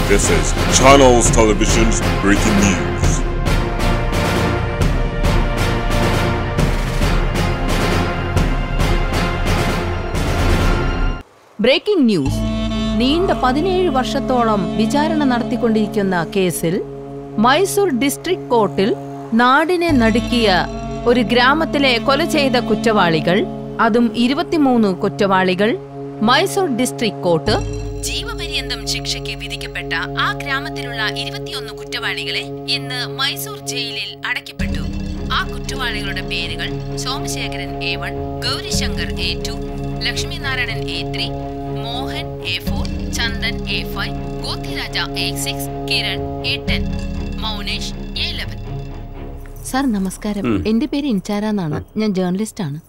This is Channels Television's breaking news. Breaking news. നീണ്ട 17 വർഷത്തോളം വിചാരണ നടത്തിക്കൊണ്ടിരിക്കുന്ന കേസിൽ മൈസൂർ ഡിസ്ട്രിക്ട് കോർട്ടിൽ നാടിനെ നടുക്കിയ ഒരു ഗ്രാമത്തിലെ കൊല ചെയ്ത കുറ്റവാളികൾ, അതും 23 കുറ്റവാളികൾ, മൈസൂർ ഡിസ്ട്രിക്ട് കോർട്ട് ജീവപര്യന്തം ശിക്ഷയ്ക്ക് വിധിക്കപ്പെട്ട ആ ഗ്രാമത്തിലുള്ള 21 കുറ്റവാളികളെ ഇന്ന് മൈസൂർ ജയിലിൽ അടയ്ക്കപ്പെട്ടു. ആ കുറ്റവാളികളുടെ പേരുകൾ: Somasekharan A1, Gowrishankar A2, Lakshminarayanan A3, Mohan A4, Chandan A5, Gothiraja A6, Kiran A10, Maunesh A11. Sir നമസ്കാരം. എന്റെ പേര് ഇൻചാര എന്നാണ്. ഞാൻ ജേർണലിസ്റ്റ് ആണ്.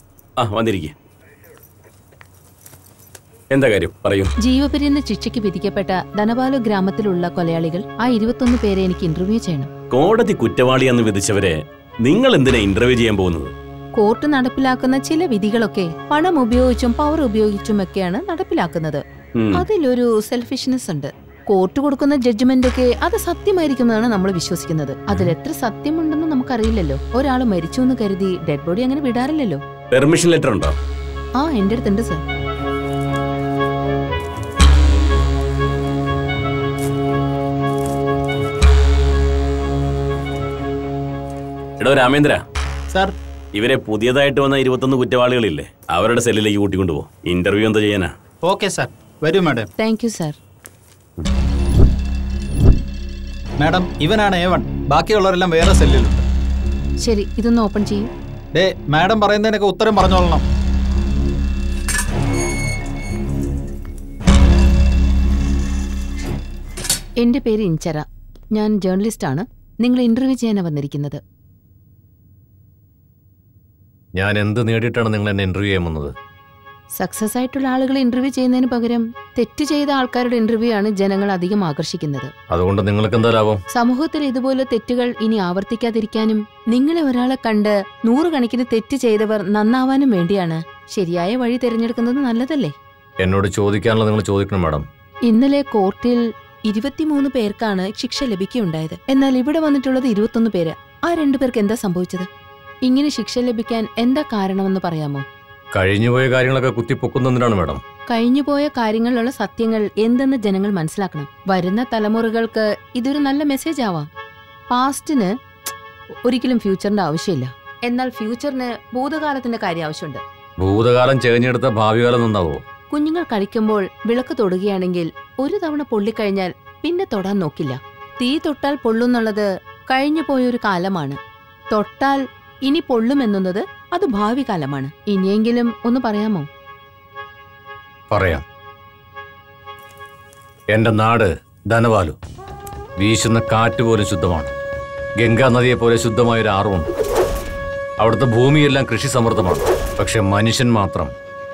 എന്താ കാര്യം പറയൂ. ജീവപര്യന്ത ശിക്ഷയ്ക്ക് വിധിക്കപ്പെട്ട ധനപാലു ഗ്രാമത്തിലുള്ള കൊലയാളികൾ ആ 21 പേരെ എനിക്ക് ഇന്റർവ്യൂ ചെയ്യണം. കോടതി കുറ്റവാളിയെന്ന് വിധിച്ചവരെ നിങ്ങൾ എന്തിനാ ഇന്റർവ്യൂ ചെയ്യാൻ പോകുന്നത്? കോർട്ട് നടപ്പിലാക്കുന്ന ചില വിധികളൊക്കെ പണം ഉപയോഗിച്ചും പവർ ഉപയോഗിച്ചും ഒക്കെയാണ് നടപ്പിലാക്കുന്നത്. അതിലൊരു സെൽഫിഷ്നെസ് ഉണ്ട്. കോർട്ട് കൊടുക്കുന്ന ജഡ്ജ്മെന്റ് ഒക്കെ അത് സത്യമായിരിക്കുമെന്നാണ് നമ്മൾ വിശ്വസിക്കുന്നത്. അതിലെത്ര സത്യമുണ്ടെന്ന് നമുക്കറിയില്ലല്ലോ. ഒരാൾ മരിച്ചു എന്ന് കരുതി ഡെഡ് ബോഡി അങ്ങനെ വിടാറില്ലല്ലോ. പെർമിഷൻ ലെറ്റർ ഉണ്ടോ? എന്റെ അടുത്തുണ്ട് സാർ. എടോ രാമേന്ദ്ര സാർ, ഇവരെ പുതിയതായിട്ട് വന്ന 21 കുറ്റവാളികളില്ലേ, അവരുടെ സെല്ലിലേക്ക് കൂട്ടിക്കൊണ്ടുപോ. ഇന്റർവ്യൂ എന്താ ചെയ്യാനാ? Okay sir. വരൂ madam. Thank you sir. Madam, ഇവനാണ് A1. ബാക്കിയുള്ളവരെല്ലാം വേറെ സെല്ലിലുണ്ട്. ശരി, ഇതൊന്ന് ഓപ്പൺ ചെയ്യൂ. മാഡം പറയുന്നതിനൊക്കെ ഉത്തരം പറഞ്ഞോളണം. എന്റെ പേര് ഇൻചര. ഞാൻ ജേർണലിസ്റ്റ് ആണ്. നിങ്ങൾ ഇന്റർവ്യൂ ചെയ്യാനാണ് വന്നിരിക്കുന്നത്. ഞാൻ എന്ത് നേടിയിട്ടാണ് നിങ്ങൾ എന്നെ ഇന്റർവ്യൂ ചെയ്യാൻ വന്നത്? സക്സസ് ആയിട്ടുള്ള ആളുകളെ ഇന്റർവ്യൂ ചെയ്യുന്നതിന് പകരം തെറ്റ് ചെയ്ത ആൾക്കാരുടെ ഇന്റർവ്യൂ ആണ് ജനങ്ങൾ അധികം ആകർഷിക്കുന്നത്. അതുകൊണ്ട് നിങ്ങൾക്ക് എന്താ ലാഭം? സമൂഹത്തിൽ ഇതുപോലെ തെറ്റുകൾ ഇനി ആവർത്തിക്കാതിരിക്കാനും നിങ്ങളെ ഒരാളെ കണ്ട് 100 കണക്കിന് തെറ്റ് ചെയ്തവർ നന്നാവാനും വേണ്ടിയാണ്. ശരിയായ വഴി തിരഞ്ഞെടുക്കുന്നത് നല്ലതല്ലേ? എന്നോട് ചോദിക്കാനുള്ളത് നിങ്ങൾ ചോദിക്കണം മാഡം. ഇന്നലെ കോർട്ടിൽ 23 പേർക്കാണ് ശിക്ഷ ലഭിക്കുകയുണ്ടായത്. എന്നാൽ ഇവിടെ വന്നിട്ടുള്ളത് 21 പേര്. ആ 2 പേർക്ക് എന്താ സംഭവിച്ചത്? ഇങ്ങനെ ശിക്ഷ ലഭിക്കാൻ എന്താ കാരണമെന്ന് പറയാമോ? കഴിഞ്ഞുപോയ കാര്യങ്ങളൊക്കെ കുത്തിപ്പൊക്കുന്നതിനാണ് മാഡം. കഴിഞ്ഞുപോയ കാര്യങ്ങളിലുള്ള സത്യങ്ങൾ എന്തെന്ന് ജനങ്ങൾ മനസ്സിലാക്കണം. വരുന്ന തലമുറകൾക്ക് ഇതൊരു നല്ല മെസ്സേജ് ആവാം. പാസ്റ്റിന് ഒരിക്കലും ഫ്യൂച്ചറിന്റെ ആവശ്യമില്ല. എന്നാൽ ഫ്യൂച്ചറിന് ഭൂതകാലത്തിന്റെ കാര്യം ആവശ്യമുണ്ട്. ഭൂതകാലം ചേഞ്ഞെടുത്ത ഭാവികാലം നന്നാവോ? കുഞ്ഞുങ്ങൾ കളിക്കുമ്പോൾ വിളക്ക് തൊടുകയാണെങ്കിൽ ഒരു തവണ പൊള്ളിക്കഴിഞ്ഞാൽ പിന്നെ തൊടാൻ നോക്കില്ല. തീ തൊട്ടാൽ പൊള്ളുന്നുള്ളത് കഴിഞ്ഞു പോയൊരു കാലമാണ്. തൊട്ടാൽ ഇനി പൊള്ളുമെന്നുള്ളത് അത് ഭാവി കാലമാണ്. ഇനിയെങ്കിലും ഒന്ന് പറയാമോ? പറയാം. എന്റെ നാട് ധനവാലു. വീശുന്ന കാറ്റ് പോലും ശുദ്ധമാണ്. ഗംഗാ നദിയെ പോലെ ശുദ്ധമായൊരു ആറുമുണ്ട്. അവിടുത്തെ ഭൂമിയെല്ലാം കൃഷി സമൃദ്ധമാണ്. പക്ഷെ മനുഷ്യൻ മാത്രം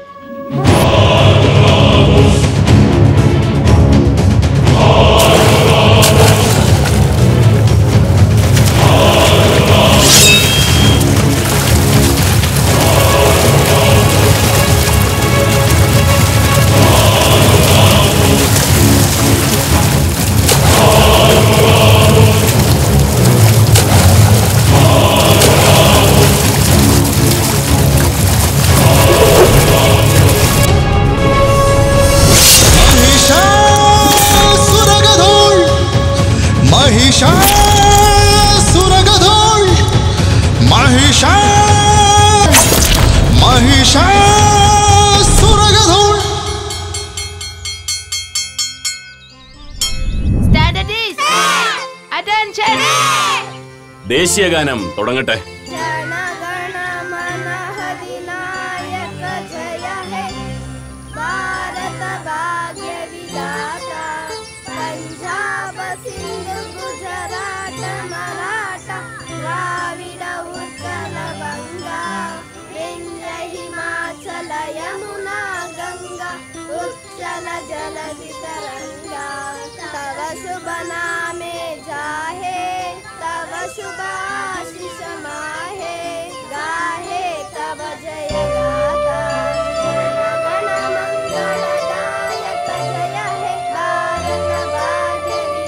ദേശീയ ഗാനം തുടങ്ങട്ടെ. शुभाशिष माहे गाहे तब जय गाथा गण मंगलदायक जय हे भारत भाग्य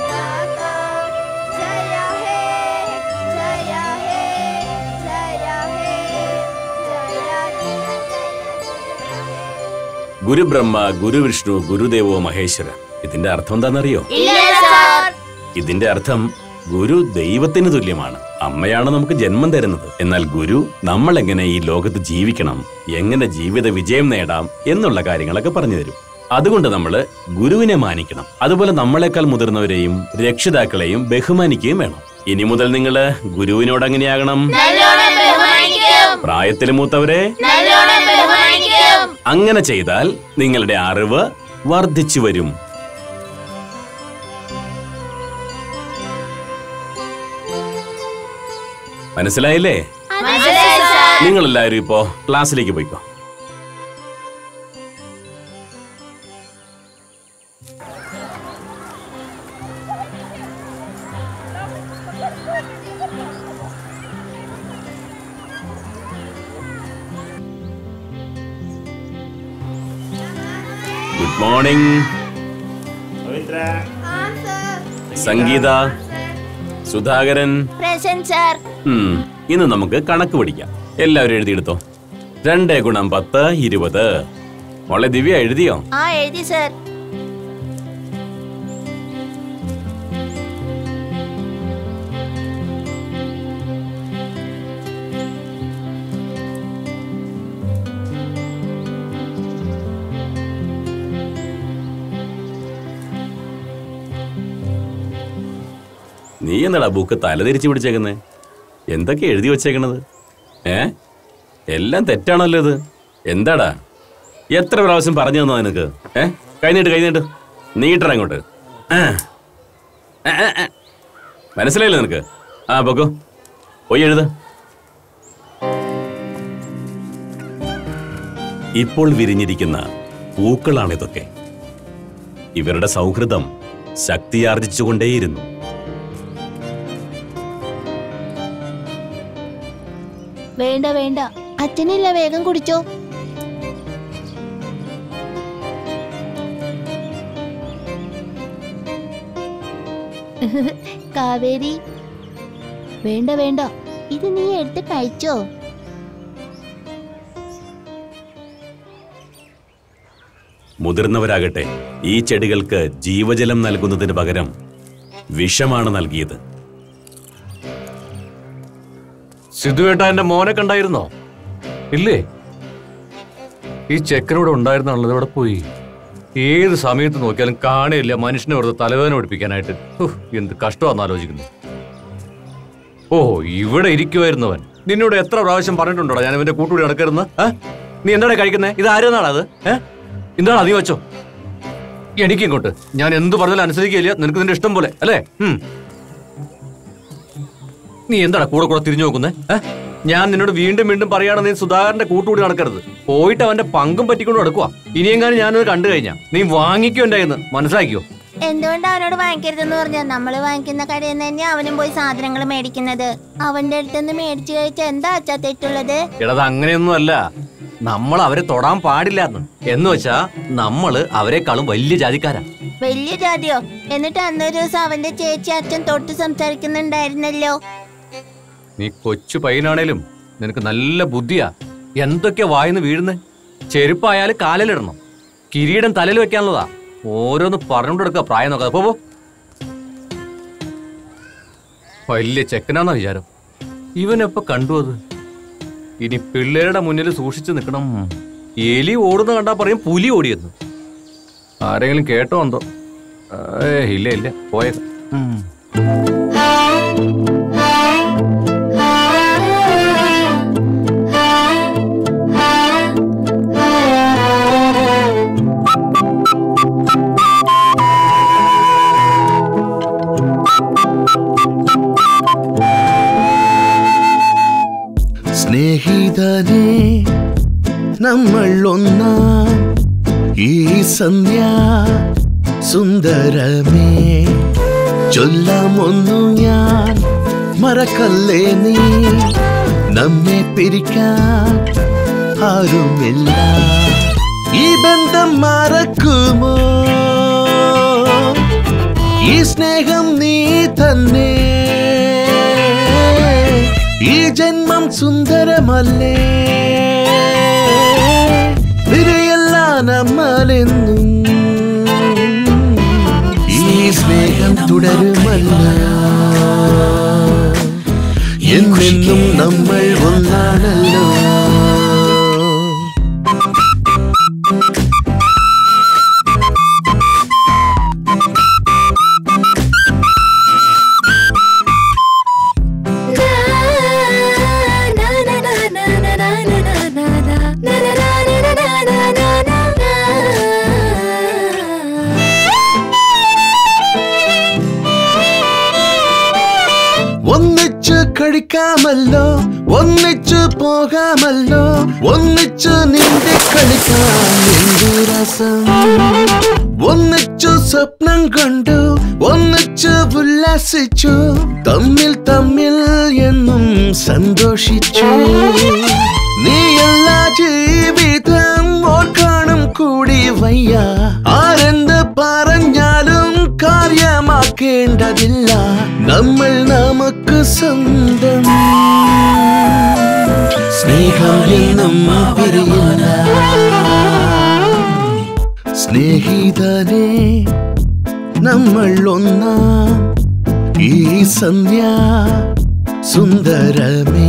ഗുരുബ്രഹ്മ ഗുരുവിഷ്ണു ഗുരുദേവോ മഹേശ്വര. ഇതിന്റെ അർത്ഥം എന്താണെന്നറിയോ? ഇതിന്റെ അർത്ഥം ഗുരു ദൈവത്തിന് തുല്യമാണ്. അമ്മയാണ് നമുക്ക് ജന്മം തരുന്നത്. എന്നാൽ ഗുരു നമ്മൾ എങ്ങനെ ഈ ലോകത്ത് ജീവിക്കണം, എങ്ങനെ ജീവിത വിജയം നേടാം എന്നുള്ള കാര്യങ്ങളൊക്കെ പറഞ്ഞു തരും. അതുകൊണ്ട് നമ്മള് ഗുരുവിനെ മാനിക്കണം. അതുപോലെ നമ്മളെക്കാൾ മുതിർന്നവരെയും രക്ഷിതാക്കളെയും ബഹുമാനിക്കുകയും വേണം. ഇനി മുതൽ നിങ്ങള് ഗുരുവിനോട് എങ്ങനെയാകണം? പ്രായത്തിൽ മൂത്തവരെ അങ്ങനെ ചെയ്താൽ നിങ്ങളുടെ അറിവ് വർദ്ധിച്ചു വരും. മനസ്സിലായില്ലേ? നിങ്ങളെല്ലാവരും ഇപ്പോ ക്ലാസ്സിലേക്ക് പോയിക്കോ. Good morning Sangeetha, Sudhakaran. ഇന്ന് നമുക്ക് കണക്ക് പഠിക്കാം. എല്ലാവരും എഴുതിയെടുത്തോ. 2 × 10 20. മോളെ ദിവ്യ എഴുതിയോ? എഴുതി സർ. നീ എന്താടാ ബുക്ക് തലതിരിച്ചു പിടിച്ചേക്കുന്നേ? എന്തൊക്കെ എഴുതി വച്ചേക്കണത്? എല്ലാം തെറ്റാണല്ലോ ഇത്. എന്താടാ, എത്ര പ്രാവശ്യം പറഞ്ഞു തന്നോ നിനക്ക്? കഴിഞ്ഞിട്ട് നീട്ടറ അങ്ങോട്ട്. മനസ്സിലായില്ലേ നിനക്ക്? പൊക്കോ, പോയി എഴുത. ഇപ്പോൾ വിരിഞ്ഞിരിക്കുന്ന പൂക്കളാണിതൊക്കെ. ഇവരുടെ സൗഹൃദം ശക്തിയാർജിച്ചുകൊണ്ടേയിരുന്നു. വേണ്ട വേണ്ട, അച്ഛനില്ല, വേഗം കുടിച്ചോ. കാവേരി, വേണ്ട വേണ്ട, ഇത് നീ എടുത്ത് കഴിച്ചോ. മുതിർന്നവരാകട്ടെ ഈ ചെടികൾക്ക് ജീവജലം നൽകുന്നതിന് പകരം വിഷമാണ് നൽകിയത്. സിദ്ധുവേട്ട എന്റെ മോനെ കണ്ടായിരുന്നോ? ഇല്ലേ? ഈ ചെക്കനോട് ഉണ്ടായിരുന്നാണല്ലോ, ഇവിടെ പോയി. ഏത് സമയത്ത് നോക്കിയാലും കാണുകയില്ല. മനുഷ്യനെ വെറുതെ തലവേദന പഠിപ്പിക്കാനായിട്ട്. എന്ത് കഷ്ടമാണെന്ന് ആലോചിക്കുന്നു. ഓ, ഇവിടെ ഇരിക്കുമായിരുന്നവൻ. നിന്നോട് എത്ര പ്രാവശ്യം പറഞ്ഞിട്ടുണ്ടോ ഞാൻ ഇവന്റെ കൂട്ടുകൂടി നടക്കരുന്ന്? നീ എന്താടാ കഴിക്കുന്നേ? ഇത് ആരെന്നാണ് അത്? എന്താണ് നീ വെച്ചോ? എനിക്കിങ്ങോട്ട് ഞാൻ എന്ത് പറഞ്ഞാലും അനുസരിക്കില്ല. നിനക്ക് നിന്റെ ഇഷ്ടം പോലെ അല്ലേ? നീ എന്താടാ കൂടെ കൂടെ തിരിഞ്ഞു നോക്കുന്നേ? ഞാൻ നിന്നോട് വീണ്ടും വീണ്ടും പറയാണ്, നീ സുധാകരന്റെ കൂട്ടുകൂടി നടക്കരുത്. പോയിട്ട് അവന്റെ പങ്കും പറ്റിക്കൊണ്ട് നടക്കുക. ഇനിയെങ്ങാനും ഞാനത് കണ്ടു കഴിഞ്ഞാ നീ വാങ്ങിക്കോ എന്റെ കയ്യിൽ നിന്ന്. മനസ്സിലാക്കിയോ? എന്തുകൊണ്ട് അവനോട് വാങ്ങിക്കരുതെന്ന് പറഞ്ഞാൽ നമ്മള് വാങ്ങിക്കുന്ന കടയിൽ നിന്ന് തന്നെ അവനും പോയി സാധനങ്ങൾ മേടിക്കുന്നത്. അവന്റെ അടുത്തുനിന്ന് മേടിച്ചു കഴിച്ച എന്താ അച്ഛാ തെറ്റുള്ളത്? എടത് അങ്ങനെയൊന്നും അല്ല. നമ്മൾ അവരെ തൊടാൻ പാടില്ലാന്ന്. എന്ന് വെച്ചാ നമ്മള് അവരെക്കാളും വലിയ ജാതിക്കാരാ. വലിയ ജാതിയോ? എന്നിട്ട് അന്നൊരു ദിവസം അവന്റെ ചേച്ചി അച്ഛൻ തൊട്ട് സംസാരിക്കുന്നുണ്ടായിരുന്നല്ലോ. നീ കൊച്ചു പയ്യനാണേലും നിനക്ക് നല്ല ബുദ്ധിയാ. എന്തൊക്കെയാ വായിന്ന് വീഴുന്നേ? ചെരുപ്പായാലും കാലിലിടണം, കിരീടം തലയിൽ വെക്കാനുള്ളതാ. ഓരോന്ന് പറഞ്ഞുകൊണ്ടെടുക്കുക. പ്രായം നോക്കാതെ പോ. വലിയ ചെക്കനാന്നാ വിചാരം. ഇവനെപ്പോ കണ്ടു അത്? ഇനി പിള്ളേരുടെ മുന്നിൽ സൂക്ഷിച്ചു നിൽക്കണം. എലി ഓടുന്ന കണ്ടാ പറയും പുലി ഓടിയെന്ന്. ആരെങ്കിലും കേട്ടോ എന്തോ? ഇല്ല ഇല്ല, പോയത്. സ്നേഹിതനെ, നമ്മൾ ഒന്നാം ഈ സന്ധ്യ സുന്ദരമേ. ചൊല്ലാമൊന്നു ഞാൻ, മറക്കല്ലേ നീ. നമ്മെ പിരിക്കാൻ ആരുമില്ല. ഈ ബന്ധം മറക്കുമോ? ഈ സ്നേഹം നീ തന്നെ. ഈ ജന്മം സുന്ദരമല്ലേ? വിരയെല്ലാം നമ്മളെന്നും ഈ സ്നേഹം തുടരുമല്ലോ എന്നെന്നും നമ്മൾ ഒന്നാണല്ലോ ഒന്നിച്ച് കഴിക്കാമല്ലോ ഒന്നിച്ച് പോകാമല്ലോ ഒന്നിച്ച് നീന്തി കളിക്കാം എന്തു രസം ഒന്നിച്ചു സ്വപ്നം കണ്ടു ഒന്നിച്ച് ഉല്ലാസിച്ചു തമ്മിൽ തമ്മിൽ എന്നും സന്തോഷിച്ചു നീയല്ല ജീവിതം ഓർക്കാനും കൂടി വയ്യ ആരെന്ത് പറഞ്ഞാലും കാര്യമാക്കേണ്ടതില്ല നമ്മൾ നമുക്ക് സ്വന്തം സ്നേഹം എന്നും പിരിയില്ല സ്നേഹിതനെ നമ്മൾ ഒന്നാം ഈ സന്ധ്യ സുന്ദരമേ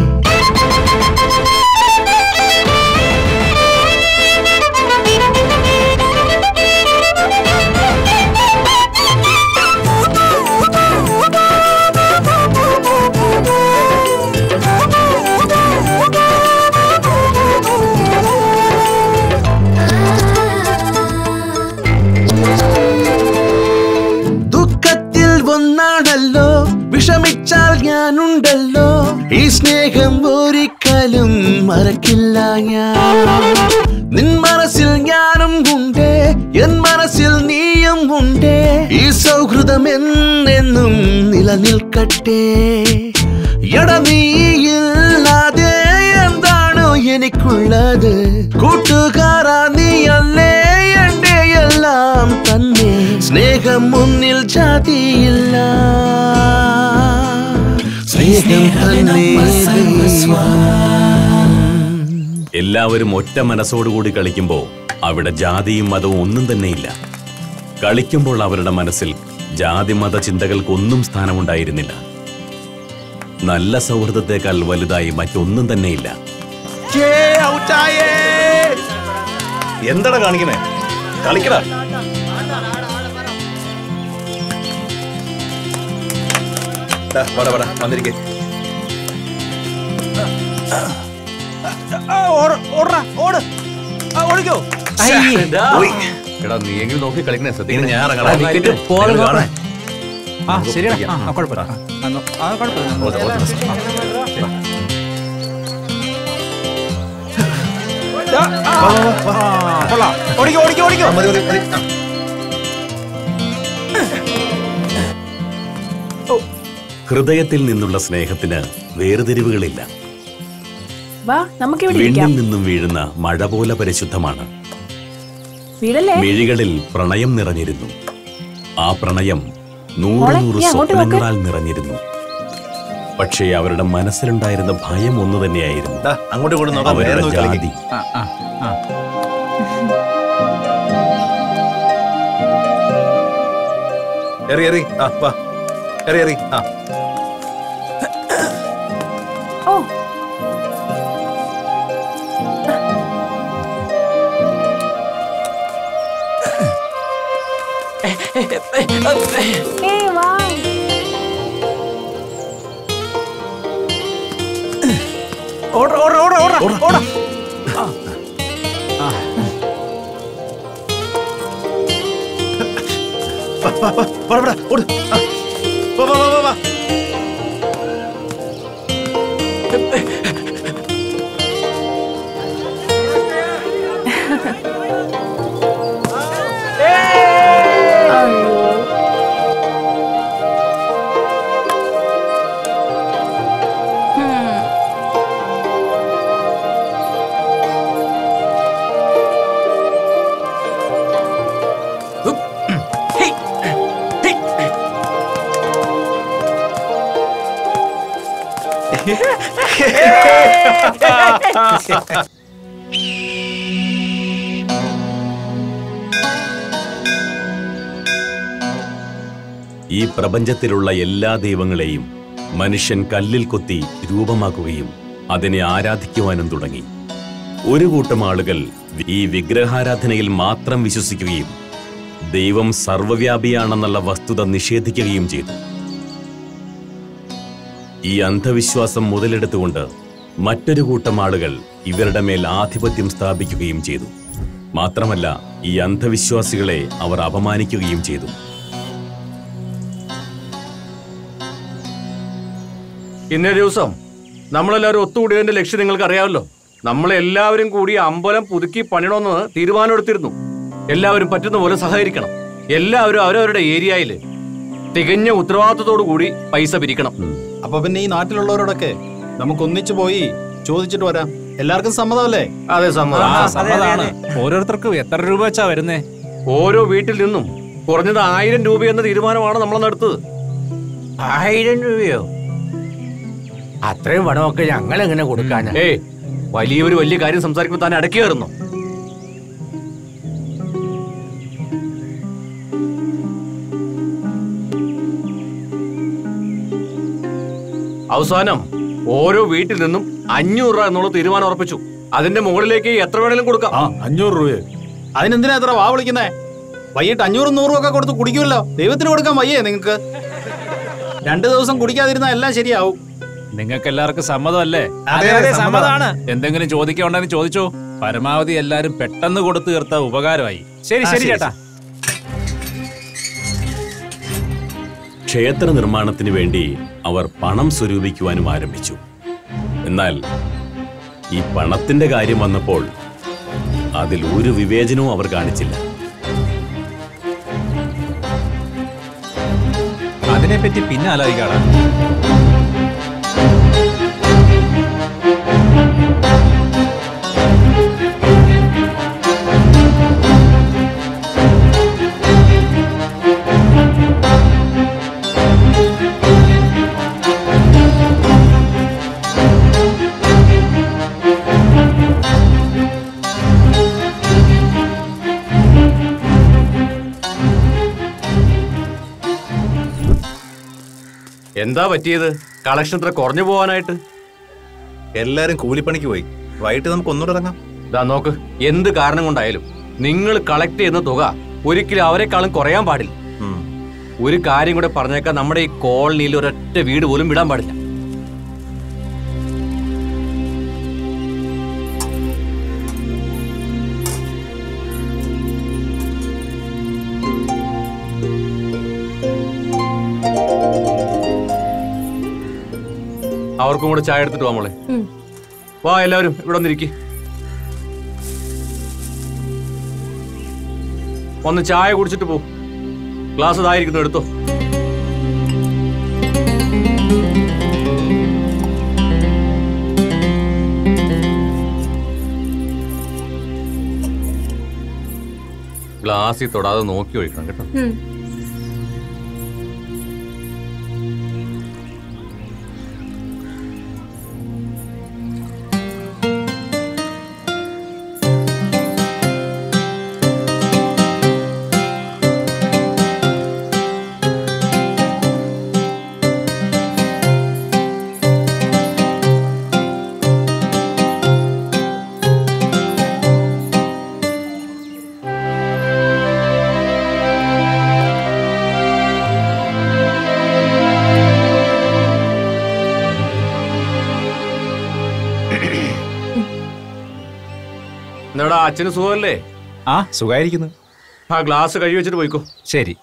ഒന്നാണല്ലോ വിഷമിച്ചാൽ ഞാനുണ്ടല്ലോ ഈ സ്നേഹം ഒരിക്കലും മറക്കില്ല ഞാൻ നിൻ മനസ്സിൽ ഞാനും ഉണ്ട് എൻ മനസ്സിൽ നീയും ഉണ്ട് ഈ സൗഹൃദം എന്നെന്നും നിലനിൽക്കട്ടെ നീയില്ലാതെ എന്താണോ എനിക്കുള്ളത് കൂട്ടുകാരാ നീയല്ലേ എന്റെ എല്ലാം തന്നെ സ്നേഹം മുന്നിൽ ജാതിയില്ല സ്നേഹം തന്നെ എല്ലാവരും ഒറ്റ മനസ്സോടുകൂടി കളിക്കുമ്പോൾ അവിടെ ജാതിയും മതവും ഒന്നും തന്നെയില്ല. കളിക്കുമ്പോൾ അവരുടെ മനസ്സിൽ ജാതി മത ചിന്തകൾക്കൊന്നും സ്ഥാനമുണ്ടായിരുന്നില്ല. നല്ല സൗഹൃദത്തെക്കാൾ വലുതായി മറ്റൊന്നും തന്നെയില്ല. എന്താടാ കാണിക്കണേ? കളിക്കടാ. വന്നിരിക്കേ. ഓടിക്കോ. എടാ നീ എങ്കിലും നോക്കി കളിക്കണേ. സത്യം ഞാൻ ഹൃദയത്തിൽ നിന്നുള്ള സ്നേഹത്തിന് വേർതിരിവുകളില്ല. വിണ്ണിൽ നിന്നും വീഴുന്ന മഴ പോലെ പരിശുദ്ധമാണ്. മിഴികളിൽ പ്രണയം നിറഞ്ഞിരുന്നു. ആ പ്രണയം 100 സ്വപ്നങ്ങളാൽ നിറഞ്ഞിരുന്നു. പക്ഷേ അവരുടെ മനസ്സിലുണ്ടായിരുന്ന ഭയം ഒന്നു തന്നെയായിരുന്നു, അവരുടെ ജാതി. ഈ പ്രപഞ്ചത്തിലുള്ള എല്ലാ ദൈവങ്ങളെയും മനുഷ്യൻ കല്ലിൽ കൊത്തി രൂപമാക്കുകയും അതിനെ ആരാധിക്കുവാനും തുടങ്ങി. ഒരു കൂട്ടം ആളുകൾ ഈ വിഗ്രഹാരാധനയിൽ മാത്രം വിശ്വസിക്കുകയും ദൈവം സർവ്വവ്യാപിയാണെന്നുള്ള വസ്തുത നിഷേധിക്കുകയും ചെയ്തു. ഈ അന്ധവിശ്വാസം മുതലെടുത്തുകൊണ്ട് മറ്റൊരു കൂട്ടം ആളുകൾ ഇവരുടെ മേൽ ആധിപത്യം സ്ഥാപിക്കുകയും ചെയ്തു. മാത്രമല്ല, ഈ അന്ധവിശ്വാസികളെ അവർ അപമാനിക്കുകയും ചെയ്തു. ഇന്നേ ദിവസം നമ്മളെല്ലാവരും ഒത്തുകൂടിയതിന്റെ ലക്ഷ്യം നിങ്ങൾക്ക് അറിയാമല്ലോ. നമ്മളെല്ലാവരും കൂടി അമ്പലം പുതുക്കി പണിയണമെന്ന് തീരുമാനമെടുത്തിരുന്നു. എല്ലാവരും പറ്റുന്ന പോലെ സഹകരിക്കണം. എല്ലാവരും അവരവരുടെ ഏരിയയിൽ തികഞ്ഞ ഉത്തരവാദിത്തത്തോടു കൂടി പൈസ പിരിക്കണം. അപ്പൊ പിന്നെ ഈ നാട്ടിലുള്ളവരോടൊക്കെ നമുക്ക് ഒന്നിച്ചു പോയി ചോദിച്ചിട്ട് വരാം. എല്ലാവർക്കും സമ്മതമല്ലേ? അതെ, സമ്മതമാണ്. ഓരോരുത്തർക്കും എത്ര രൂപ വെച്ചാ വരുന്നേ? ഓരോ വീട്ടിൽ നിന്നും കുറഞ്ഞത് 1000 രൂപ എന്ന തീരുമാനമാണ് നമ്മളന്ന് എടുത്തത്. 1000 രൂപയോ? അത്രയും പണമൊക്കെ ഞങ്ങൾ എങ്ങനെ കൊടുക്കാനാ? വലിയൊരു വലിയ കാര്യം സംസാരിക്കുമ്പോൾ താൻ അടക്കി കയറുന്നു. അവസാനം ഓരോ വീട്ടിൽ നിന്നും 500 രൂപ എന്നുള്ള തീരുമാനം ഉറപ്പിച്ചു. അതിന്റെ മുകളിലേക്ക് എത്ര വേണേലും കൊടുക്കാം. 500 രൂപ? അതിനെന്തിനാ എത്ര വാ വിളിക്കുന്നേ? വൈകിട്ട് 500 100 ഒക്കെ കൊടുത്ത് കുടിക്കുമല്ലോ. ദൈവത്തിന് കൊടുക്കാൻ വയ്യേ നിങ്ങൾക്ക്? 2 ദിവസം കുടിക്കാതിരുന്നാ എല്ലാം ശരിയാവും. നിങ്ങൾക്ക് എല്ലാവർക്കും സമ്മതമല്ലേ? സമ്മതമാണ്. എന്തെങ്കിലും ചോദിക്കാണ്ടെന്ന് ചോദിച്ചോ. പരമാവധി എല്ലാരും പെട്ടെന്ന് കൊടുത്തു തീർത്ത ഉപകാരമായി. ശരി ശരി ചേട്ടാ. ക്ഷേത്ര നിർമ്മാണത്തിന് വേണ്ടി അവർ പണം സ്വരൂപിക്കുവാനും ആരംഭിച്ചു. എന്നാൽ ഈ പണത്തിന്റെ കാര്യം വന്നപ്പോൾ അതിൽ ഒരു വിവേചനവും അവർ കാണിച്ചില്ല. അതിനെപ്പറ്റി പിന്നെ ആലോചിക്കാടാ. എന്താ പറ്റിയത്? കളക്ഷൻ ഇത്ര കുറഞ്ഞു പോവാനായിട്ട്? എല്ലാരും കൂലിപ്പണിക്ക് പോയി. വൈകിട്ട് നമുക്ക് ഒന്നുകൂടെ ഇറങ്ങാം. ഇതാ നോക്ക്, എന്ത് കാരണം കൊണ്ടായാലും നിങ്ങൾ കളക്ട് ചെയ്യുന്ന തുക ഒരിക്കലും അവരെക്കാളും കുറയാൻ പാടില്ല. ഒരു കാര്യം കൂടെ പറഞ്ഞേക്കാം, നമ്മുടെ ഈ കോളനിയിൽ ഒരൊറ്റ വീട് പോലും വിടാൻ പാടില്ല. അവർക്കും കൂടെ ചായ എടുത്തിട്ട് വാ മോളെ. വാ, എല്ലാവരും ഇവിടെ വന്നിരിക്കും. ഒന്ന് ചായ കുടിച്ചിട്ട് പോ. ഗ്ലാസ് ഇതായിരിക്കുന്നു, എടുത്തോ. ഗ്ലാസ്സിൽ തൊടാതെ നോക്കി ഒഴിക്കണം കേട്ടോ. എന്നാടാ, അച്ഛന് സുഖമല്ലേ? ആ, സുഖായിരിക്കുന്നു. ആ ഗ്ലാസ് കഴുകി വെച്ചിട്ട് പോയിക്കോ. ശരി.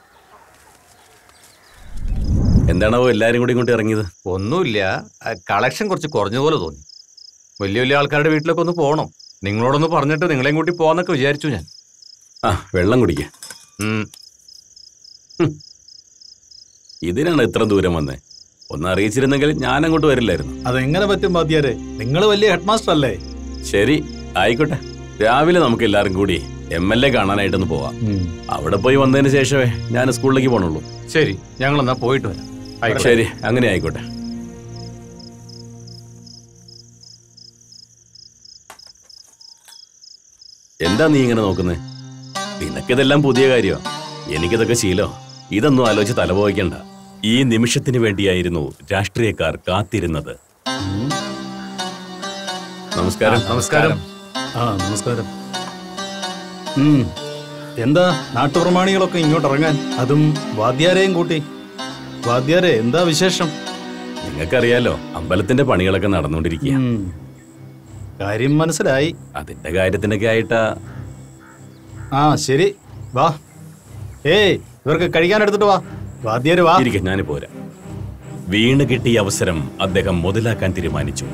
എന്താണോ എല്ലാരും കൂടി ഇങ്ങോട്ട് ഇറങ്ങിയത്? ഒന്നുമില്ല, കളക്ഷൻ കുറച്ച് കുറഞ്ഞതുപോലെ തോന്നി. വലിയ വലിയ ആൾക്കാരുടെ വീട്ടിലൊക്കെ ഒന്ന് പോകണം. നിങ്ങളോടൊന്ന് പറഞ്ഞിട്ട് നിങ്ങളെയും കൂട്ടി പോവാന്നൊക്കെ വിചാരിച്ചു ഞാൻ. ആ, വെള്ളം കുടിക്ക. ഇതിനാണ് ഇത്ര ദൂരം വന്നേ. ഒന്ന് അറിയിച്ചിരുന്നെങ്കിൽ ഞാൻ അങ്ങോട്ട് വരില്ലായിരുന്നു. അതെങ്ങനെ പറ്റും വാദ്യാരെ? നിങ്ങൾ വലിയ ഹെഡ് മാസ്റ്റർ അല്ലേ? ശരി, ആയിക്കോട്ടെ. രാവിലെ നമുക്ക് എല്ലാവരും കൂടി MLA കാണാനായിട്ടൊന്ന് പോവാം. അവിടെ പോയി വന്നതിന് ശേഷമേ ഞാൻ സ്കൂളിലേക്ക് പോകണുള്ളൂ. ശരി, ഞങ്ങൾ എന്നാ പോയിട്ട് വരാം. ശരി, അങ്ങനെ ആയിക്കോട്ടെ. എന്താ നീ ഇങ്ങനെ നോക്കുന്നേ? നിനക്കിതെല്ലാം പുതിയ കാര്യമോ? എനിക്കിതൊക്കെ ശീലോ. ഇതൊന്നും ആലോചിച്ച് തലപോയിക്കണ്ട. ഈ നിമിഷത്തിന് വേണ്ടിയായിരുന്നു രാഷ്ട്രീയക്കാർ കാത്തിരുന്നത്. നമസ്കാരം. നമസ്കാരം. നമസ്കാരം. എന്താ നാട്ടുപ്രമാണികളൊക്കെ ഇങ്ങോട്ട് ഇറങ്ങാൻ, അതും വാദ്യാരെയും കൂട്ടി? വാദ്യാരെ, എന്താ വിശേഷം? നിങ്ങൾക്കറിയാലോ, അമ്പലത്തിന്റെ പണികളൊക്കെ നടന്നുകൊണ്ടിരിക്കുക. കാര്യം മനസ്സിലായി. അതിന്റെ കാര്യത്തിനൊക്കെ ആയിട്ടാ. ശരി, വാ. ഇവർക്ക് കഴിക്കാൻ എടുത്തിട്ട് വാ. വാദ്യാര് വാ. ഇരിക്കും, ഞാനിപ്പോ പോരാ. വീണ് കിട്ടിയ അവസരം അദ്ദേഹം മുതലാക്കാൻ തീരുമാനിച്ചു.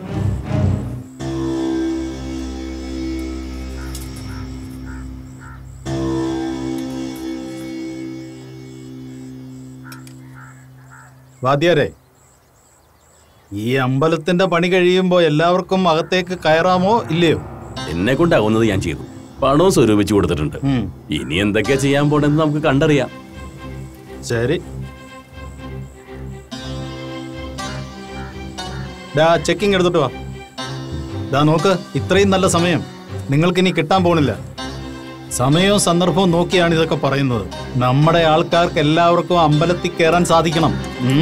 വാദ്യാരെ, ഈ അമ്പലത്തിന്റെ പണി കഴിയുമ്പോ എല്ലാവർക്കും അകത്തേക്ക് കയറാമോ ഇല്ലയോ? എന്നെ കൊണ്ടാവുന്നത് ഞാൻ ചെയ്തു. പണവും സ്വരൂപിച്ചു കൊടുത്തിട്ടുണ്ട്. ഇനി എന്തൊക്കെയാ ചെയ്യാൻ പോണെന്ന് നമുക്ക് കണ്ടറിയാം. ശരി. ചെക്കിങ് എടുത്തിട്ട് വാ. നോക്ക്, ഇത്രയും നല്ല സമയം നിങ്ങൾക്കിനി കിട്ടാൻ പോണില്ല. സമയവും സന്ദർഭവും നോക്കിയാണ് ഇതൊക്കെ പറയുന്നത്. നമ്മുടെ ആൾക്കാർക്ക് എല്ലാവർക്കും അമ്പലത്തിൽ കയറാൻ സാധിക്കണം.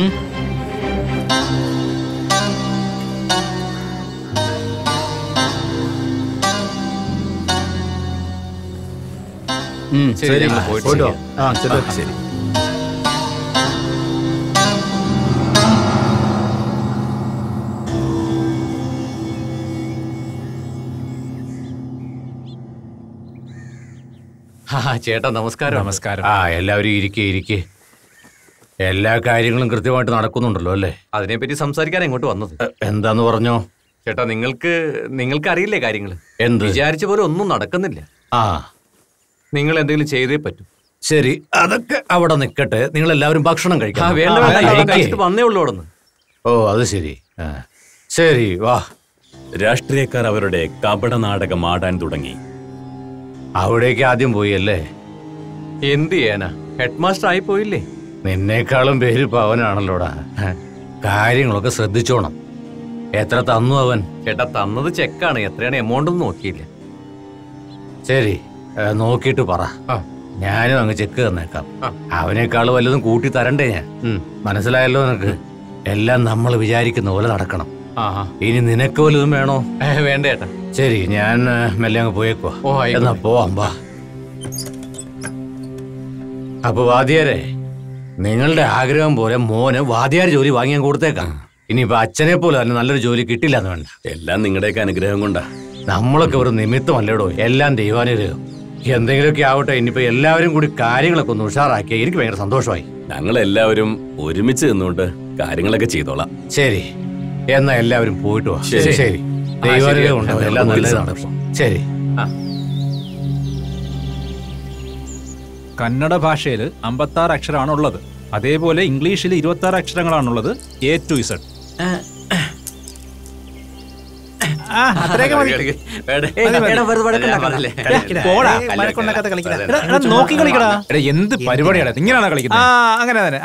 ശരി, പോയിട്ടോ. ശരി. ചേട്ടാ നമസ്കാരം. നമസ്കാരം. എല്ലാവരും ഇരിക്കേ. എല്ലാ കാര്യങ്ങളും കൃത്യമായിട്ട് നടക്കുന്നുണ്ടല്ലോ അല്ലേ? അതിനെപ്പറ്റി സംസാരിക്കാൻ ഇങ്ങോട്ട് വന്നത്. എന്താന്ന് പറഞ്ഞോ? ചേട്ടാ, നിങ്ങൾക്ക് അറിയില്ലേ കാര്യങ്ങൾ? എന്ത്? വിചാരിച്ച പോലെ ഒന്നും നടക്കുന്നില്ല. നിങ്ങൾ എന്തെങ്കിലും ചെയ്തേ പറ്റൂ. ശരി, അതൊക്കെ അവിടെ നിൽക്കട്ടെ. നിങ്ങൾ എല്ലാവരും ഭക്ഷണം കഴിക്കാം. കഴിച്ചിട്ട് വന്നേ ഉള്ളൂ അവിടെ നിന്ന്. അത് ശരി. ശരി, വാ. രാഷ്ട്രീയക്കാർ അവരുടെ കപട നാടകം ആടാൻ തുടങ്ങി. അവിടേക്ക് ആദ്യം പോയി അല്ലേ? എന്ത് ചെയ്യാനാ, ഹെഡ് മാസ്റ്റർ ആയി പോയില്ലേ? നിന്നേക്കാളും പേര് പവനാണല്ലോടാ. കാര്യങ്ങളൊക്കെ ശ്രദ്ധിച്ചോണം. എത്ര തന്നു അവൻ? ചേട്ടാ, തന്നത് ചെക്കാണ്. എത്രയാണ് എമൗണ്ട് ഒന്നും നോക്കിയില്ല. ശരി, നോക്കിയിട്ട് പറ. ഞാനും അങ്ങ് ചെക്ക് തന്നേക്കാം. അവനേക്കാൾ വല്ലതും കൂട്ടി തരണ്ടേ ഞാൻ? മനസ്സിലായല്ലോ നിനക്ക്? എല്ലാം നമ്മൾ വിചാരിക്കുന്ന പോലെ നടക്കണം. ഇനി നിനക്ക് വല്ലതും വേണോ? വേണ്ട ചേട്ടാ. ശരി, ഞാൻ മെല്ലെ അങ്ങ് പോയേക്കുവാ. എന്നാ പോവാം, വാ. അപ്പൊ വാദ്യാരെ, നിങ്ങളുടെ ആഗ്രഹം പോലെ മോന് വാദ്യാർ ജോലി വാങ്ങി ഞാൻ കൊടുത്തേക്കാം. ഇനിയിപ്പോ അച്ഛനെ പോലെ തന്നെ നല്ലൊരു ജോലി കിട്ടില്ല എന്ന് വേണ്ട. എല്ലാം നിങ്ങളുടെയൊക്കെ അനുഗ്രഹം കൊണ്ടാ. നമ്മളൊക്കെ ഒരു നിമിത്തമല്ലേടോ, എല്ലാം ദൈവാനുഗ്രഹം. എന്തെങ്കിലുമൊക്കെ ആവട്ടെ. ഇനിയിപ്പോ എല്ലാവരും കൂടി കാര്യങ്ങളൊക്കെ ഒന്ന് ഉഷാറാക്കിയ എനിക്ക് ഭയങ്കര സന്തോഷമായി. ഞങ്ങളെല്ലാവരും ഒരുമിച്ച് നിന്നുകൊണ്ട് കാര്യങ്ങളൊക്കെ ചെയ്തോളാം. ശരി, എന്നാ എല്ലാവരും പോയിട്ട് വാ. ശരി, ദൈവാനുഗ്രഹം ഉണ്ടോ? എല്ലാം നല്ലതാണ്. ശരി. കന്നഡ ഭാഷയിൽ 56 അക്ഷരമാണുള്ളത്. അതേപോലെ ഇംഗ്ലീഷിൽ 26 അക്ഷരങ്ങളാണുള്ളത്. A to Z. എന്ത് പരിപാടിയാണ് ഇങ്ങനെയാണോ കളിക്കുന്നത്? അങ്ങനെ തന്നെ.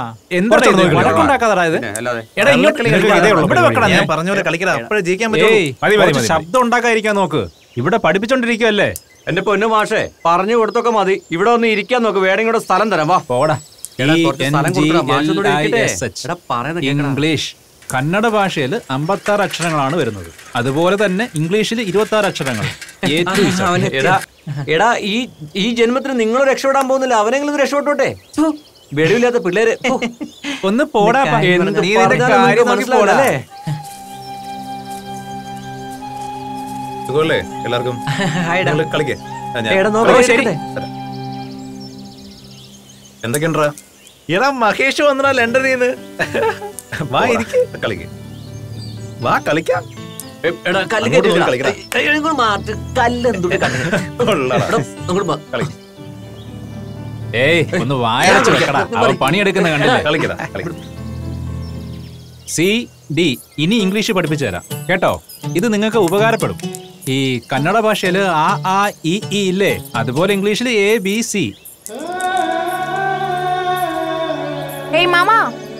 ശബ്ദം ഉണ്ടാക്കാതിരിക്കാൻ നോക്ക്. ഇവിടെ പഠിപ്പിച്ചോണ്ടിരിക്കുവല്ലേ? എന്റെ പൊന്നു മാഷേ, പറഞ്ഞു കൊടുത്തൊക്കെ മതി. ഇവിടെ ഒന്ന് ഇരിക്കാൻ നോക്ക്. വേണമെങ്കിൽ ഇവിടെ സ്ഥലം തരാം. വാ, പോടാ. ഇംഗ്ലീഷ് കന്നഡ ഭാഷയിൽ 56 അക്ഷരങ്ങളാണ് വരുന്നത്. അതുപോലെ തന്നെ ഇംഗ്ലീഷിൽ 26 അക്ഷരങ്ങൾ. എടാ, ഈ ജന്മത്തിന് നിങ്ങൾ രക്ഷപ്പെടാൻ പോകുന്നില്ല. അവനെങ്കിലും രക്ഷപ്പെട്ടോട്ടെ. വെടിവില്ലാത്ത പിള്ളേര്. ഒന്ന് പോടാ. മനസ്സിലാവല്ലേ? എല്ലാവർക്കും കളിക്കേ. എന്തൊക്കെയുണ്ടാ? എടാ, മഹേഷ് വന്നാ ലണ്ടനിൽ നിന്ന്. വാ, ഇരിക്ക്. കളിക്ക്. വാ, കളിക്കാം. ഒന്ന് വായടച്ചു വെക്കടാ. അവൻ പണിയെടുക്കുന്ന കണ്ടില്ലേ? CD ഇനി ഇംഗ്ലീഷ് പഠിപ്പിച്ചു തരാം കേട്ടോ. ഇത് നിങ്ങൾക്ക് ഉപകാരപ്പെടും. ഈ കന്നഡ ഭാഷയില് ആ ഇ ഇല്ലേ, അതുപോലെ ഇംഗ്ലീഷിൽ ABC. മാമ,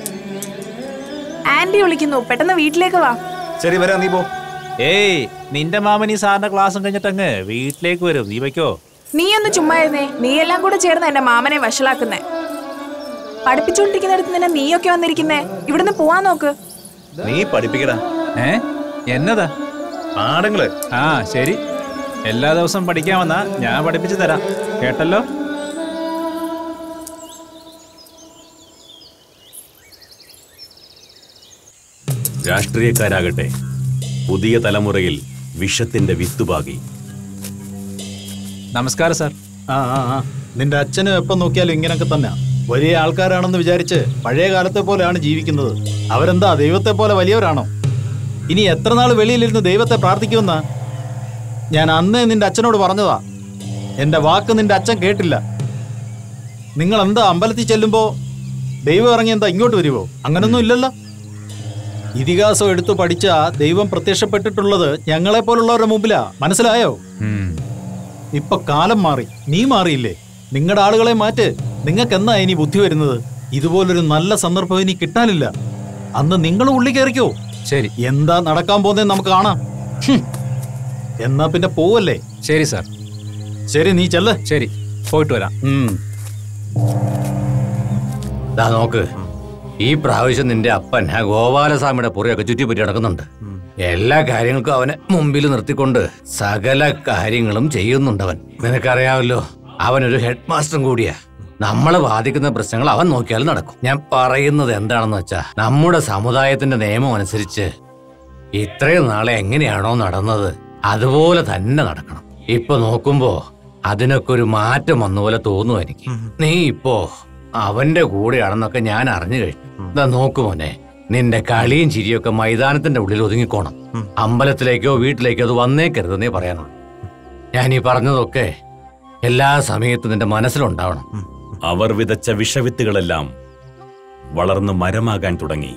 ആന്റി വിളിക്കുന്നു. പെട്ടെന്ന് വീട്ടിലേക്ക് വാ. ശരി, വരാം. നീ പോ. നിന്റെ മാമൻ ഈ സാറിന്റെ ക്ലാസ്സും കഴിഞ്ഞിട്ട് അങ്ങ് വീട്ടിലേക്ക് വരും. നീ വയ്ക്കോ. നീ ഒന്ന് ചുമ്മായിരുന്നേ. നീ എല്ലാം കൂടെ ചേർന്ന് എന്റെ മാമനെ വഷളാക്കുന്നേ. പഠിപ്പിച്ചോണ്ടിരിക്കുന്നിടത്ത് തന്നെ നീയൊക്കെ വന്നിരിക്കുന്നേ. ഇവിടുന്ന് പോവാൻ നോക്ക്. നീ പഠിപ്പിക്കടാ. എന്നതാ പാഠങ്ങള്? ആ ശരി, എല്ലാ ദിവസവും പഠിക്കാമെന്നാ ഞാൻ പഠിപ്പിച്ചു തരാം. കേട്ടല്ലോ? രാഷ്ട്രീയക്കാരാകട്ടെ പുതിയ തലമുറയിൽ വിഷത്തിന്റെ വിത്തുപാകി. നമസ്കാരം സാർ. നിന്റെ അച്ഛനും എപ്പം നോക്കിയാലും ഇങ്ങനൊക്കെ തന്നെ. വലിയ ആൾക്കാരാണെന്ന് വിചാരിച്ച് പഴയ കാലത്തെ പോലെയാണ് ജീവിക്കുന്നത്. അവരെന്താ ദൈവത്തെ പോലെ വലിയവരാണോ? ഇനി എത്ര നാൾ വെളിയിലിരുന്ന് ദൈവത്തെ പ്രാർത്ഥിക്കുമെന്ന ഞാൻ അന്നേ നിന്റെ അച്ഛനോട് പറഞ്ഞതാ. എന്റെ വാക്ക് നിന്റെ അച്ഛൻ കേട്ടില്ല. നിങ്ങൾ എന്താ അമ്പലത്തിൽ ചെല്ലുമ്പോ ദൈവം ഇറങ്ങി എന്താ ഇങ്ങോട്ട് വരുവോ? അങ്ങനൊന്നും ഇല്ലല്ലോ. ഇതിഹാസം എടുത്തു പഠിച്ച ദൈവം പ്രത്യക്ഷപ്പെട്ടിട്ടുള്ളത് ഞങ്ങളെ പോലുള്ളവരുടെ മുമ്പിലാ. മനസ്സിലായോ? ഇപ്പൊ കാലം മാറി, നീ മാറിയില്ലേ? നിങ്ങളുടെ ആളുകളെ മാറ്റ്. നിങ്ങൾക്ക് എന്നാ ഇനി ബുദ്ധി വരുന്നത്? ഇതുപോലൊരു നല്ല സന്ദർഭം ഇനി കിട്ടാനില്ല. അന്ന് നിങ്ങൾ ഉള്ളി കയറിക്കോ. ശരി, എന്താ നടക്കാൻ പോകുന്നത് നമുക്ക് കാണാം. എന്നാ പിന്നെ പോവല്ലേ? ശരി സാർ. ശരി, നീ ചെല്ല്. ശരി, പോയിട്ട് വരാം. നോക്ക്, ഈ പ്രാവശ്യം നിന്റെ അപ്പൻ ആ ഗോപാലസ്വാമിയുടെ പുറയൊക്കെ ചുറ്റിപ്പറ്റി നടക്കുന്നുണ്ട്. എല്ലാ കാര്യങ്ങൾക്കും അവനെ മുമ്പിൽ നിർത്തിക്കൊണ്ട് സകല കാര്യങ്ങളും ചെയ്യുന്നുണ്ടവൻ. നിനക്കറിയാമല്ലോ, അവനൊരു ഹെഡ് മാസ്റ്ററും കൂടിയാ. നമ്മളെ ബാധിക്കുന്ന പ്രശ്നങ്ങൾ അവൻ നോക്കിയാലും നടക്കും. ഞാൻ പറയുന്നത് എന്താണെന്ന് വെച്ചാ, നമ്മുടെ സമുദായത്തിന്റെ നിയമം അനുസരിച്ച് ഇത്രയും നാളെ എങ്ങനെയാണോ നടന്നത് അതുപോലെ തന്നെ നടക്കണം. ഇപ്പൊ നോക്കുമ്പോ അതിനൊക്കെ ഒരു മാറ്റം വന്നപോലെ തോന്നുന്നു എനിക്ക്. നീ ഇപ്പോ അവന്റെ കൂടെയാണെന്നൊക്കെ ഞാൻ അറിഞ്ഞു കഴിഞ്ഞു. ഇതാ നോക്കുമോനെ, നിന്റെ കളിയും ചിരിയൊക്കെ മൈതാനത്തിന്റെ ഉള്ളിൽ ഒതുങ്ങിക്കോണം. അമ്പലത്തിലേക്കോ വീട്ടിലേക്കോ അത് വന്നേക്കരുതെന്നേ പറയാനുള്ളൂ. ഞാൻ ഈ പറഞ്ഞതൊക്കെ എല്ലാ സമയത്തും നിന്റെ മനസ്സിലുണ്ടാവണം. അവർ വിതച്ച വിഷവിത്തുകളെല്ലാം വളർന്ന് മരമാകാൻ തുടങ്ങി.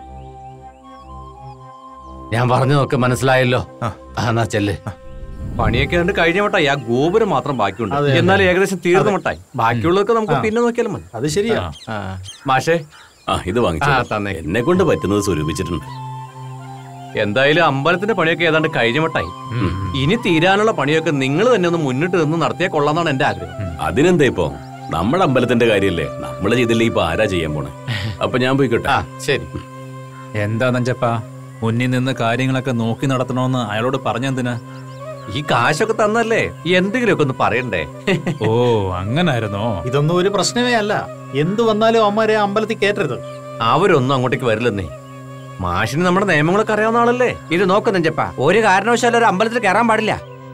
ഞാൻ പറഞ്ഞതൊക്കെ മനസ്സിലായല്ലോ? എന്നാ ചെല്ല്. പണിയൊക്കെ കണ്ട് കഴിഞ്ഞ മട്ടായി. ആ ഗോപുരം മാത്രം ബാക്കിയുണ്ട്. എന്നാലും ഏകദേശം തീർന്ന മട്ടായി. ബാക്കിയുള്ളതൊക്കെ നമുക്ക് പിന്നെ നോക്കിയാലും മതി. അത് ശരിയാ. മാഷേ, ഇത് വാങ്ങിച്ചു. എന്നെ കൊണ്ട് പറ്റുന്നത് സ്വരൂപിച്ചിട്ടുണ്ട്. എന്തായാലും അമ്പലത്തിന്റെ പണിയൊക്കെ ഏതാണ്ട് കഴിഞ്ഞ മട്ടായി. ഇനി തീരാനുള്ള പണിയൊക്കെ നിങ്ങൾ തന്നെ ഒന്ന് മുന്നിട്ട് നിന്ന് നടത്തിയാൽ കൊള്ളാന്നാണ് എന്റെ ആഗ്രഹം. അതിനെന്താ ഇപ്പൊ, നമ്മുടെ അമ്പലത്തിന്റെ കാര്യല്ലേ, നമ്മള് ചെയ്തില്ലേ ഇപ്പൊ ആരാ ചെയ്യാൻ പോണേ? അപ്പൊ ഞാൻ പോയിക്കോട്ടെ. ശരി. എന്താ നഞ്ചപ്പാ, മുന്നിൽ നിന്ന് കാര്യങ്ങളൊക്കെ നോക്കി നടത്തണോന്ന് അയാളോട് പറഞ്ഞെന്തിനാ? ഈ കാശൊക്കെ തന്നല്ലേ, എന്തെങ്കിലുമൊക്കെ ഒന്ന് പറയണ്ടേ? ഓ, അങ്ങനായിരുന്നോ? ഇതൊന്നും ഒരു പ്രശ്നമേ അല്ല. എന്തു വന്നാലും അമ്മമാരെ അമ്പലത്തിൽ കേറ്റരുത്. അവരൊന്നും അങ്ങോട്ടേക്ക് വരില്ലെന്നേ. മാഷിന് നമ്മുടെ നിയമങ്ങളൊക്കെ അറിയാവുന്ന ആളല്ലേ. ഇത് നോക്കുന്ന ചെപ്പ, ഒരു കാരണവശാലും ഒരു അമ്പലത്തിൽ കയറാൻ പാടില്ല.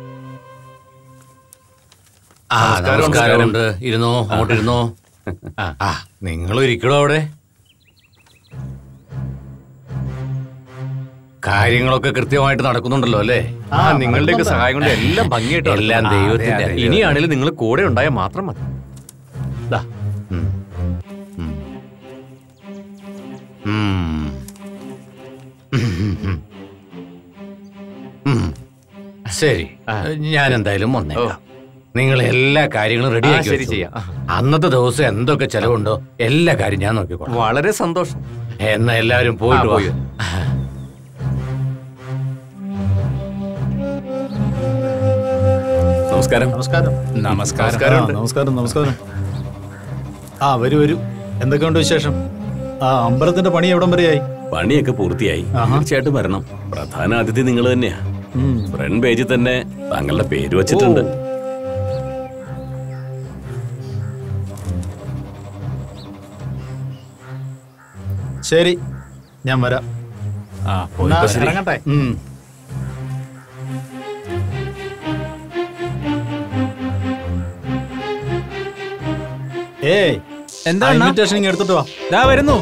നമസ്കാരമുണ്ട്. ഇരുന്നോ, അങ്ങോട്ടിരുന്നോ. നിങ്ങളും ഇരിക്കണോ അവിടെ? കാര്യങ്ങളൊക്കെ കൃത്യമായിട്ട് നടക്കുന്നുണ്ടല്ലോ അല്ലേ? നിങ്ങളുടെയൊക്കെ സഹായം കൊണ്ട് എല്ലാം ഭംഗിയായിട്ട് എല്ലാം ദൈവത്തിന്റെ. ഇനിയാണെങ്കിലും നിങ്ങൾ കൂടെ ഉണ്ടായാൽ മാത്രം മതി. ശരി, ഞാൻ എന്തായാലും വന്നേക്കാം. നിങ്ങൾ എല്ലാ കാര്യങ്ങളും റെഡിയാക്കി ശരി ചെയ്യാം. അന്നത്തെ ദിവസം എന്തൊക്കെ ചെലവുണ്ടോ എല്ലാ കാര്യം ഞാൻ നോക്കിക്കോളാം. വളരെ സന്തോഷം. എന്നാ എല്ലാവരും പോയിട്ട് പോയി. നമസ്കാരം. നമസ്കാരം. നമസ്കാരം. നമസ്കാരം. നമസ്കാരം. വരൂ വരൂ. എന്തൊക്കെയുണ്ട് വിശേഷം? അമ്പലത്തിന്റെ പണി എവിടം വരെയായി? പണിയൊക്കെ പൂർത്തിയായി. തീർച്ചയായിട്ടും വരണം. പ്രധാന അതിഥി നിങ്ങൾ തന്നെയാ. ഫ്രണ്ട് പേജിൽ തന്നെ താങ്കളുടെ പേര് വച്ചിട്ടുണ്ട്. ശരി, ഞാൻ വരാം. ഇറങ്ങട്ടെ. എന്താ ഇൻവിറ്റേഷൻ എടുത്തിട്ട് വാ. ദാ വരുന്നു.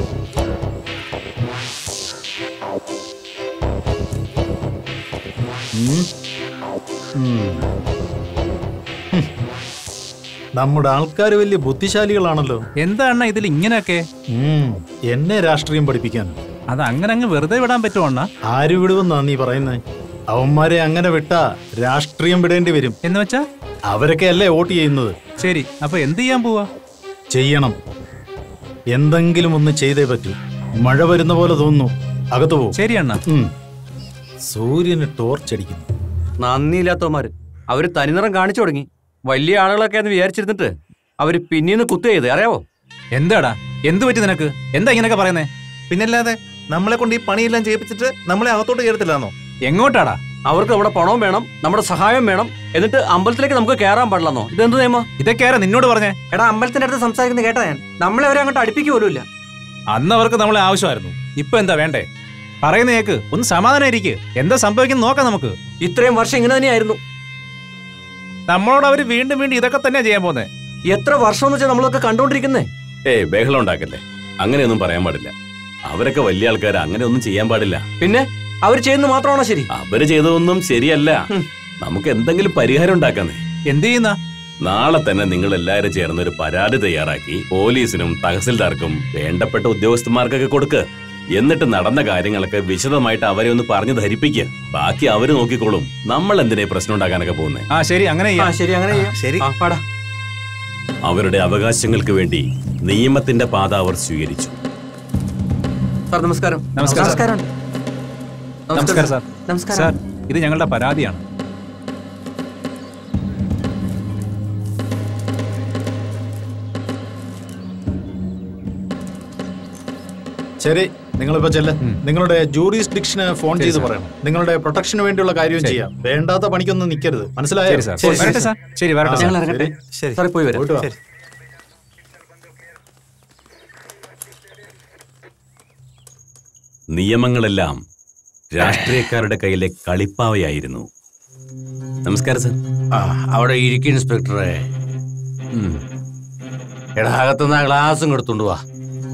നമ്മുടെ ആൾക്കാർ വലിയ ബുദ്ധിശാലികളാണല്ലോ. എന്താണ് ഇതിൽ ഇങ്ങനെയൊക്കെ? എന്നെ രാഷ്ട്രീയം പഠിപ്പിക്കാൻ അത് അങ്ങനെ അങ്ങ് വെറുതെ വിടാൻ പറ്റുമോ? ആര് വിടുവെന്നാ നീ പറയുന്നത്? അവന്മാരെ അങ്ങനെ വിട്ടാ രാഷ്ട്രീയം വിടേണ്ടി വരും. എന്ന് വെച്ചാ അവരൊക്കെ അല്ലേ വോട്ട് ചെയ്യുന്നത്. ശരി, അപ്പൊ എന്ത് ചെയ്യാൻ പോവാ? ചെയ്യണം. എന്തെങ്കിലും ഒന്ന് ചെയ്തേ പറ്റൂ. മഴ വരുന്ന പോലെ തോന്നുന്നു. അകത്ത് പോകും. ശരി അണ്ണ. സൂര്യന് ടോർച്ചടിക്കുന്നു. നന്ദിയില്ലാത്തവന്മാര്. അവര് തനിനിറം കാണിച്ചു തുടങ്ങി. വലിയ ആളുകളൊക്കെ എന്ന് വിചാരിച്ചിരുന്നിട്ട് അവര് പിന്നീന്ന് കുത്തു ചെയ്ത് അറിയാവോ? എന്താടാ എന്ത് പറ്റി നിനക്ക്? എന്താ ഇങ്ങനെയൊക്കെ പറയുന്നേ? പിന്നല്ലാതെ നമ്മളെ കൊണ്ട് ഈ പണിയെല്ലാം ചെയ്യിപ്പിച്ചിട്ട് നമ്മളെ അകത്തോട്ട് കയറത്തില്ലാന്നോ? എങ്ങോട്ടാടാ? അവർക്ക് നമ്മുടെ പണവും വേണം, നമ്മുടെ സഹായം വേണം, എന്നിട്ട് അമ്പലത്തിലേക്ക് നമുക്ക് കയറാൻ പാടില്ലെന്നോ? ഇതെന്ത് നിയമം? ഇതൊക്കെ ആരാ നിന്നോട് പറഞ്ഞേ? എടാ, അമ്പലത്തിന്റെ അടുത്ത് സംസാരിക്കുന്നത് കേട്ടാ ഞാൻ. നമ്മളെ അവരെ അങ്ങോട്ട് അടുപ്പിക്കുപോലുമില്ല. അന്ന് അവർക്ക് നമ്മളെ ആവശ്യമായിരുന്നു. ഇപ്പൊ എന്താ വേണ്ടേ? പറയുന്ന കേക്ക്, ഒന്ന് സമാധാനായിരിക്കും. എന്താ സംഭവിക്കുന്നത് നോക്കാം നമുക്ക്. ഇത്രയും വർഷം ഇങ്ങനെ തന്നെയായിരുന്നു. നമ്മളോട് അവര് വീണ്ടും വീണ്ടും ഇതൊക്കെ തന്നെയാ ചെയ്യാൻ പോകുന്നത്. എത്ര വർഷം എന്ന് വെച്ചാൽ നമ്മളൊക്കെ കണ്ടോണ്ടിരിക്കുന്നേ. ബഹളം ഉണ്ടാക്കല്ലേ, അങ്ങനെയൊന്നും പറയാൻ പാടില്ല. അവരൊക്കെ വലിയ ആൾക്കാർ, അങ്ങനെ ഒന്നും ചെയ്യാൻ പാടില്ല. പിന്നെ അവർ ചെയ്യുന്നത് മാത്രമാണോ ശരി? അവര് ചെയ്തതൊന്നും ശരിയല്ല. നമുക്ക് എന്തെങ്കിലും പരിഹാരം ഉണ്ടാക്കാന്നേ. എന്ത് ചെയ്യുന്ന? നാളെ തന്നെ നിങ്ങൾ എല്ലാവരും ചേർന്ന് ഒരു പരാതി തയ്യാറാക്കി പോലീസിനും തഹസിൽദാർക്കും വേണ്ടപ്പെട്ട ഉദ്യോഗസ്ഥന്മാർക്കൊക്കെ കൊടുക്ക്. എന്നിട്ട് നടന്ന കാര്യങ്ങളൊക്കെ വിശദമായിട്ട് അവരെ ഒന്ന് പറഞ്ഞു ധരിപ്പിക്കുക. ബാക്കി അവര് നോക്കിക്കോളും. നമ്മൾ എന്തിനാ പ്രശ്നം ഉണ്ടാക്കാനൊക്കെ പോകുന്നേ? ശരി, അങ്ങനെ ശരി. അവരുടെ അവകാശങ്ങൾക്ക് വേണ്ടി നിയമത്തിന്റെ പാത അവർ സ്വീകരിച്ചു. നമസ്കാരം. നമസ്കാരം സാർ. സാർ, ഇത് ഞങ്ങളുടെ പരാതിയാണ്. ശരി, നിങ്ങളിപ്പോ ചെല്ല്. നിങ്ങളുടെ ജൂറിസ്ഡിക്ഷന് ഫോൺ ചെയ്ത് പറയണം. നിങ്ങളുടെ പ്രൊട്ടക്ഷന് വേണ്ടിയുള്ള കാര്യവും ചെയ്യാം. വേണ്ടാത്ത പണിക്കൊന്നും നിൽക്കരുത്. മനസ്സിലായോ? ശരി, പോയി വരാം. നിയമങ്ങളെല്ലാം രാഷ്ട്രീയക്കാരുടെ കയ്യിലെ കളിപ്പാവയായിരുന്നു. നമസ്കാരം സർ. അവിടെ ഇരിക്കും ഇൻസ്പെക്ടറെ. എടാ, അകത്തുനിന്ന് ആ ഗ്ലാസും കൊടുത്തോണ്ട് വാ.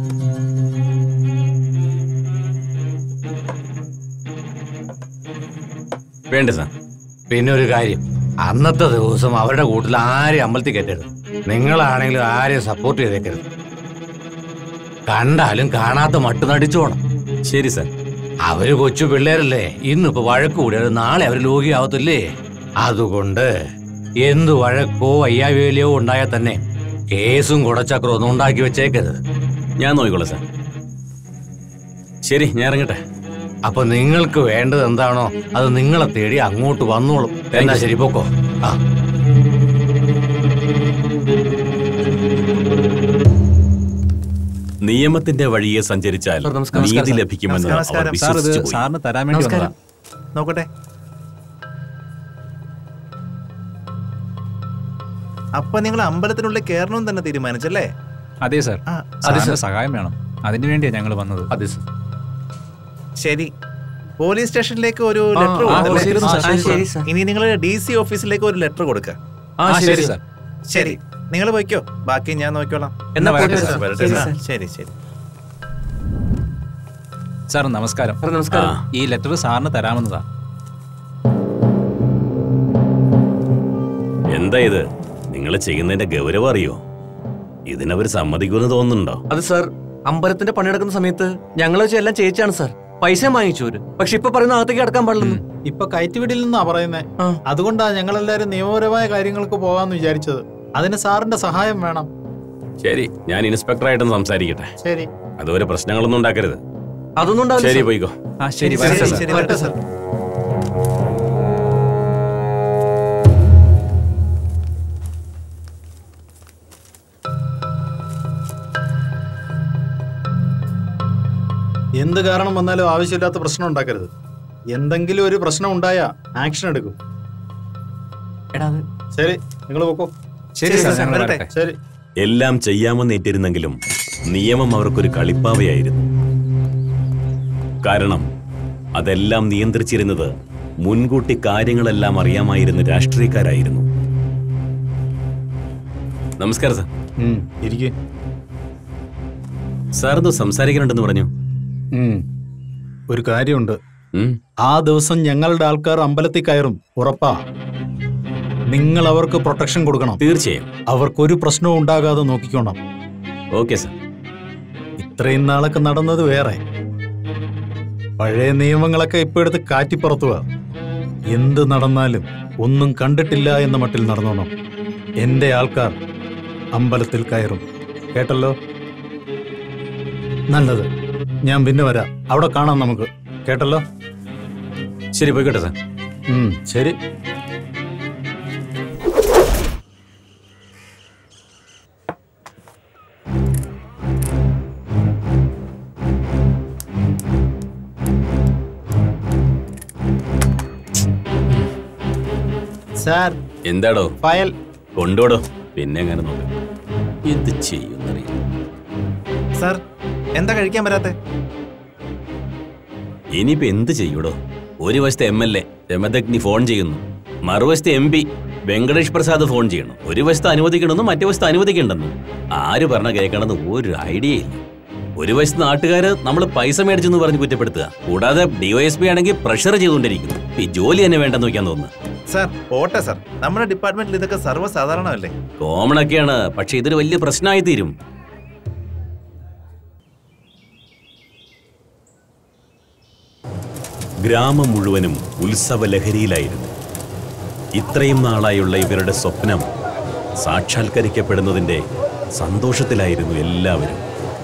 വേണ്ട സാർ. പിന്നെ ഒരു കാര്യം, അന്നത്തെ ദിവസം അവരുടെ കൂട്ടിൽ ആരെയും അമ്പലത്തിൽ കയറ്റരുത്. നിങ്ങളാണെങ്കിലും ആരെയും സപ്പോർട്ട് ചെയ്തേക്കരുത്. കണ്ടാലും കാണാത്ത മട്ട് നടിച്ചോണം. ശരി സാർ. അവര് കൊച്ചു പിള്ളേരല്ലേ, ഇന്നിപ്പോ വഴക്ക് കൂടിയത് നാളെ അവര് ലോകിയാവത്തില്ലേ? അതുകൊണ്ട് എന്തു വഴക്കോ അയ്യാവേലിയോ ഉണ്ടായാൽ തന്നെ കേസും കുടച്ചക്രം ഒന്നും ഉണ്ടാക്കി വെച്ചേക്കരുത്. ഞാൻ നോക്കിക്കോളാം സാർ. ശരി, ഞാൻ ഇറങ്ങട്ടെ. അപ്പൊ നിങ്ങൾക്ക് വേണ്ടത് എന്താണോ അത് നിങ്ങളെ തേടി അങ്ങോട്ട് വന്നോളും. എന്നാ ശരി, പോക്കോ. നിയമത്തിന്റെ വഴിയെ സഞ്ചരിച്ചാൽ നീതി ലഭിക്കുമെന്ന് അവർ വിശ്വസിച്ചു പോയി. സാറിന് തരാൻ വേണ്ടി വന്നതാ. നോക്കട്ടെ. അപ്പൊ നിങ്ങൾ അമ്പലത്തിനുള്ളിൽ കയറണമെന്ന് തന്നെ തീരുമാനിച്ചല്ലേ? അതെ സാർ. സാറിന്റെ സഹായം വേണം. അതിനു വേണ്ടിയാ ഞങ്ങൾ വന്നത്. അതെ സാർ. ശരി, പോലീസ് സ്റ്റേഷനിലേക്ക് ഒരു ലെറ്റർ കൊടുക്കല്ലേ? ഇനി നിങ്ങൾ DC ഓഫീസിലേക്ക് ഒരു ലെറ്റർ കൊടുക്ക. ശരി സാർ. ശരി, നിങ്ങൾ പോയിക്കോ. ബാക്കി ഞാൻ നോക്കിക്കോളാം. ശരി. സാർ നമസ്കാരം. ഈ ലെറ്റർ സാറിന് തരാമെന്നതാ. എന്താ ഇത്? നിങ്ങൾ ചെയ്യുന്നതിന്റെ ഗൗരവം അറിയോ? ഇതിനവർ സമ്മതിക്കുമെന്ന് തോന്നുന്നുണ്ടോ? അത് സാർ, അമ്പലത്തിന്റെ പണിയെടുക്കുന്ന സമയത്ത് ഞങ്ങൾ എല്ലാം ചേച്ചിയാണ് സാർ. പൈസ വാങ്ങിച്ചോര്. പക്ഷെ ഇപ്പൊ പറയുന്ന അകത്തേക്ക് അടക്കാൻ പാടില്ലെന്ന്. ഇപ്പൊ കയറ്റുവിടിൽ നിന്നാ പറയുന്നേ. അതുകൊണ്ടാ ഞങ്ങളെല്ലാരും നിയമപരമായ കാര്യങ്ങൾക്ക് പോകാന്ന് വിചാരിച്ചത്. അതിന് സാറിന്റെ സഹായം വേണം. ശരി, ഞാൻ ഇൻസ്പെക്ടറായിട്ടൊന്ന് സംസാരിക്കട്ടെ. ശരി. അതുവരെ പ്രശ്നങ്ങളൊന്നും ഉണ്ടാക്കരുത്. അതൊന്നും ഉണ്ടാവില്ല. ശരി, പോയിക്കോ. വരട്ടെ സാർ. എന്ത് കാരണം വന്നാലും ആവശ്യമില്ലാത്ത പ്രശ്നം ഉണ്ടാക്കരുത്. എന്തെങ്കിലും ഒരു പ്രശ്നം ഉണ്ടായാ ആക്ഷൻ എടുക്കും. ശരി, നിങ്ങൾ പോക്കോ. ശരി. എല്ലാം ചെയ്യാമെന്ന് ഏറ്റിരുന്നെങ്കിലും നിയമം അവർക്കൊരു കളിപ്പാവയായിരുന്നു. കാരണം അതെല്ലാം നിയന്ത്രിച്ചിരുന്നത് മുൻകൂട്ടി കാര്യങ്ങളെല്ലാം അറിയാമായിരുന്ന രാഷ്ട്രീയക്കാരായിരുന്നു. നമസ്കാരം സാർ. ഇരിക്കേ. സാറെന്തോ സംസാരിക്കാനുണ്ടെന്ന് പറഞ്ഞു. ഒരു കാര്യമുണ്ട്. ആ ദിവസം ഞങ്ങളുടെ ആൾക്കാർ അമ്പലത്തിൽ കയറും, ഉറപ്പാ. നിങ്ങൾ അവർക്ക് പ്രൊട്ടക്ഷൻ കൊടുക്കണം. തീർച്ചയായും. അവർക്കൊരു പ്രശ്നവും ഉണ്ടാകാതെ നോക്കിക്കോണം. Okay sir. ഇത്രയും നാളൊക്കെ നടന്നത് വേറെ. പഴയ നിയമങ്ങളൊക്കെ ഇപ്പൊ എടുത്ത് കാറ്റിപ്പുറത്തുക. എന്ത് നടന്നാലും ഒന്നും കണ്ടിട്ടില്ല എന്ന മട്ടിൽ നടന്നോണം. എന്റെ ആൾക്കാർ അമ്പലത്തിൽ കയറും, കേട്ടല്ലോ? നല്ലത്. ഞാൻ പിന്നെ വരാം. അവിടെ കാണാം നമുക്ക്, കേട്ടല്ലോ? ശരി, പോയിക്കോട്ടെ സാർ. ശരി. സാർ എന്താടോ ഫയൽ കൊണ്ടോടോ. പിന്നെ എങ്ങനെ നോക്കാം എന്ത് ചെയ്യുന്നറിയാം. സാർ എന്താ കഴിക്കാൻ വരാത്തെ? ഇനിയിപ്പോ എന്ത് ചെയ്യൂടോ? ഒരു വശത്തെ MLA രമദഗ്നി ഫോൺ ചെയ്യുന്നു, മറുവശത്തെ MP വെങ്കടേഷ് പ്രസാദ് ഫോൺ ചെയ്യണം. ഒരു വശത്ത് അനുവദിക്കണമെന്നും മറ്റേ വശത്ത് അനുവദിക്കണ്ടെന്നും ആര് പറഞ്ഞ കേൾക്കണമെന്ന് ഒരു ഐഡിയ ഇല്ല. ഒരു വശത്ത് നാട്ടുകാര് നമ്മൾ പൈസ മേടിച്ചെന്ന് പറഞ്ഞ് കുറ്റപ്പെടുത്തുക, കൂടാതെ DYSP ആണെങ്കിൽ പ്രഷർ ചെയ്തുകൊണ്ടിരിക്കുന്നു. ഈ ജോലി തന്നെ വേണ്ടെന്ന് നോക്കാൻ തോന്നുന്നു. സാർ പോട്ടെ സാർ, നമ്മുടെ ഡിപ്പാർട്ട്മെന്റിൽ ഇതൊക്കെ സർവ്വസാധാരണമല്ലേ? കോമൺ ഒക്കെയാണ്, പക്ഷെ ഇതൊരു വലിയ പ്രശ്നമായി തീരും. ഗ്രാമം മുഴുവനും ഉത്സവ ലഹരിയിലായിരുന്നു. ഇത്രയും നാളായുള്ള ഇവരുടെ സ്വപ്നം സാക്ഷാത്കരിക്കപ്പെടുന്നതിന്റെ സന്തോഷത്തിലായിരുന്നു എല്ലാവരും.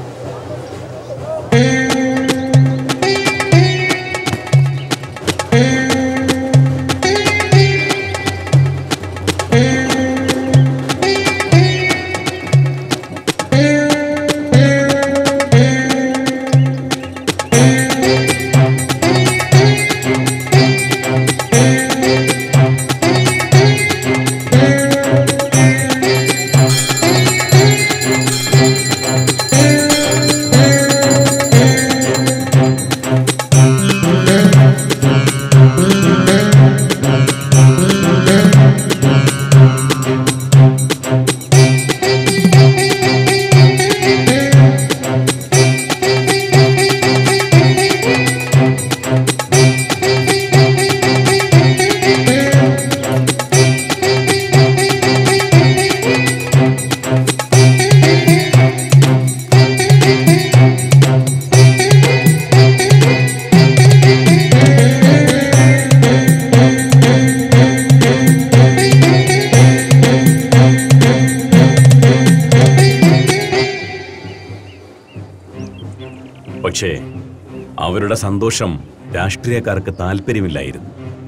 പക്ഷേ അവരുടെ സന്തോഷം രാഷ്ട്രീയക്കാർക്ക് താല്പര്യമില്ലായിരുന്നു.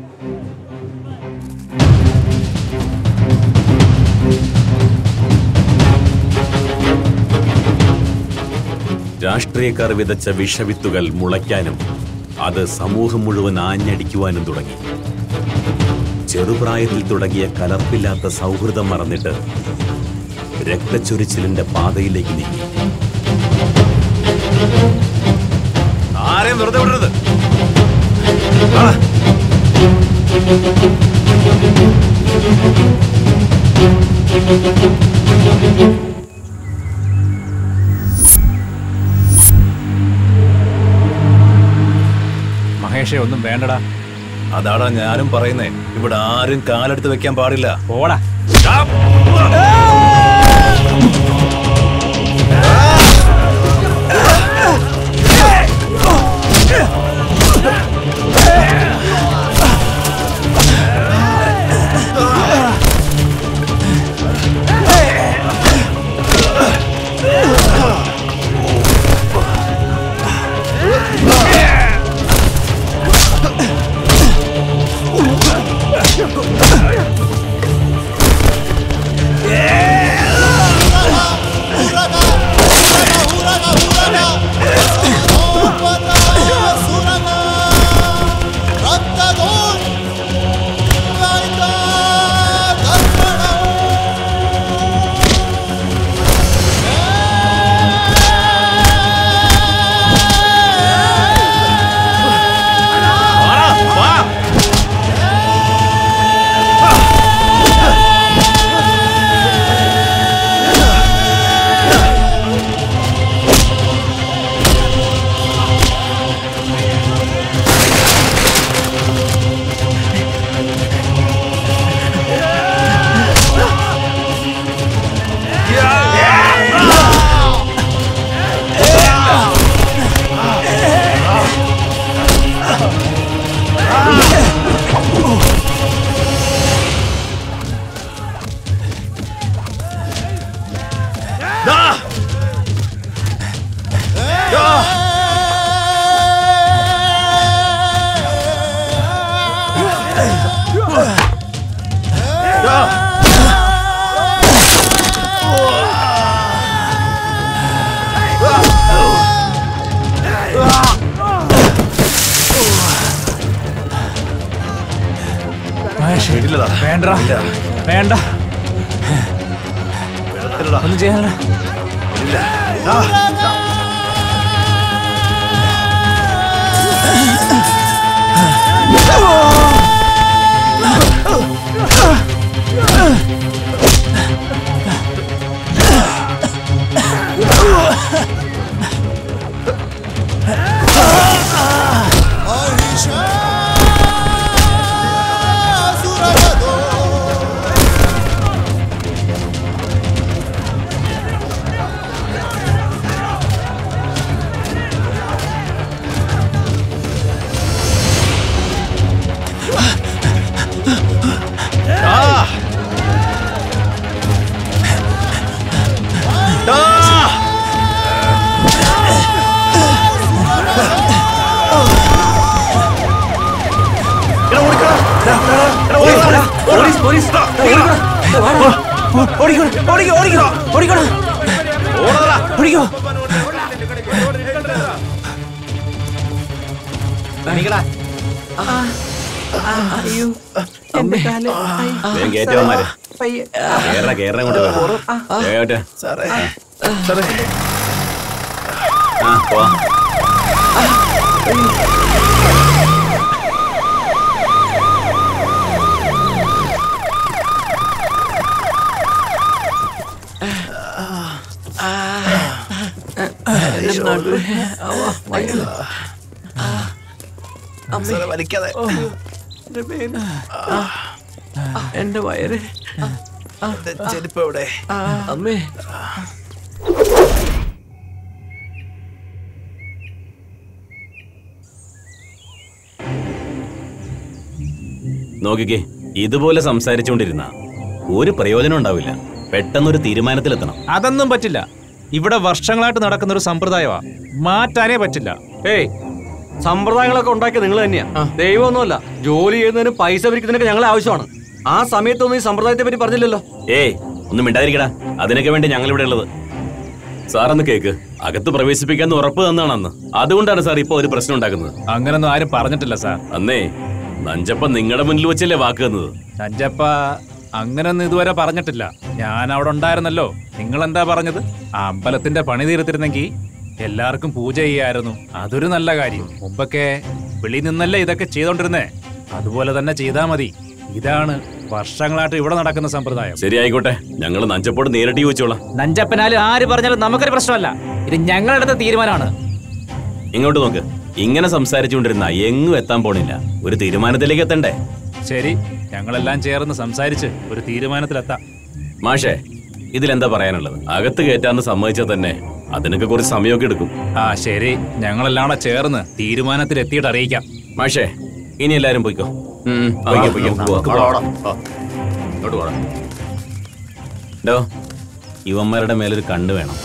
രാഷ്ട്രീയക്കാർ വിതച്ച വിഷവിത്തുകൾ മുളയ്ക്കാനും അത് സമൂഹം മുഴുവൻ ആഞ്ഞടിക്കുവാനും തുടങ്ങി. ചെറുപ്രായത്തിൽ തുടങ്ങിയ കലർപ്പില്ലാത്ത സൗഹൃദം മറന്നിട്ട് രക്തച്ചൊരിച്ചിലിന്റെ പാതയിലേക്ക് നീങ്ങി. ആരെയും വെറുതെ വിടരുത്. മഹേഷേ ഒന്നും വേണ്ടടാ. അതാടാ ഞാനും പറയുന്നേ, ഇവിടെ ആരും കാലെടുത്ത് വെക്കാൻ പാടില്ല. പോടാ. മഹേഷേ വേണ്ട വേണ്ട ഒന്നും ചെയ്യാനല്ല. എന്റെ വയറ് ചെരുപ്പ് എവിടെ അമ്മേ? നോക്കിക്കേ, ഇതുപോലെ സംസാരിച്ചുകൊണ്ടിരുന്ന ഒരു പ്രയോജനം ഉണ്ടാവില്ല. പെട്ടെന്നൊരു തീരുമാനത്തിലെത്തണം. അതൊന്നും പറ്റില്ല. ഇവിടെ വർഷങ്ങളായിട്ട് നടക്കുന്ന ഒരു സമ്പ്രദായമാ, മാറ്റാനേ പറ്റില്ല. ഏയ്, സമ്പ്രദായങ്ങളൊക്കെ ഉണ്ടാക്കിയ നിങ്ങൾ തന്നെയാ, ദൈവമൊന്നുമല്ല. ജോലി ചെയ്യുന്നതിന് പൈസ പിരിക്കുന്നതിനൊക്കെ ഞങ്ങളെ ആവശ്യമാണ്. ആ സമയത്തൊന്നും ഈ സമ്പ്രദായത്തെ പറ്റി പറഞ്ഞില്ലല്ലോ. ഏയ്, ഒന്നും മിണ്ടാതിരിക്കടാ. അതിനൊക്കെ വേണ്ടി ഞങ്ങൾ ഇവിടെ ഉള്ളത്. സാറൊന്ന് കേക്ക്. അകത്ത് പ്രവേശിപ്പിക്കാന്ന് ഉറപ്പ് തന്നാണ് അന്ന്. അതുകൊണ്ടാണ് സാർ ഇപ്പൊ ഒരു പ്രശ്നം ഉണ്ടാക്കുന്നത്. അങ്ങനൊന്നും ആരും പറഞ്ഞിട്ടില്ല സാർ. അന്നേ നഞ്ചപ്പ നിങ്ങളുടെ മുന്നിൽ വെച്ചല്ലേ വാക്ക് തന്നത്. നഞ്ചപ്പ അങ്ങനൊന്നും ഇതുവരെ പറഞ്ഞിട്ടില്ല. ഞാൻ അവിടെ ഉണ്ടായിരുന്നല്ലോ. നിങ്ങൾ എന്താ പറഞ്ഞത്? ആ അമ്പലത്തിന്റെ പണി തീർത്തിരുന്നെങ്കിൽ എല്ലാവർക്കും പൂജ ചെയ്യായിരുന്നു. അതൊരു നല്ല കാര്യം. മുമ്പൊക്കെ വെളിയിൽ നിന്നല്ലേ ഇതൊക്കെ ചെയ്തോണ്ടിരുന്നേ. അതുപോലെ തന്നെ ചെയ്താ മതി. ഇതാണ് വർഷങ്ങളായിട്ട് ഇവിടെ നടക്കുന്ന സമ്പ്രദായം. ശരി, ആയിക്കോട്ടെ. ഞങ്ങൾ നഞ്ചപ്പോട് നേരിട്ട് ചോദിച്ചോളാം. നഞ്ചപ്പനാലും ആര് പറഞ്ഞാലും നമുക്കൊരു പ്രശ്നമല്ല. ഇത് ഞങ്ങളെടുത്ത തീരുമാനമാണ്. ഇങ്ങോട്ട് നോക്ക്. ഇങ്ങനെ സംസാരിച്ചുകൊണ്ടിരുന്ന എങ്ങും എത്താൻ പോണില്ല. ഒരു തീരുമാനത്തിലേക്ക് എത്തണ്ടേ? ശരി, ഞങ്ങളെല്ലാം ചേർന്ന് സംസാരിച്ച് ഒരു തീരുമാനത്തിലെത്താം. മാഷേ, ഇതിലെന്താ പറയാനുള്ളത്? അകത്ത് കയറ്റാന്ന് സമ്മതിച്ചാൽ തന്നെ അതിനൊക്കെ കുറച്ച് സമയമൊക്കെ എടുക്കും. ശരി, ഞങ്ങളെല്ലാം ചേർന്ന് തീരുമാനത്തിൽ എത്തിയിട്ട് അറിയിക്കാം. മാഷേ, ഇനി എല്ലാരും പോയിക്കോ. ഇവന്മാരുടെ മേലൊരു കണ്ണ് വേണം.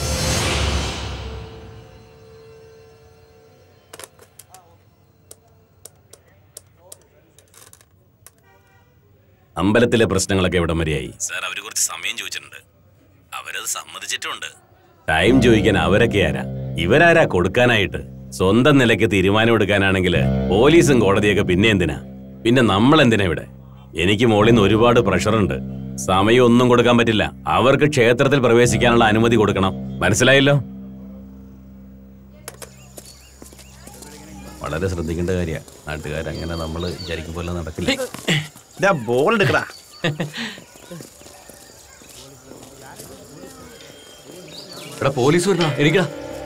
അമ്പലത്തിലെ പ്രശ്നങ്ങളൊക്കെ എവിടം വരെയായി? സാർ, അവര് കുറച്ച് സമയം ചോദിച്ചിട്ടുണ്ട്. അവരത് സമ്മതിച്ചിട്ടുണ്ട്. ടൈം ചോദിക്കാൻ അവരൊക്കെ ആരാ? ഇവരാരാ കൊടുക്കാനായിട്ട്? സ്വന്തം നിലയ്ക്ക് തീരുമാനം എടുക്കാനാണെങ്കിൽ പോലീസും കോടതിയൊക്കെ പിന്നെ എന്തിനാ? പിന്നെ നമ്മൾ എന്തിനാ ഇവിടെ? എനിക്ക് മോളിൽ നിന്ന് ഒരുപാട് പ്രഷറുണ്ട്. സമയം ഒന്നും കൊടുക്കാൻ പറ്റില്ല. അവർക്ക് ക്ഷേത്രത്തിൽ പ്രവേശിക്കാനുള്ള അനുമതി കൊടുക്കണം. മനസ്സിലായല്ലോ? വളരെ ശ്രദ്ധിക്കേണ്ട കാര്യമാണ്. നാട്ടുകാരങ്ങനെ നമ്മൾ വിചാരിക്കും പോലെ നടക്കില്ല. ബോൾ എടുക്കടാ. പോലീസ് വരുന്ന എനിക്കാ.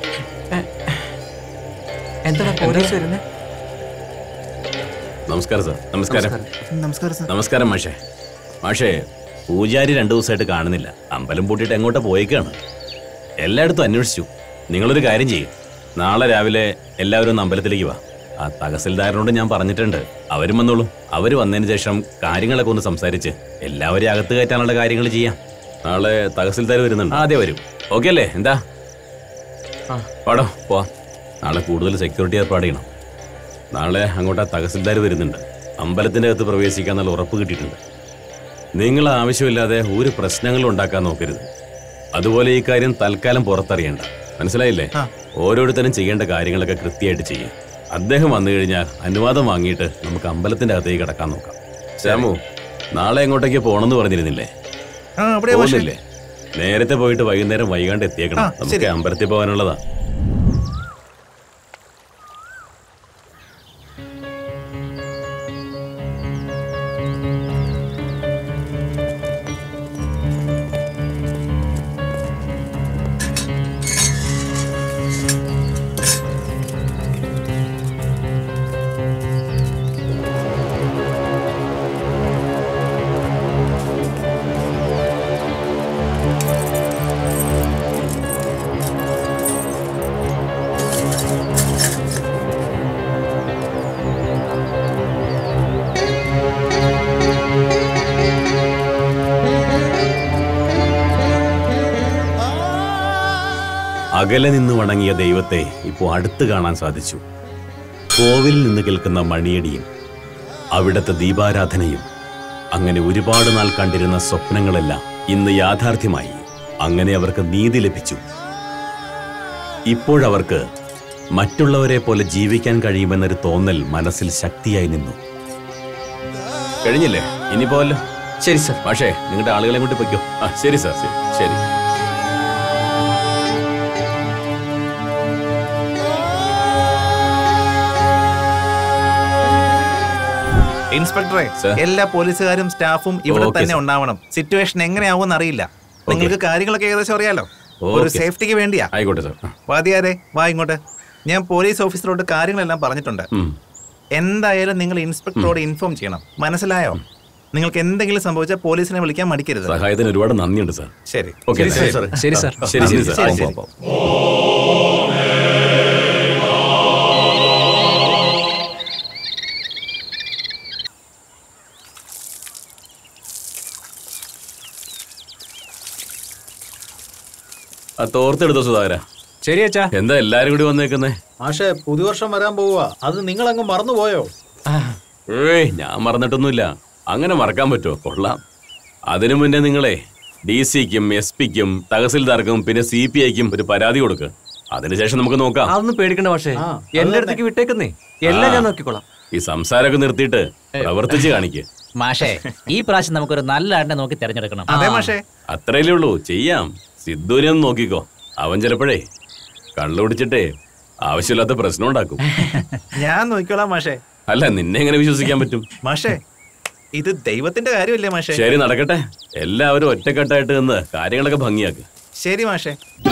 എന്താ പോലീസ് വരുന്നേ? നമസ്കാരം സാർ. നമസ്കാരം. നമസ്കാരം മാഷേ. മാഷേ, പൂജാരി 2 ദിവസമായിട്ട് കാണുന്നില്ല. അമ്പലം പൂട്ടിയിട്ട് എങ്ങോട്ടാ പോയേക്കാണ്. എല്ലായിടത്തും അന്വേഷിച്ചു. നിങ്ങളൊരു കാര്യം ചെയ്യും. നാളെ രാവിലെ എല്ലാവരും ഒന്ന് അമ്പലത്തിലേക്ക് വാ. ആ തഹസിൽദാറിനോട് ഞാൻ പറഞ്ഞിട്ടുണ്ട്. അവരും വന്നോളൂ. അവര് വന്നതിന് ശേഷം കാര്യങ്ങളൊക്കെ ഒന്ന് സംസാരിച്ച് എല്ലാവരെയും അകത്ത് കയറ്റാനുള്ള കാര്യങ്ങൾ ചെയ്യാം. നാളെ തഹസിൽദാർ വരുന്നുണ്ട്. ആദ്യം വരും. ഓക്കെ അല്ലേ? എന്താ പാടോ പോവാ. നാളെ കൂടുതൽ സെക്യൂരിറ്റി ഏർപ്പാട് ചെയ്യണം. നാളെ അങ്ങോട്ട് ആ തഹസിൽദാർ വരുന്നുണ്ട്. അമ്പലത്തിൻ്റെ അകത്ത് പ്രവേശിക്കാന്നുള്ള ഉറപ്പ് കിട്ടിയിട്ടുണ്ട്. നിങ്ങൾ ആവശ്യമില്ലാതെ ഒരു പ്രശ്നങ്ങളും ഉണ്ടാക്കാൻ നോക്കരുത്. അതുപോലെ ഈ കാര്യം തൽക്കാലം പുറത്തറിയണ്ട. മനസ്സിലായില്ലേ? ഓരോരുത്തരും ചെയ്യേണ്ട കാര്യങ്ങളൊക്കെ കൃത്യമായിട്ട് ചെയ്യും. അദ്ദേഹം വന്നു കഴിഞ്ഞാൽ അനുവാദം വാങ്ങിയിട്ട് നമുക്ക് അമ്പലത്തിന്റെ അകത്തേക്ക് കിടക്കാൻ നോക്കാം. ശ്യാമു, നാളെ എങ്ങോട്ടേക്ക് പോണെന്ന് പറഞ്ഞിരുന്നില്ലേ? പോകുന്നില്ലേ? നേരത്തെ പോയിട്ട് വൈകുന്നേരം വൈകാണ്ട് എത്തിയേക്കണം. നമുക്ക് അമ്പലത്തിൽ പോകാനുള്ളതാ. അകലെ നിന്ന് വണങ്ങിയ ദൈവത്തെ ഇപ്പോൾ അടുത്ത് കാണാൻ സാധിച്ചു. കോവിലിൽ നിന്ന് കേൾക്കുന്ന മണിയടിയും അവിടുത്തെ ദീപാരാധനയും, അങ്ങനെ ഒരുപാട് നാൾ കണ്ടിരുന്ന സ്വപ്നങ്ങളെല്ലാം ഇന്ന് യാഥാർത്ഥ്യമായി. അങ്ങനെ അവർക്ക് നീതി ലഭിച്ചു. ഇപ്പോഴവർക്ക് മറ്റുള്ളവരെ പോലെ ജീവിക്കാൻ കഴിയുമെന്നൊരു തോന്നൽ മനസ്സിൽ ശക്തിയായി നിന്നു. കഴിഞ്ഞില്ലേ? ഇനി പോവല്ലോ. ശരി സർ. പക്ഷേ നിങ്ങളുടെ ആളുകളെ കൊണ്ട് പൊയ്ക്കോ. ശരി സാർ. ശരി. ഇൻസ്പെക്ടറെ, എല്ലാ പോലീസുകാരും സ്റ്റാഫും ഇവിടെ തന്നെ ഉണ്ടാവണം. സിറ്റുവേഷൻ എങ്ങനെയാവും അറിയില്ല. നിങ്ങൾക്ക് കാര്യങ്ങളൊക്കെ ഏകദേശം അറിയാലോ. ഒരു സേഫ്റ്റിക്ക് വേണ്ടിയാ. ആയിക്കോട്ടെ സാർ. വാദിയാരെ വാ ഇങ്ങോട്ട്. ഞാൻ പോലീസ് ഓഫീസറോട് കാര്യങ്ങളെല്ലാം പറഞ്ഞിട്ടുണ്ട്. എന്തായാലും നിങ്ങൾ ഇൻസ്പെക്ടറോട് ഇൻഫോം ചെയ്യണം. മനസ്സിലായോ? നിങ്ങൾക്ക് എന്തെങ്കിലും സംഭവിച്ചാൽ പോലീസിനെ വിളിക്കാൻ മടിക്കരുത്. സഹായത്തിന് ഒരുപാട് നന്ദിയുണ്ട് സാർ. ശരി. ശരി സാർ. ശരി. തോർത്തെടുത്തോ സുധാകര. ശരി അച്ഛാ. എന്താ എല്ലാരും കൂടി വന്നേക്കുന്നേ? മാഷേ, പുതുവർഷം വരാൻ പോവാ. അത് നിങ്ങൾ അങ്ങ് മറന്നുപോയോ? ഞാൻ മറന്നിട്ടൊന്നുമില്ല. അങ്ങനെ മറക്കാൻ പറ്റുമോ? കൊള്ളാം. അതിനു മുന്നേ നിങ്ങളെ DC-ക്കും SP-ക്കും തഹസിൽദാർക്കും പിന്നെ CPIക്കും ഒരു പരാതി കൊടുക്കുക. അതിനുശേഷം നമുക്ക് നോക്കാം. അതൊന്നും പേടിക്കണ്ട പക്ഷേ, എന്റെ അടുത്തേക്ക് വിട്ടേക്കുന്നേ. എല്ലാം ഞാൻ നോക്കിക്കോളാം. ഈ സംസാരമൊക്കെ നിർത്തിയിട്ട് പ്രവർത്തിച്ച് കാണിക്കുക. മാഷേ, ഈ പ്രാവശ്യം നമുക്കൊരു നല്ല ആടിനെ നോക്കി തെരഞ്ഞെടുക്കണം. അതെ മാഷേ. അത്രയല്ലേ ഉള്ളൂ, ചെയ്യാം. സിദ്ധുവിനെ ഒന്ന് നോക്കിക്കോ. അവൻ ചിലപ്പോഴേ കള്ളു കുടിച്ചിട്ടേ ആവശ്യമില്ലാത്ത പ്രശ്നം ഉണ്ടാക്കും. ഞാൻ നോക്കിക്കോളാം മാഷേ. അല്ല, നിന്നെ എങ്ങനെ വിശ്വസിക്കാൻ പറ്റും? മാഷേ, ഇത് ദൈവത്തിന്റെ കാര്യമല്ലേ മാഷേ? ശരി, നടക്കട്ടെ. എല്ലാവരും ഒറ്റക്കെട്ടായിട്ട് നിന്ന് കാര്യങ്ങളൊക്കെ ഭംഗിയാക്കുക. ശരി മാഷേ.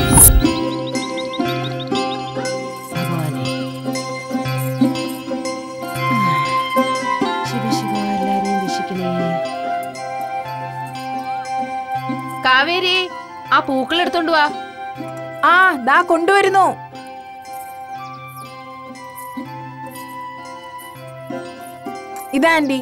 കാവേരി, ആ പൂക്കൾ എടുത്തോണ്ട് വാ. ആ ദാ കൊണ്ടുവരുന്നു. ഇതാ ആന്റി.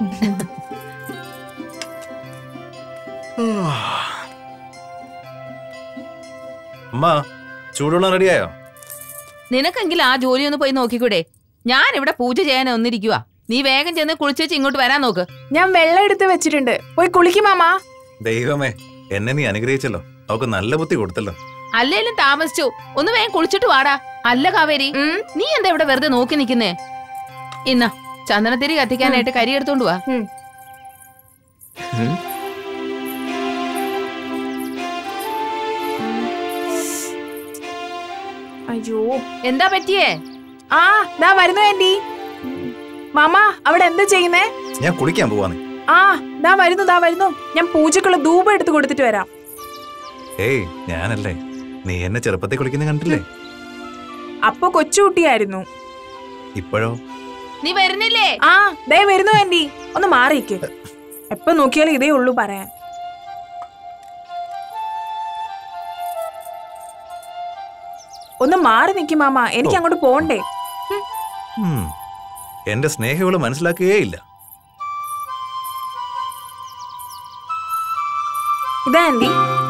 അമ്മ, ചൂടുവെള്ളം റെഡിയായോ? നിനക്കെങ്കിൽ ആ ജോലി ഒന്ന് പോയി നോക്കിക്കൂടെ? ഞാൻ ഇവിടെ പൂജ ചെയ്യാൻ ഒന്നിരിക്കുക. നീ വേഗം ചെന്ന് കുളിച്ചേച്ച് ഇങ്ങോട്ട് വരാൻ നോക്ക്. ഞാൻ വെള്ളം എടുത്ത് വെച്ചിട്ടുണ്ട്, പോയി കുളിക്കും മാമാ. ദൈവമേ, എന്നെ നീ അനുഗ്രഹിച്ചല്ലോ. അവക്ക് നല്ല ബുദ്ധി കൊടുത്തല്ലോ. അല്ലേലും താമസിച്ചു. ഒന്ന് വേഗം കുളിച്ചിട്ട് വാടാ. അല്ല കാവേരി, നീ എന്താ ഇവിടെ വെറുതെ നോക്കി നിക്കുന്നേ? ഇന്ന ചന്ദനത്തിരി കത്തിക്കാനായിട്ട് കരി എടുത്തോണ്ട് വാ. അയ്യോ, എന്താ പറ്റിയേ? ആ ദാ വരുന്നു ആന്റി. മാമ, അവിടെ എന്താ ചെയ്യുന്നേ? ഞാൻ കുളിക്കാൻ പോവാന്ന്. ആ ദാ വരുന്നു. ഞാൻ പൂജക്കുള്ള ധൂപം എടുത്ത് കൊടുത്തിട്ട് വരാം. ഏയ്, ഞാനല്ലേ. നീ എന്നെ ചെറുപ്പത്തിൽ കുളിക്കുന്ന കണ്ടില്ലേ? അപ്പൊ കൊച്ചുകുട്ടിയായിരുന്നു. ഇപ്പോഴോ? നീ വരുന്നില്ലേ? ആ ദേ വരുന്നു ആന്റി. ഒന്ന് മാറിയിക്ക്. എപ്പൊ നോക്കിയാലും ഇതേ ഉള്ളൂ പറയാൻ. ഒന്ന് മാറി നിൽക്കും മാമ, എനിക്ക് അങ്ങോട്ട് പോണ്ടേ. എന്റെ സ്നേഹം ഇവള് മനസ്സിലാക്കുകയേ ഇല്ല. ഇതാ ആന്റി.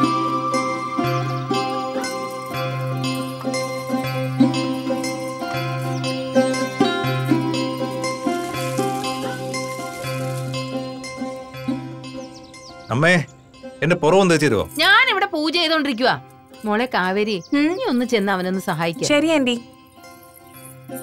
അമ്മേ, എന്റെ പുറവും തേച്ച് തരുമോ? ഞാൻ ഇവിടെ പൂജ ചെയ്തോണ്ടിരിക്കുക. മോളെ കാവേരി, നീ ഒന്ന് ചെന്ന് അവനൊന്ന് സഹായിക്കാം. ശരി ആന്റി.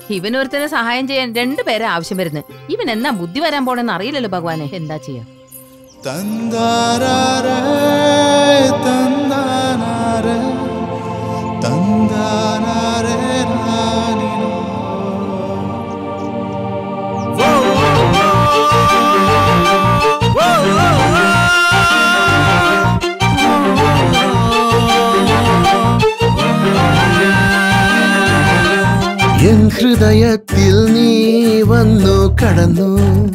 ഇവനൊരുത്തനെ സഹായം ചെയ്യാൻ 2 പേരെ ആവശ്യം വരുന്നത്. ഇവൻ എന്നാ ബുദ്ധി വരാൻ പോണെന്ന് അറിയില്ലല്ലോ ഭഗവാനെ. എന്താ ചെയ്യാ? എൻ ഹൃദയത്തിൽ നീ വന്നു കടന്നു,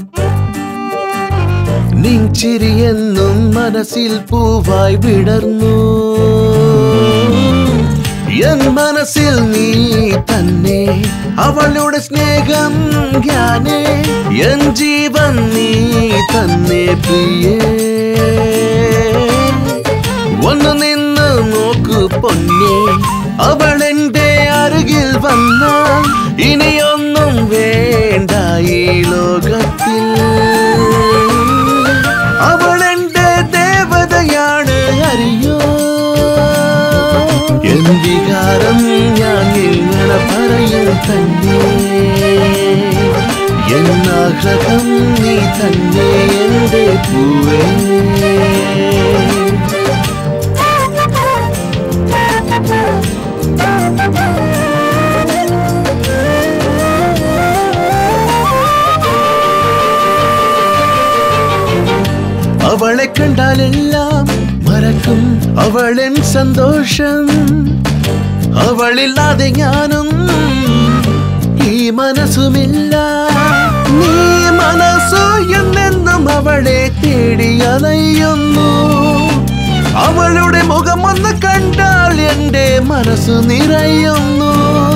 നിൻ ചിരിയെന്നും മനസ്സിൽ പൂവായി വിടർന്നു. എൻ മനസ്സിൽ നീ തന്നെ, അവളുടെ സ്നേഹം ഞാനേ, എൻ ജീവൻ നീ തന്നെ പ്രിയേ. ഒന്ന് നിന്ന് നോക്കു പൊന്നേ, അവളെന്റെ അരികിൽ വന്നാൽ ഇനിയൊന്നും വേണ്ട ഈ ലോകത്തിൽ. അവളെന്റെ ദേവതയാണ് അറിയോ, എൻ വികാരം ഞാൻ ഇങ്ങനെ പറയും തന്നെ. എന്നാഗ്രഹം നീ തന്നെ എന്റെ പൂവേ. അവളെ കണ്ടാലെല്ലാം മറക്കും അവളെൻ സന്തോഷം. അവളില്ലാതെ ഞാനും ഈ മനസ്സുമില്ല. നീ മനസ്സു എന്നെന്നും അവളെ തേടി അലയുന്നു. അവളുടെ മുഖം ഒന്ന് കണ്ടാൽ എന്റെ മനസ്സു നിറയുന്നു.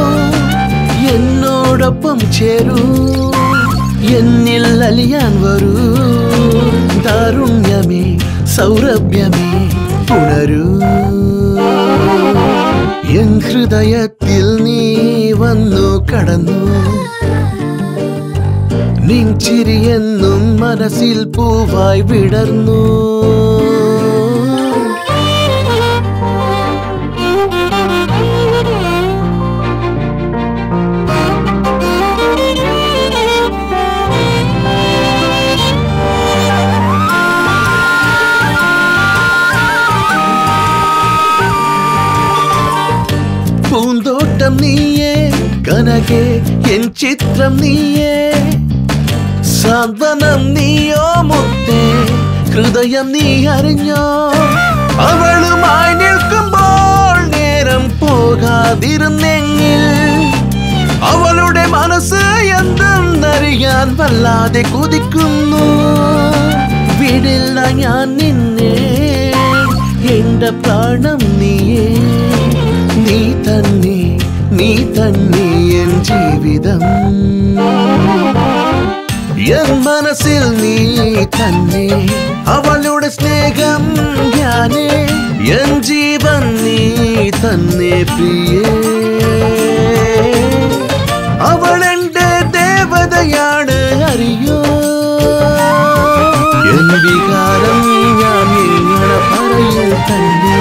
എന്നോടൊപ്പം ചേരൂ, എന്നിൽ അലിയാൻ വരൂ. താരുണ്യമേ സൗരഭ്യമേ ഉണരൂ. എൻ ഹൃദയത്തിൽ നീ വന്നു കടന്നു, നിൻ ചിരിയെന്നും മനസ്സിൽ പൂവായി വിടർന്നു. പൂന്തോട്ടം നീയേ, കനകെ എൻ ചിത്രം നീയേ, സാന്ത്വനം നീയോ മുത്തേ, ഹൃദയം നീ അറിഞ്ഞോ. അവളുമായി നിൽക്കുമ്പോൾ നേരം പോകാതിരുന്നെങ്കിൽ അവളുടെ മനസ്സ് എന്തെന്നറിയാൻ വല്ലാതെ കൊതിക്കുന്നു. വിടില്ല ഞാൻ നിന്നെ, എന്റെ പ്രാണം നീയേ. നീ തന്നെ, നീ തന്നെ എൻ ജീവിതം. എൻ മനസ്സിൽ നീ തന്നെ, അവളുടെ സ്നേഹം ഞാനേ, എൻ ജീവൻ നീ തന്നെ പ്രിയേ. അവളെന്റെ ദേവതയാണ് അറിയോ, എൻ വികാരം ഞാൻ ഇങ്ങനെ പറയും തന്നെ.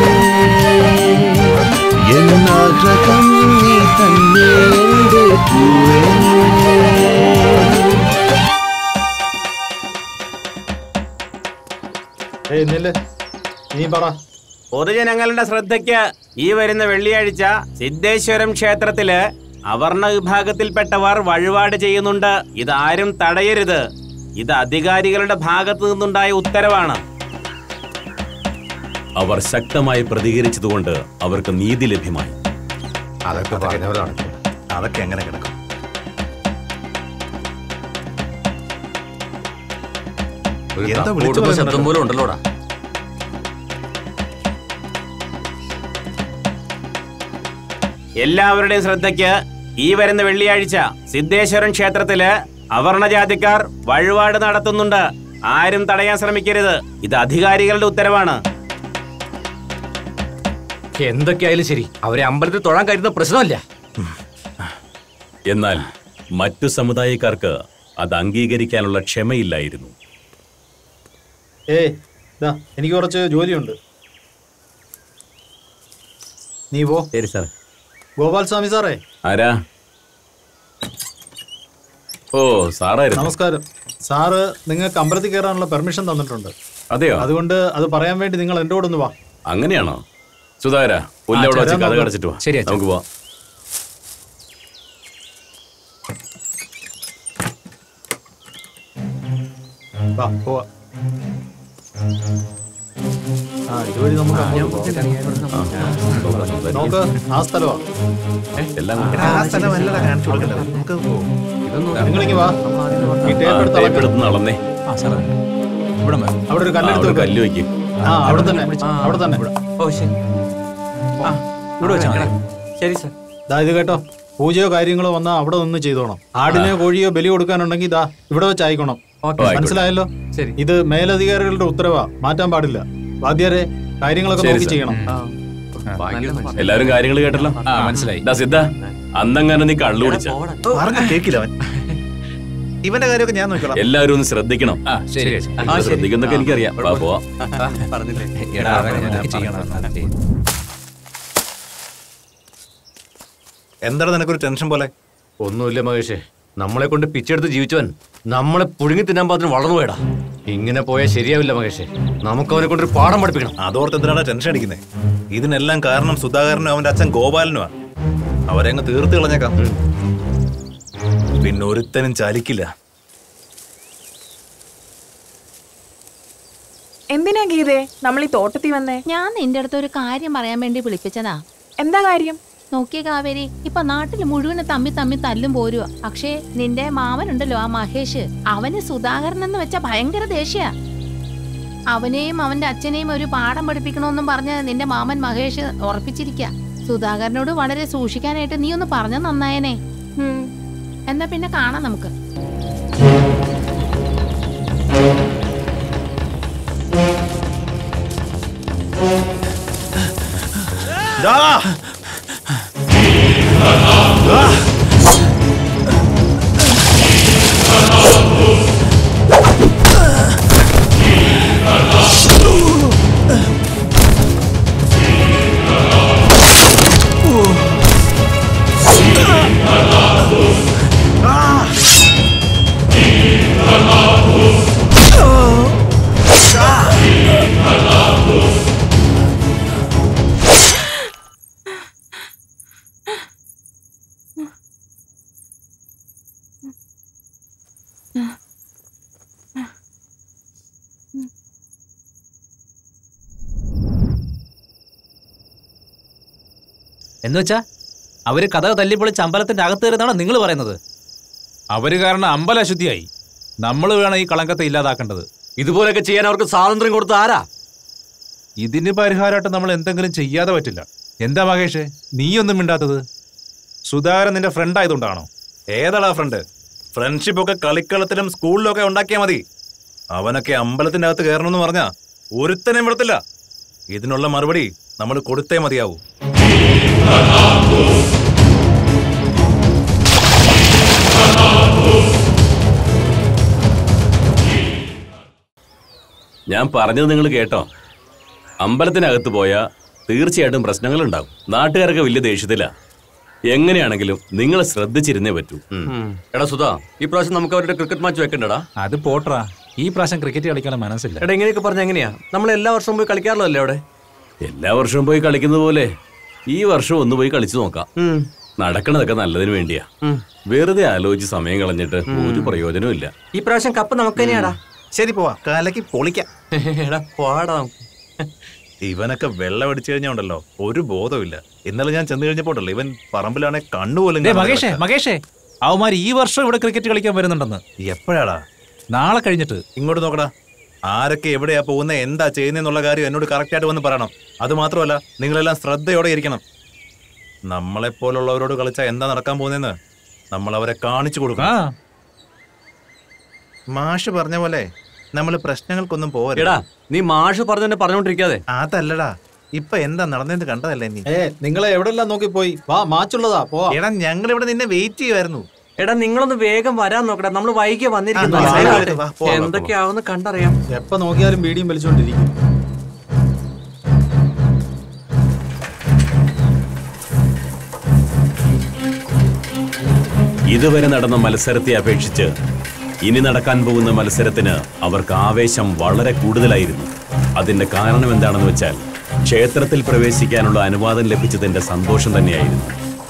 എന്നാഗ്രഹം നീ തന്നെ എന്റെ പൂവേ. പൊതുജനങ്ങളുടെ ശ്രദ്ധയ്ക്ക് ഈ വരുന്ന വെള്ളിയാഴ്ച സിദ്ധേശ്വരം ക്ഷേത്രത്തില് അവർണ വിഭാഗത്തിൽപ്പെട്ടവർ വഴിപാട് ചെയ്യുന്നുണ്ട്. ഇതാരും തടയരുത്. ഇത് അധികാരികളുടെ ഭാഗത്തു നിന്നുണ്ടായ ഉത്തരവാണ്. അവർ ശക്തമായി പ്രതികരിച്ചതുകൊണ്ട് അവർക്ക് നീതി ലഭ്യമായി. അതൊക്കെ എങ്ങനെ കിടക്കും? ശബ്ദം പോലും ഉണ്ടല്ലോടാ. എല്ലാവരുടെയും ശ്രദ്ധയ്ക്ക് ഈ വരുന്ന വെള്ളിയാഴ്ച സിദ്ധേശ്വരം ക്ഷേത്രത്തില് അവർണജാതിക്കാർ വഴിപാട് നടത്തുന്നുണ്ട്. ആരും തടയാൻ ശ്രമിക്കരുത്. ഇത് അധികാരികളുടെ ഉത്തരവാണ്. എന്തൊക്കെയായാലും ശരി, അവരെ അമ്പലത്തിൽ തൊഴാൻ കഴിയുന്ന പ്രശ്നമല്ല. എന്നാൽ മറ്റു സമുദായക്കാർക്ക് അത് അംഗീകരിക്കാനുള്ള ക്ഷമയില്ലായിരുന്നു. എനിക്ക് കുറച്ച് ജോലിയുണ്ട്, നീ പോ. ശരി സാർ. ഗോപാൽസ്വാമി സാറേ. ആരാ? ഓ സാറായിരുന്നു. നമസ്കാരം. സാറ് നിങ്ങൾക്ക് അമ്പലത്തിൽ കയറാനുള്ള പെർമിഷൻ തന്നിട്ടുണ്ട്. അതെയോ? അതുകൊണ്ട് അത് പറയാൻ വേണ്ടി നിങ്ങൾ എൻ്റെ കൂടെ ഒന്ന് വാ. അങ്ങനെയാണോ? സുധാകര, പുല്ലവിടെ വെച്ച് കഥ കടച്ചിട്ട് വാ. ശരി, നമുക്ക് പോവാം. പോവാ. ഇതുവഴി നമുക്ക് നോക്ക്, ആ സ്ഥലമാ. നിങ്ങളിങ്ങ് വാ. ഈ ടേപ്പ് എടുത്ത് നടന്നേ. അവിടെ ഒരു കല്ലെടുത്ത് കല്ല് വെക്കും. അവിടെ തന്നെ, അവിടെ തന്നെ. ശരി സർ. ഇത് കേട്ടോ, പൂജയോ കാര്യങ്ങളോ വന്നാൽ അവിടെ നിന്ന് ചെയ്തോണം. ആടിനെയോ കോഴിയോ ബലി കൊടുക്കാനുണ്ടെങ്കിൽ ഇതാ ഇവിടെ വെച്ചായിക്കണം. മനസ്സിലായല്ലോ? ഇത് മേലധികാരികളുടെ ഉത്തരവാ, മാറ്റാൻ പാടില്ല. വാദ്യാരെ, കാര്യങ്ങളൊക്കെ നോക്കി ചെയ്യണം. എല്ലാരും കാര്യങ്ങൾ കേട്ടല്ലോ? മനസ്സിലായി. സിദ്ധ, അന്നങ്ങനെ നീ കള്ളു കുടിച്ച കേക്കില്ല. ഇവന്റെ കാര്യമൊക്കെ ഞാൻ നോക്കണം. എല്ലാരും ഒന്ന് ശ്രദ്ധിക്കണം. ശ്രദ്ധിക്കുന്നൊക്കെ എനിക്കറിയാം. പോവാ. എന്താണ് നിനക്കൊരു ടെൻഷൻ പോലെ? ഒന്നുമില്ല മഹേഷേ, നമ്മളെ കൊണ്ട് പിച്ചെടുത്ത് ജീവിച്ചവൻ നമ്മളെ പുഴുങ്ങി തിന്നാൻ പാത്രം വളർന്നു പോയടാ. ഇങ്ങനെ പോയാൽ ശരിയാവില്ല മഹേഷേ. നമുക്ക് അവനെ കൊണ്ടൊരു പാഠം പഠിപ്പിക്കണം. അതോർത്ത് എന്തിനാണ് ടെൻഷൻ അടിക്കുന്നത്? ഇതിനെല്ലാം കാരണം സുധാകരനും അവന്റെ അച്ഛൻ ഗോപാലനുമാ. അവരെ അങ്ങ് തീർത്ത് കളഞ്ഞേക്കാം. പിന്നെ ഒരുത്തനും ചലിക്കില്ല. എന്തിനാ ഗീതേ നമ്മൾ ഈ തോട്ടത്തിൽ വന്നേ? ഞാൻ നിന്റെ അടുത്ത് ഒരു കാര്യം പറയാൻ വേണ്ടി വിളിപ്പിച്ചതാ. എന്താ കാര്യം? നോക്കിയ കാവേരി, ഇപ്പൊ നാട്ടില് മുഴുവന് തമ്മി തല്ലും പോരുക. പക്ഷേ നിന്റെ മാമനുണ്ടല്ലോ, ആ മഹേഷ്, അവന് സുധാകരൻ എന്ന് വെച്ച ഭയങ്കര ദേഷ്യ. അവനെയും അവന്റെ അച്ഛനെയും ഒരു പാഠം പഠിപ്പിക്കണമെന്നും പറഞ്ഞ് നിന്റെ മാമൻ മഹേഷ് ഉറപ്പിച്ചിരിക്ക. സുധാകരനോട് വളരെ സൂക്ഷിക്കാനായിട്ട് നീ ഒന്ന് പറഞ്ഞ നന്നായനെ. എന്നാ പിന്നെ കാണാം നമുക്ക്. എന്നുവെച്ചാ അവര് കഥ തല്ലിപ്പൊളിച്ച് അമ്പലത്തിന്റെ അകത്ത് കയറുന്നതാണോ നിങ്ങൾ പറയുന്നത്? അവര് കാരണം അമ്പലം അശുദ്ധിയായി. നമ്മൾ വേണം ഈ കളങ്കത്തെ ഇല്ലാതാക്കേണ്ടത്. ഇതുപോലെയൊക്കെ ചെയ്യാൻ അവർക്ക് സ്വാതന്ത്ര്യം കൊടുത്ത ആരാ? ഇതിന് പരിഹാരമായിട്ട് നമ്മൾ എന്തെങ്കിലും ചെയ്യാതെ പറ്റില്ല. എന്താ മഹേഷേ നീയൊന്നും മിണ്ടാത്തത്? സുധാകരൻ നിന്റെ ഫ്രണ്ട് ആയതുകൊണ്ടാണോ? ഏതാടാ ഫ്രണ്ട്? ഫ്രണ്ട്ഷിപ്പ് ഒക്കെ കളിക്കളത്തിലും സ്കൂളിലും ഒക്കെ ഉണ്ടാക്കിയാൽ മതി. അവനൊക്കെ അമ്പലത്തിന്റെ അകത്ത് കയറണമെന്ന് പറഞ്ഞാ ഒരുത്തനെയും വിടത്തില്ല. ഇതിനുള്ള മറുപടി നമ്മൾ കൊടുത്തേ മതിയാവൂ. ഞാൻ പറഞ്ഞത് നിങ്ങൾ കേട്ടോ? അമ്പലത്തിനകത്ത് പോയാൽ തീർച്ചയായിട്ടും പ്രശ്നങ്ങളുണ്ടാവും. നാട്ടുകാരൊക്കെ വലിയ ദേഷ്യത്തിലാ. എങ്ങനെയാണെങ്കിലും നിങ്ങൾ ശ്രദ്ധിച്ചിരുന്നേ പറ്റൂ. എടാ സുധാ, ഈ പ്രാവശ്യം നമുക്ക് അവരുടെ ക്രിക്കറ്റ് മാച്ച് വെക്കണ്ടടാ. അത് പോട്ടറാ, ഈ പ്രാവശ്യം ക്രിക്കറ്റ് കളിക്കാനുള്ള മനസ്സില്ല. എടാ ഇങ്ങനെയൊക്കെ പറഞ്ഞ എങ്ങനെയാ? നമ്മൾ എല്ലാ വർഷവും പോയി കളിക്കാറല്ലോ അല്ലേ അവിടെ? എല്ലാ വർഷവും പോയി കളിക്കുന്നത് പോലെ ഈ വർഷം ഒന്ന് പോയി കളിച്ചു നോക്കാം. നടക്കണതൊക്കെ നല്ലതിന് വേണ്ടിയാ. വെറുതെ ആലോചിച്ച് സമയം കളഞ്ഞിട്ട് ഒരു പ്രയോജനവും ഇല്ല. ഈ പ്രാവശ്യം കപ്പ് നമുക്ക് തന്നെയാടാ. ശരി, പോവാ, കാലക്ക് പൊളിക്കാം. എടാ പോടാ. ഇവനൊക്കെ വെള്ളം അടിച്ചു കഴിഞ്ഞുണ്ടല്ലോ ഒരു ബോധമില്ല. ഇന്നലെ ഞാൻ ചെന്ന് കഴിഞ്ഞപ്പോണ്ടല്ലോ ഇവൻ പറമ്പിലാണെ കണ്ണുപോലും. മഹേഷേ അവന്മാർ ഈ വർഷം ഇവിടെ ക്രിക്കറ്റ് കളിക്കാൻ വരുന്നുണ്ടെന്ന്. എപ്പോഴാടാ? നാളെ കഴിഞ്ഞിട്ട്. ഇങ്ങോട്ട് നോക്കടാ. ആരൊക്കെ എവിടെയാ പോകുന്നത്, എന്താ ചെയ്യുന്നെന്നുള്ള കാര്യം എന്നോട് കറക്റ്റായിട്ട് വന്ന് പറയണം. അത് മാത്രമല്ല, നിങ്ങളെല്ലാം ശ്രദ്ധയോടെ ഇരിക്കണം. നമ്മളെപ്പോലുള്ളവരോട് കളിച്ചാൽ എന്താ നടക്കാൻ പോകുന്നതെന്ന് നമ്മൾ അവരെ കാണിച്ചു കൊടുക്കണം. മാഷ് പറഞ്ഞ പോലെ നമ്മൾ പ്രശ്നങ്ങൾക്കൊന്നും പോകരുത്. നീ മാഷ് പറഞ്ഞോണ്ടിരിക്കാതെ. അതല്ലടാ, ഇപ്പൊ എന്താ നടന്നെന്ന് കണ്ടതല്ലേ നീ? നിങ്ങളെ എവിടെല്ലാം നോക്കി പോയി? വാ, മാച്ചുള്ളതാ, പോവാ. എടാ ഞങ്ങൾ ഇവിടെ നിന്നെ വെയിറ്റ് ചെയ്യുമായിരുന്നു. എടാ നിങ്ങളൊന്ന് വേഗം വരാൻ നോക്കട്ടെ, നമ്മൾ വൈകി വന്നിരിക്കുന്നു. എന്തൊക്കെയാവുന്ന കണ്ടറിയാം. എപ്പോ നോക്കിയാലും ബീഡിയും വലിച്ചോണ്ടിരിക്കും. ഇതുവരെ നടന്ന മത്സരത്തെ അപേക്ഷിച്ച് ഇനി നടക്കാൻ പോകുന്ന മത്സരത്തിന് അവർക്ക് ആവേശം വളരെ കൂടുതലായിരുന്നു. അതിന്റെ കാരണം എന്താണെന്ന് വെച്ചാൽ ക്ഷേത്രത്തിൽ പ്രവേശിക്കാനുള്ള അനുവാദം ലഭിച്ചതിന്റെ സന്തോഷം തന്നെയായിരുന്നു.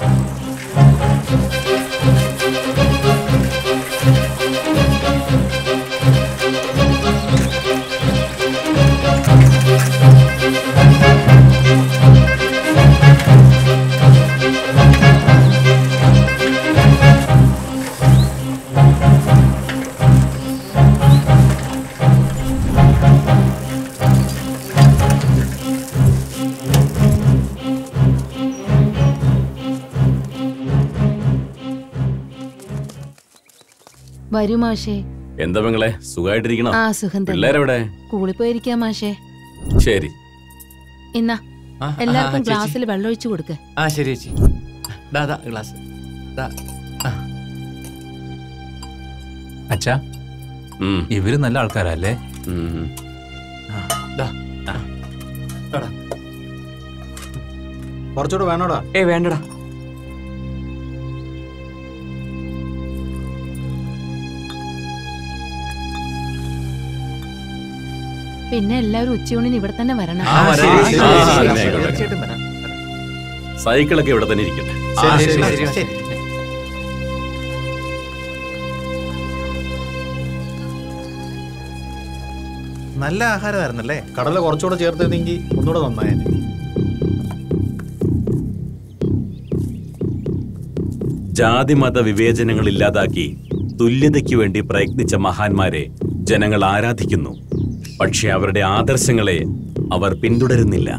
വരൂ മാഷേ. എന്താ പെങ്ങളെ, സുഖമായിട്ടിരിക്കണോ? ആ, സുഖം തന്നെ. പിള്ളേരെവിടെ? സ്കൂളിൽ പോയിരിക്കാം മാഷേ. ശരി. ഇന്നാ എല്ലാവർക്കും ഗ്ലാസ്സിൽ വെള്ളം ഒഴിച്ചു കൊടുക്ക. ആ ശരി ചേച്ചി. ഗ്ലാസ്. അച്ഛാ, ഇവര് നല്ല ആൾക്കാരല്ലേ? കുറച്ചുകൂടെ വേണോടാ? വേണ്ടടാ. പിന്നെ എല്ലാവരും ഉച്ചയൂണിന് ഇവിടെ തന്നെ വരണം. സൈക്കിളൊക്കെ ഇവിടെ തന്നെ ഇരിക്കട്ടെ. നല്ല ആഹാരമായിരുന്നല്ലേ? കടല കുറച്ചുകൂടെ ചേർത്തിരുന്നെങ്കിൽ ഒന്നുകൂടെ നന്നായേനെ. ജാതി മത വിവേചനങ്ങൾ ഇല്ലാതാക്കി തുല്യതയ്ക്ക് വേണ്ടി പ്രയത്നിച്ച മഹാന്മാരെ ജനങ്ങൾ ആരാധിക്കുന്നു. പക്ഷെ അവരുടെ ആദർശങ്ങളെ അവർ പിന്തുടരുന്നില്ല.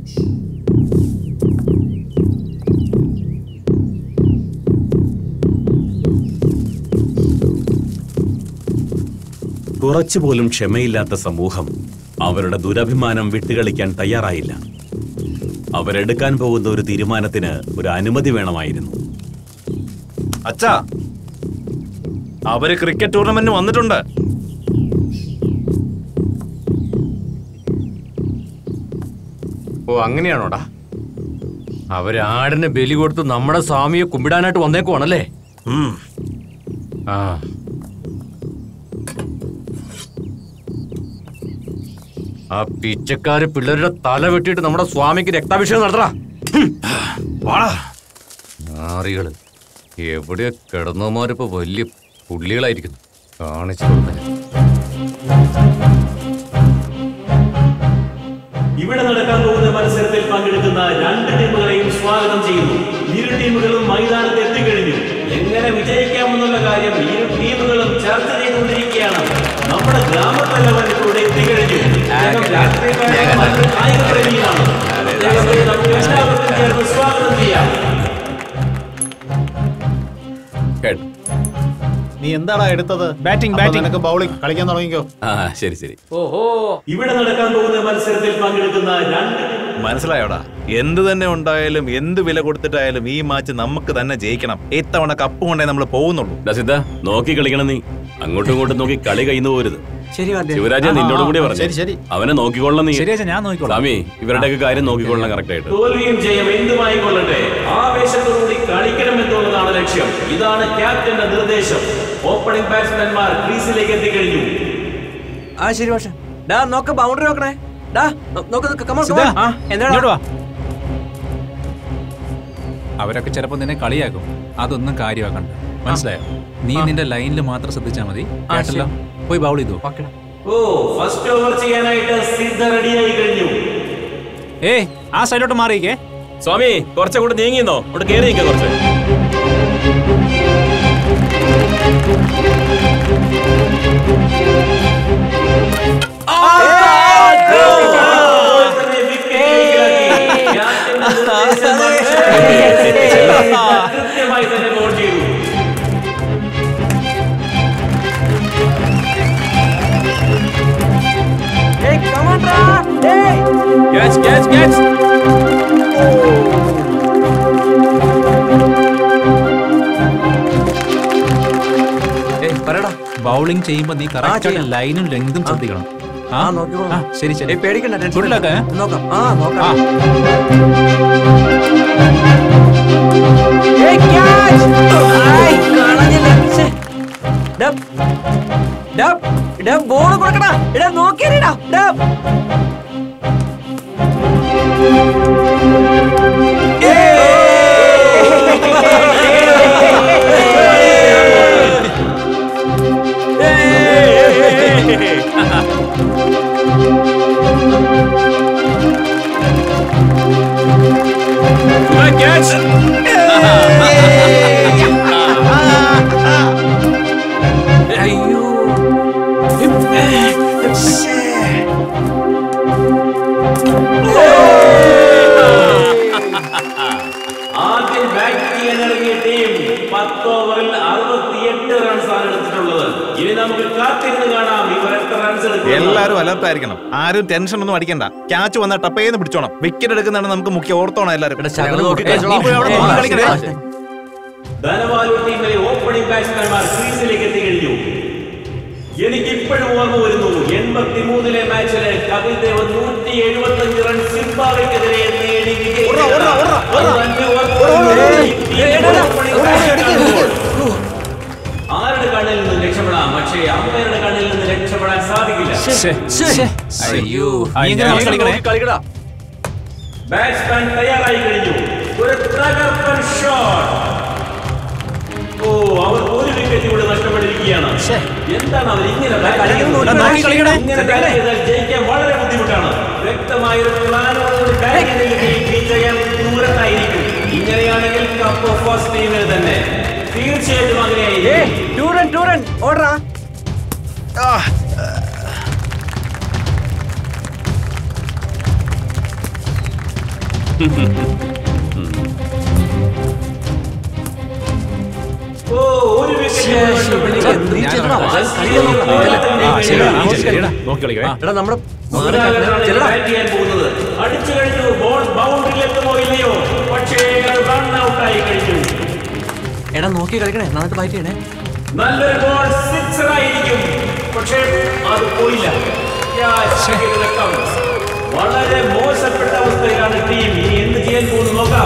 കുറച്ചുപോലും ക്ഷമയില്ലാത്ത സമൂഹം അവരുടെ ദുരഭിമാനം വിട്ടുകളിക്കാൻ തയ്യാറായില്ല. അവരെടുക്കാൻ പോകുന്ന ഒരു തീരുമാനത്തിന് ഒരു അനുമതി വേണമായിരുന്നു. അച്ഛാ, അവര് ക്രിക്കറ്റ് ടൂർണമെന്റിന് വന്നിട്ടുണ്ട്. ഓ, അങ്ങനെയാണോടാ? അവര് ആടിനെ ബലി കൊടുത്ത് നമ്മുടെ സ്വാമിയെ കുമ്പിടാനായിട്ട് വന്നേക്കുവാണല്ലേ? ആ, ആ പിച്ചക്കാര് പിള്ളേരുടെ തല വെട്ടിയിട്ട് നമ്മുടെ സ്വാമിക്ക് രക്താഭിഷേകം നടത്തടാ. നാറികള് എവിടെ കിടന്നവന്മാരിപ്പോ വലിയ പുള്ളികളായിരിക്കുന്നു. കാണിച്ചു കൊടുത്തേ. ഇവിടെ നടക്കാൻ പോകുന്ന മത്സരത്തിൽ പങ്കെടുക്കുന്ന രണ്ട് ടീമുകളെയും സ്വാഗതം ചെയ്യുന്നു. ഇരു ടീമുകളും മൈതാനത്ത് എത്തിക്കഴിഞ്ഞു. എങ്ങനെ വിജയിക്കാമെന്നുള്ള കാര്യം ഇരു ടീമുകളും ചർച്ച ചെയ്തുകൊണ്ടിരിക്കുകയാണ്. നമ്മുടെ ഗ്രാമത്തലവൻ ഇവിടെ എത്തിക്കഴിഞ്ഞു. കായിക പ്രേമിയാണ്. നമുക്ക് എല്ലാവർക്കും ചേർന്ന് സ്വാഗതം ചെയ്യാം. നീ എന്താടാ എടുത്തത്? ബാറ്റിംഗ്. നിനക്ക് ബൗളിംഗ് കളിക്കാൻ തുടങ്ങിക്കോ. ശരി ശരി. ഓഹോ, ഇവിടെ നടക്കാൻ പോകുന്ന മത്സരത്തിൽ പങ്കെടുക്കുന്ന രണ്ട്. മനസ്സിലായോടാ? എന്ത് തന്നെ ഉണ്ടായാലും എന്ത് വില കൊടുത്തിട്ടായാലും ഈ മാച്ച് നമുക്ക് തന്നെ ജയിക്കണം. ഇത്തവണ കപ്പ് കൊണ്ടേ നമ്മൾ പോകുന്നുള്ളൂ. സിദ്ധ, നോക്കി കളിക്കണം. നീ അങ്ങോട്ടും ഇങ്ങോട്ടും നോക്കി കളി കയ്യിൽ പോരുത്. ശിവരാജ നിന്നോട് കൂടി പറഞ്ഞു. അവനെ നോക്കിക്കൊള്ളണം നീ. ഞാൻ നോക്കിക്കോളാം. സ്വാമി, ഇവരുടെയൊക്കെ കാര്യം നോക്കിക്കൊള്ളണം കറക്റ്റ് ആയിട്ട്. തോൽവിയും ജയം എന്തുമായി കൊള്ളട്ടെ, ആവേശത്തോടുകൂടി കളിക്കണം എന്നുള്ളതാണ് ലക്ഷ്യം. ഇതാണ് ക്യാപ്റ്റന്റെ നിർദ്ദേശം. ഓപ്പണിംഗ് ബാറ്റ്സ്മാൻമാർ ക്രീസിലേക്ക് എത്തിക്കഴിഞ്ഞു. ആ ശരി പക്ഷേ. നോക്ക്, ബൗണ്ടറി നോക്കണേ. അവരൊക്കെ ചിലപ്പോ നിന്നെ കളിയാക്കും. അതൊന്നും കാര്യമാക്കണ്ട, മനസ്സിലായോ? നീ നിന്റെ ലൈനിൽ മാത്രം ശ്രദ്ധിച്ചാൽ മതി. കേട്ടല്ലോ? പോയി ബൗൾ ചെയ്തു. ഓ, ഫസ്റ്റ് ഓവർ ചെയ്യാനായിട്ട് സിദ്ധ റെഡിയായി കഴിഞ്ഞു. ആ സൈഡിലോട്ട് മാറിയിക്കേ. സ്വാമി, കുറച്ചുകൂടെ നീങ്ങിന്നോ? ഇവിടെ കേറി നിൽക്കാം കുറച്ച്. കൃത്യമായി തന്നെ ഗോൾ ചെയ്തു. ബൗളിംഗ് ചെയ്യുമ്പോ നീ കറക്റ്റ് ലൈനും ലെങ്തും ശ്രദ്ധിക്കണം. ശരി ശരി, പേടിക്കണ്ട. Good luck. നോക്കാം. ബോൾ കൊടുക്കടാ. എടാ നോക്കിയടാ. ആദ്യം ബാറ്റ് ചെയ്യാനിറങ്ങിയ ടീം 10 ഓവറിൽ 68 റൺസാണ് എടുത്തിട്ടുള്ളത്. ഇനി നമുക്ക് കാത്തിരുന്ന് കാണാം ഇവർ എത്ര റൺസ് എടുക്കും. എല്ലാരും അലർട്ടായിരിക്കണം. ആരും ടെൻഷൻ ഒന്നും അടിക്കണ്ട. ക്യാച്ച് വന്നാൽ ടപ്പേന്ന് പിടിച്ചോണം. വിക്കറ്റ് എടുക്കുന്നതാണ് നമുക്ക് മുഖ്യ ഓർത്തോണം എല്ലാരും. ധനവാലു ടീമിലെ ഓപ്പണിംഗ് ബാറ്റ്സ്മാൻമാർ ക്രീസിലേക്ക് എത്തിക്കഴിഞ്ഞു. എനിക്ക് ഇപ്പോഴും ഓർമ്മ വരുന്നു 83-ലെ മാച്ചില് കപിൽ ദേവ് 175 റൺ സിംബാബ്വെക്കെതിരെ നേടി. ആരുടെ കണ്ണിൽ നിന്ന് രക്ഷപ്പെടാം, പക്ഷേ അമ്മയുടെ കണ്ണിൽ നിന്ന് രക്ഷപ്പെടാൻ സാധിക്കില്ല. ബാറ്റ്സ്മാൻ തയ്യാറായി കഴിഞ്ഞു. ഒരു തകർപ്പൻ ഷോട്ട്. ഓ, അവർ ഒരു വിക്കറ്റ് കൂടെ നഷ്ടപ്പെട്ടിരിക്കുകയാണ്. എന്താണ് അവർ ഇങ്ങനെ ജയിക്കാൻ വളരെ ബുദ്ധിമുട്ടാണ്. വ്യക്തമായ ഒരു പ്ലാനോടുകൂടി ബാറ്റ് ചെയ്തില്ലെങ്കിൽ വിജയം ദൂരത്തായിരിക്കും. ഇങ്ങനെയാണെങ്കിൽ കപ്പ് ഓഫ് ഫസ്റ്റ് ടീമിൽ തന്നെ തീർച്ചയായിട്ടും അങ്ങനെയായിരിക്കും. ഒരു അടിച്ചു കഴിഞ്ഞു. ബോൾ ബൗണ്ടറിയിലെത്തുമോ ഇല്ലയോ, പക്ഷേ റൺ ഔട്ടായി കഴിഞ്ഞു. എടാ നോക്കി കളിക്കണേ, നന്നായിട്ട് ബാറ്റ് ചെയ്യണേ. നല്ലൊരു ബോൾ സിക്സർ ആയിരിക്കും, പക്ഷേ അത് പോയില്ല. വളരെ മോശപ്പെട്ട അവസ്ഥയിലാണ് ടീം. ഇനി എന്ത് ചെയ്യാൻ പോകുന്നു നോക്കാം.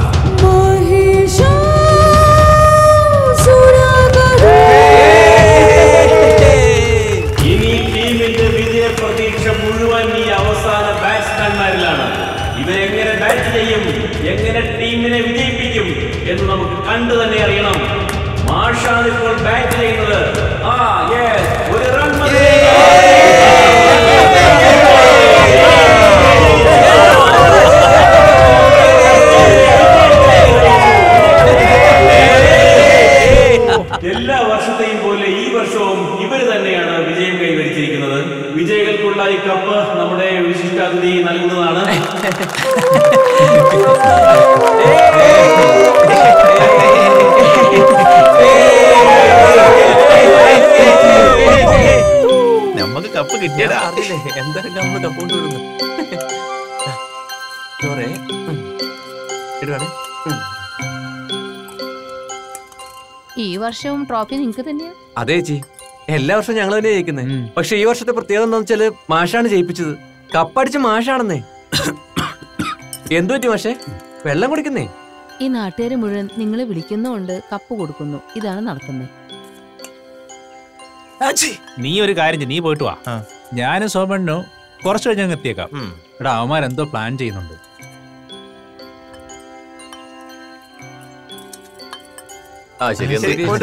ഇനി ടീമിന്റെ വിജയ പ്രതീക്ഷ മുഴുവൻ ഈ അവസാന ബാറ്റ്സ്മാൻമാരിലാണ്. ഇവരെങ്ങനെ ബാറ്റ് ചെയ്യും, എങ്ങനെ ടീമിനെ വിജയിപ്പിക്കും എന്ന് നമുക്ക് കണ്ടു തന്നെ അറിയണം. മാഷാണ് ഇപ്പോൾ ബാറ്റ് ചെയ്യുന്നത്. ഒരു റൺ മതി. എല്ലാ വർഷത്തെയും പോലെ ഈ വർഷവും ഇവർ തന്നെയാണ് വിജയം കൈവരിച്ചിരിക്കുന്നത്. വിജയികൾക്കുള്ള ഈ കപ്പ് നമ്മുടെ വിശിഷ്ടാതിഥി നൽകുന്നതാണ്. നമുക്ക് കപ്പ് കിട്ടിയതാ. എന്തായാലും നമ്മള് കപ്പ് കൊണ്ടുവരുന്നു. ഈ വർഷവും ട്രോഫി നിങ്ങൾക്ക് തന്നെയാ? അതെ ചേച്ചി, എല്ലാ വർഷവും ഞങ്ങൾ തന്നെ ജയിക്കുന്നേ. പക്ഷെ ഈ വർഷത്തെ പ്രത്യേകത എന്താന്ന് വെച്ചാല് മാഷാണ് ജയിപ്പിച്ചത്. കപ്പടിച്ച് മാഷാണെന്നേ. എന്തു പറ്റി മാഷേ? വെള്ളം കുടിക്കുന്നേ. ഈ നാട്ടുകാരെ മുഴുവൻ നിങ്ങളെ വിളിക്കുന്നുണ്ട്, കപ്പ് കൊടുക്കുന്നു. ഇതാണ് നടക്കുന്നത്. നീ ഒരു കാര്യം, നീ പോയിട്ട് വാ. ഞാനും സോമണ്ണു കുറച്ചു കഴിഞ്ഞ് അങ്ങ് എത്തിയേക്കാം. എടാ അവന്മാരെന്തോ പ്ലാൻ ചെയ്യുന്നുണ്ട്. ശരി.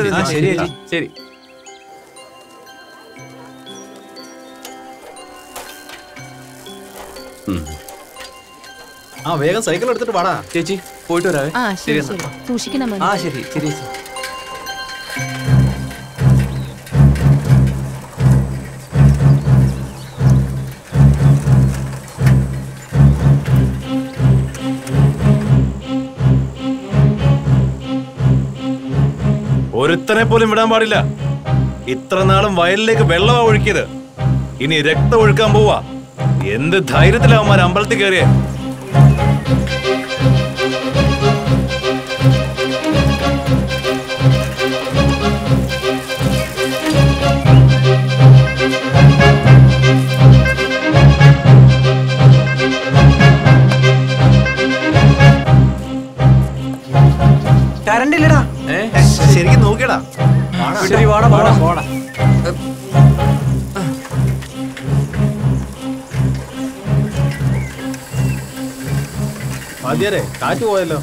വേഗം സൈക്കിൾ എടുത്തിട്ട് വാടാ ചേച്ചി. പോയിട്ട് വരാവേ. ശരി. സൂക്ഷിക്കണം. ശരി ശരി. ഒരുത്തനെ പോലും വിടാൻ പാടില്ല. ഇത്ര നാളും വയലിലേക്ക് വെള്ളമാ ഒഴുക്കിയത്, ഇനി രക്തം ഒഴുക്കാൻ പോവാ. എന്ത് ധൈര്യത്തിലാവന്മാർ അമ്പലത്തിൽ കയറിയേ. കറണ്ട് ഇല്ലടാ. ശരിക്കും നോക്കിയടാ. ആദ്യരെ കാറ്റ് പോയല്ലോ.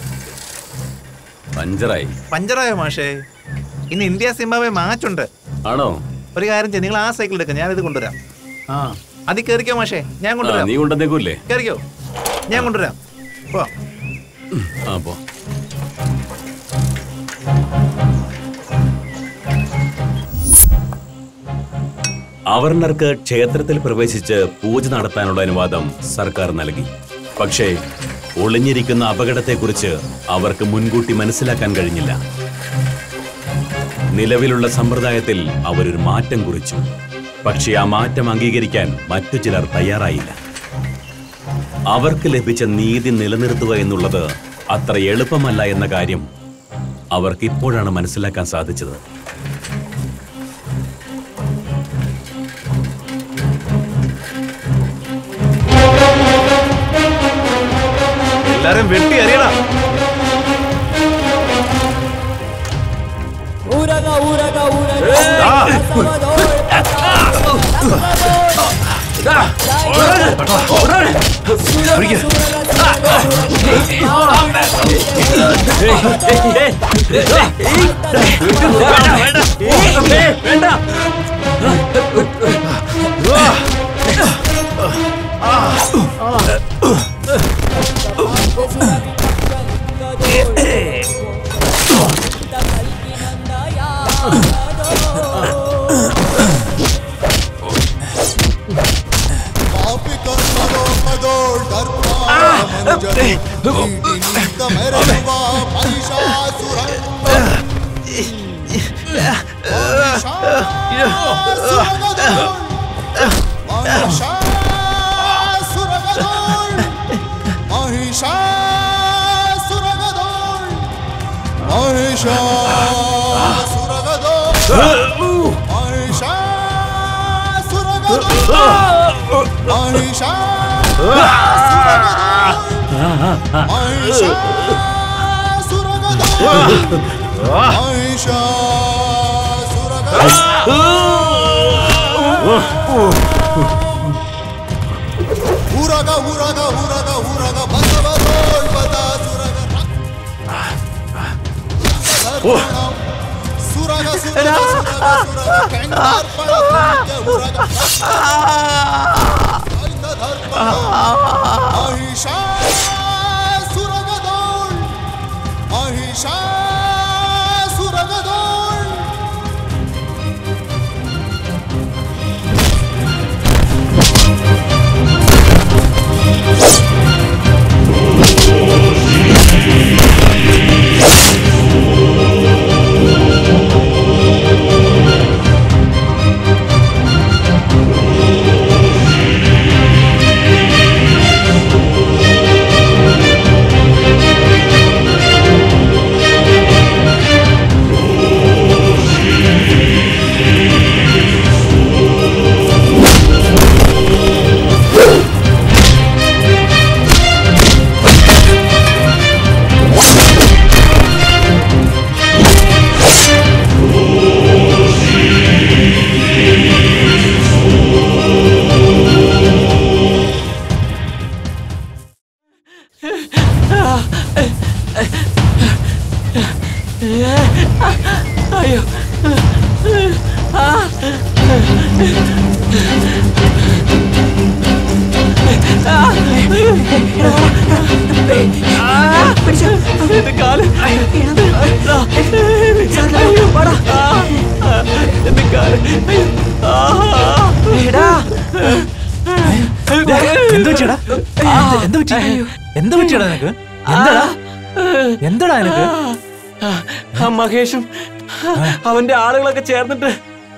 പഞ്ചറായോ മാഷേ? ഇന്ന് ഇന്ത്യ സിംബാബ്വെ മാച്ച് ഉണ്ട്. ആണോ? ഒരു കാര്യം ചെയ്യ്, നിങ്ങൾ ആ സൈക്കിൾ എടുക്കാം, ഞാനിത് കൊണ്ടുവരാം. അതിൽ കയറിക്കോ മാഷേ, ഞാൻ കൊണ്ടുവരാം. നീ കൊണ്ടുവന്നേക്കൂല്ലേ? കയറിക്കോ, ഞാൻ കൊണ്ടുവരാം. പോ. അവർണർക്ക് ക്ഷേത്രത്തിൽ പ്രവേശിച്ച് പൂജ നടത്താനുള്ള അനുവാദം സർക്കാർ നൽകി. പക്ഷേ ഒളിഞ്ഞിരിക്കുന്ന അപകടത്തെക്കുറിച്ച് അവർക്ക് മുൻകൂട്ടി മനസ്സിലാക്കാൻ കഴിഞ്ഞില്ല. നിലവിലുള്ള സമ്പ്രദായത്തിൽ അവരൊരു മാറ്റം കുറിച്ചു. പക്ഷേ ആ മാറ്റം അംഗീകരിക്കാൻ മറ്റു ചിലർ തയ്യാറായില്ല. അവർക്ക് ലഭിച്ച നീതി നിലനിർത്തുക എന്നുള്ളത് അത്ര എളുപ്പമല്ല എന്ന കാര്യം അവർക്ക് ഇപ്പോഴാണ് മനസ്സിലാക്കാൻ സാധിച്ചത്. എല്ലാരും വെട്ടി അറിയണം. മഹേഷും അവന്റെ ആളുകളൊക്കെ ചേർന്നിട്ട്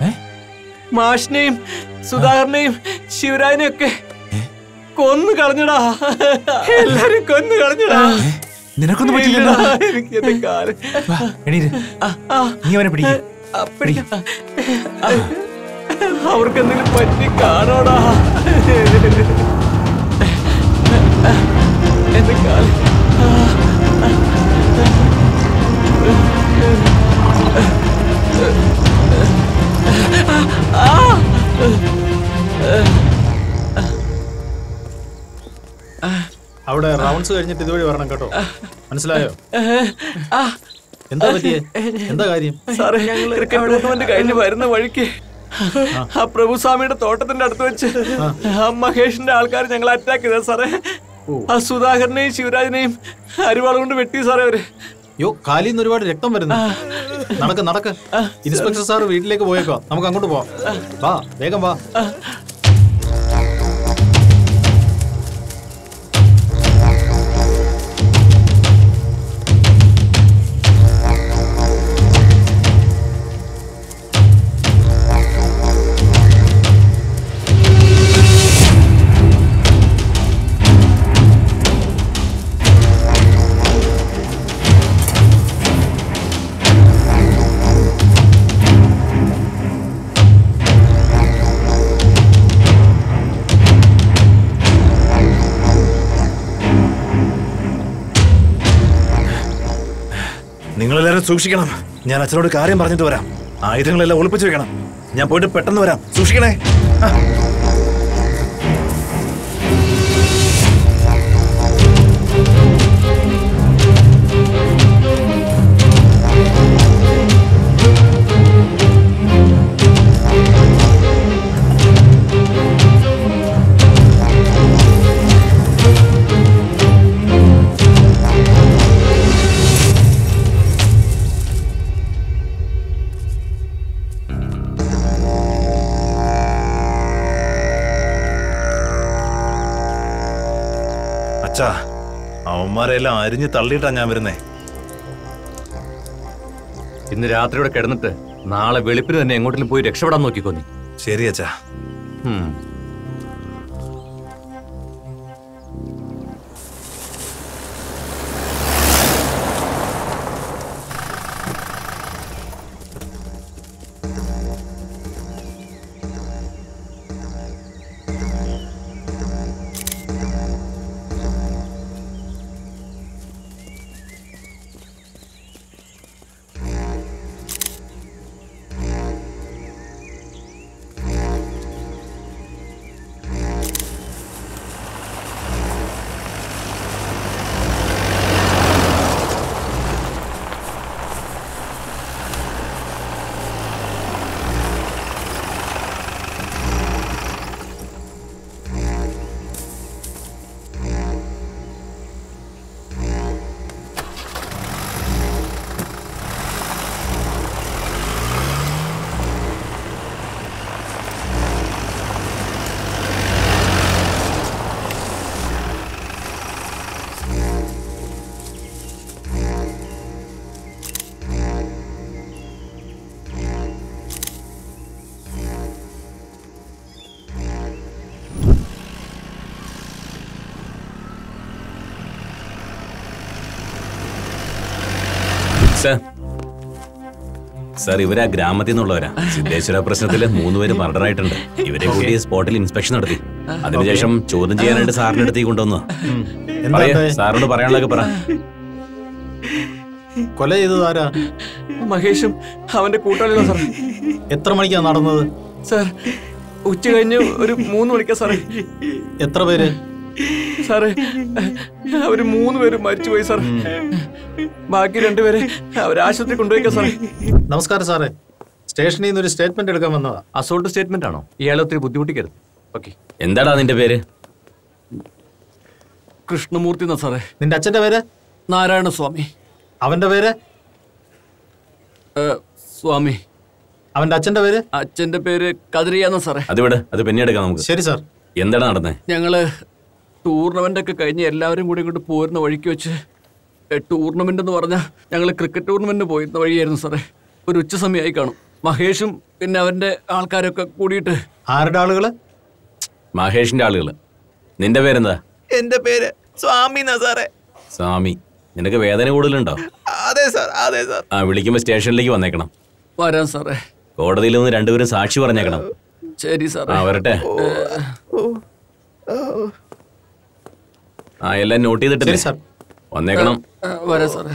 മാഷിനെയും സുധാകരനെയും ശിവരാജനെയും ഒക്കെ കൊന്നു കളഞ്ഞടാ. എല്ലാരും കൊന്നു കളഞ്ഞടാ. നിനക്കൊന്നും പറ്റില്ലല്ലോ. അവർക്ക് എന്തെങ്കിലും പറ്റി കാണോടാ. എന്റെ കാല് അവിടെ റൗണ്ട്സ് കഴിഞ്ഞിട്ട് ഇതുവഴി വരണം കേട്ടോ. മനസ്സിലായോ? എന്താ പറ്റിയേ? എന്താ കാര്യം? സാറേ, ക്രിക്കറ്റ് ടൂർണമെന്റ് കഴിഞ്ഞ് വരുന്ന വഴിക്ക് ആ പ്രഭുസ്വാമിയുടെ തോട്ടത്തിന്റെ അടുത്ത് വെച്ച് ആ മഹേഷിന്റെ ആൾക്കാർ ഞങ്ങൾ അറ്റാക്ക് ചെയ്ത സാറേ. ആ സുധാകരനെയും ശിവരാജിനെയും അരിവാൾ കൊണ്ട് വെട്ടി സാറേ അവര്. യോ, കാലിന്ന് ഒരുപാട് രക്തം വരുന്നു. നടക്ക്. ഇൻസ്പെക്ടർ സാർ വീട്ടിലേക്ക് പോയേക്കോ. നമുക്ക് അങ്ങോട്ട് പോവാം. വാ, വേഗം വാ. നിങ്ങളെല്ലാരും സൂക്ഷിക്കണം. ഞാൻ അച്ഛനോട് കാര്യം പറഞ്ഞിട്ട് വരാം. ആയുധങ്ങളെല്ലാം ഒളിപ്പിച്ചു വെക്കണം. ഞാൻ പോയിട്ട് പെട്ടെന്ന് വരാം. സൂക്ഷിക്കണേ. അവന്മാരെല്ലാം അരിഞ്ഞ് തള്ളിയിട്ടാ ഞാൻ വരുന്നേ. ഇന്ന് രാത്രിയോടെ കിടന്നിട്ട് നാളെ വെളുപ്പിന് തന്നെ എങ്ങോട്ടെങ്കിലും പോയി രക്ഷപ്പെടാൻ നോക്കിക്കോ നീ. ശരി അച്ഛാ. സാർ, ഇവരാ ഗ്രാമത്തിൽ നിന്നുള്ളവരാ. സിദ്ധേശ്വര പ്രശ്നത്തില് 3 പേര് മർഡർ ആയിട്ടുണ്ട്. ഇവരെ കൂടി സ്പോട്ടിൽ ഇൻസ്പെക്ഷൻ നടത്തി. അതിനുശേഷം ചോദ്യം ചെയ്യാനായിട്ട് സാറിന്റെ അടുത്ത് കൊണ്ടുവന്നു. സാറിനോട് പറയാനുള്ളതൊക്കെ പറ. കൊല ചെയ്തത് ആരാ? മഹേഷും അവന്റെ കൂട്ടാളികളും സാർ. എത്ര മണിക്കാ നടന്നത്? സാർ, ഉച്ച കഴിഞ്ഞ് ഒരു 3 മണിക്കാ സാറേ. എത്ര പേര്? സാറേ, അവര് 3 പേര് മരിച്ചുപോയി സാർ. ബാക്കി 2 പേരെ അവര് ആശുപത്രി കൊണ്ടുപോയിക്കാ സാറേ. നമസ്കാരം സാറേ. സ്റ്റേഷനിൽ നിന്ന് ഒരു സ്റ്റേറ്റ്മെന്റ് എടുക്കാൻ വന്നതാ. അസോൾട്ട് സ്റ്റേറ്റ്മെന്റ് ആണോ? ഇയാളെ ഒത്തിരി ബുദ്ധിമുട്ടിക്കരുത്. ഓക്കെ. എന്താടാ നിന്റെ പേര്? കൃഷ്ണമൂർത്തി എന്നാ സാറേ. നിന്റെ അച്ഛന്റെ പേര്? നാരായണസ്വാമി. അവന്റെ പേര്? സ്വാമി. അവന്റെ അച്ഛന്റെ പേര്? അച്ഛന്റെ പേര് കതിരിയാന്ന സാറേ. അത് വിട്, അത് പിന്നെ എടുക്കാം നമുക്ക്. ശരി സാർ. എന്താണ് നടന്നേ? ഞങ്ങള് ടൂർണമെന്റ് ഒക്കെ കഴിഞ്ഞ് എല്ലാവരും കൂടി ഇങ്ങോട്ട് പോരുന്ന വഴിക്ക് വെച്ച്, ടൂർണമെന്റ് എന്ന് പറഞ്ഞാൽ ഞങ്ങൾ ക്രിക്കറ്റ് ടൂർണമെന്റിന് പോയിരുന്ന വഴിയായിരുന്നു സാറേ. ഒരു ഉച്ച സമയമായി കാണും. മഹേഷും പിന്നെ അവന്റെ ആൾക്കാരൊക്കെ കൂടിയിട്ട്. ആരുടെ ആളുകള്? മഹേഷിന്റെ ആളുകള്. നിന്റെ പേരെന്താ? എന്റെ പേര് സ്വാമി സാറേ. സ്വാമി. നിനക്ക് വേദന കൂടുതലുണ്ടോ? അതെ സാർ, അതെ സാർ. വിളിക്കുമ്പോ സ്റ്റേഷനിലേക്ക് വന്നേക്കണം. വരാം സാറേ. കോടതിയിൽ നിന്ന് 2 പേരും സാക്ഷി പറഞ്ഞേക്കണം. ശരി സാറേ. വരട്ടെ. എല്ലാം നോട്ട് ചെയ്തിട്ടില്ലേ? വന്നേക്കണം. വരാം സാറേ.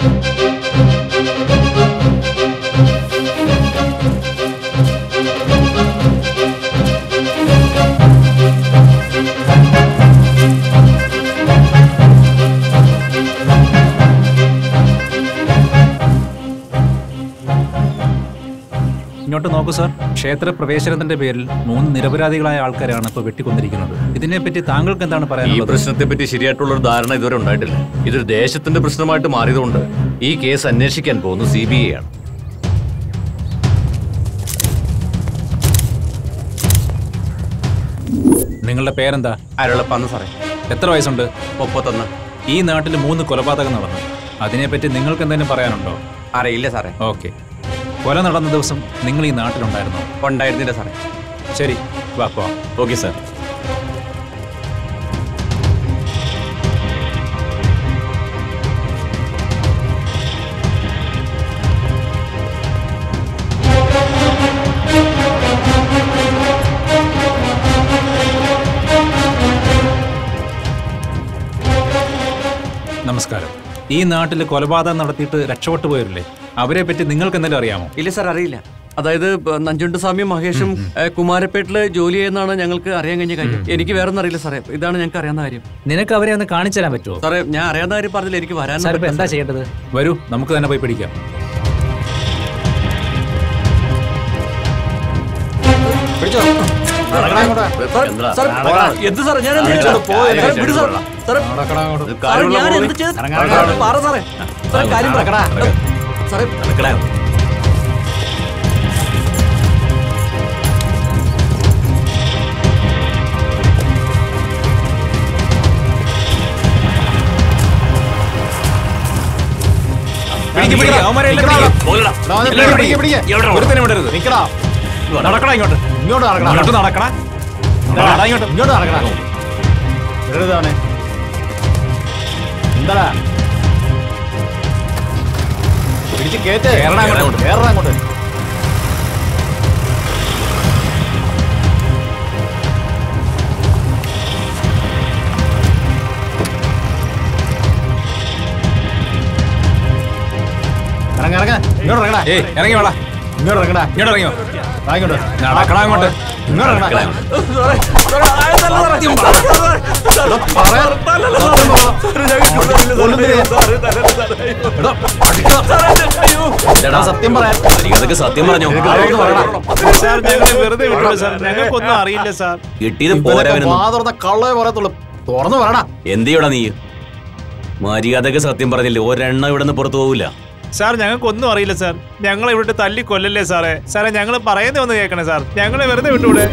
ഇങ്ങോട്ട് നോക്കൂ സാർ. ക്ഷേത്ര പ്രവേശനത്തിന്റെ പേരിൽ 3 നിരപരാധികളായ ആൾക്കാരാണ് ഇപ്പോൾ വെട്ടിക്കൊണ്ടിരിക്കുന്നത്. ഇതിനെപ്പറ്റി താങ്കൾക്ക് എന്താണ് ഈ പറയാനുള്ളത്? പ്രശ്നത്തെ പറ്റി ശരിയായിട്ടുള്ള ഒരു ധാരണ ഇതുവരെ ഉണ്ടായിട്ടില്ല. ഇതൊരു ദേശത്തിന്റെ പ്രശ്നമായിട്ട് മാറിയതുകൊണ്ട് ഈ കേസ് അന്വേഷിക്കാൻ പോകുന്നത് CBI ആണ്. നിങ്ങളുടെ പേരെന്താ? അരുളപ്പാന്ന് സാറേ. എത്ര വയസ്സുണ്ട്? 31. ഈ നാട്ടിൽ 3 കൊലപാതകം നടന്നു. അതിനെപ്പറ്റി നിങ്ങൾക്ക് എന്തെങ്കിലും പറയാനുണ്ടോ? അറിയില്ല സാറേ. ഓക്കെ. കൊല നടന്ന ദിവസം നിങ്ങൾ ഈ നാട്ടിലുണ്ടായിരുന്നോ? ഉണ്ടായിരുന്നില്ല സാറേ. ശരി, വാ പോവാം. Okay sir. നമസ്കാരം. ഈ നാട്ടിൽ കൊലപാതകം നടത്തിയിട്ട് രക്ഷപ്പെട്ടു പോയവരില്ലേ, അവരെ പറ്റി നിങ്ങൾക്ക് എന്തെങ്കിലും അറിയാമോ? ഇല്ല സാർ, അറിയില്ല. അതായത് നഞ്ചുണ്ടസ്വാമിയും മഹേഷും കുമാരപ്പേട്ടില് ജോലി ചെയ്യുന്നതാണ് ഞങ്ങൾക്ക് അറിയാൻ കഴിഞ്ഞ കാര്യം. എനിക്ക് വേറെ ഒന്നും അറിയില്ല സാറേ. ഇതാണ് ഞങ്ങൾക്ക് അറിയാവുന്ന കാര്യം. നിനക്ക് അവരെ ഒന്ന് കാണിച്ചു തരാൻ പറ്റുമോ? സാറേ, ഞാൻ അറിയാവുന്ന കാര്യം പറഞ്ഞില്ല. എനിക്ക് വരാൻ എന്താ ചെയ്യേണ്ടത്? വരൂ, നമുക്ക് തന്നെ പോയി പിടിക്കാം. എന്ത് സാറേ, ഞാൻ എന്ത് ചെയ്തു? പറ സാറേ. കാര്യം സാറേ. നടക്കടാ ഇങ്ങോട്ട്. ഇങ്ങോട്ട് നടക്കടാ. ഇങ്ങോട്ട് നടക്കടാ. ഇങ്ങോട്ട് ഇങ്ങോട്ട് നടക്കടാ. എന്താ പിടിച്ച് കേറ്റ്. അങ്ങോട്ട്. ഇറങ്ങ. ഇങ്ങോട്ട് ഇറങ്ങടാ. ഇറങ്ങി വേടാ. ഇങ്ങോട്ട് ഇറങ്ങടാ. ഇങ്ങോട്ട് ഇറങ്ങിയോ? ഇങ്ങോട്ട് നടക്കടാ അങ്ങോട്ട്. ഇങ്ങോട്ട് ഇറങ്ങടാ. സത്യം പറയാൻ അതൊക്കെ സത്യം പറഞ്ഞോ? വെറുതെ വിട്ടു സാർ. ഞങ്ങൾക്കൊന്നും അറിയില്ല സാർ. കിട്ടിയത് പോരാവനും കള്ളേ പറയത്തുള്ളൂ. തുറന്നു പറയടാ. എന്തിയോടാ നീ? മര്യാദക്ക് സത്യം പറഞ്ഞില്ലേ, ഒരെണ്ണം ഇവിടെ നിന്ന് പുറത്തു പോവില്ല. സാർ, ഞങ്ങൾക്കൊന്നും അറിയില്ല സാർ. ഞങ്ങളെ ഇവിടെ തല്ലി കൊല്ലല്ലേ സാറേ. സാറേ, ഞങ്ങൾ പറയുന്ന ഒന്ന് കേൾക്കണേ സാർ. ഞങ്ങളെ വെറുതെ വിട്ടൂടെ?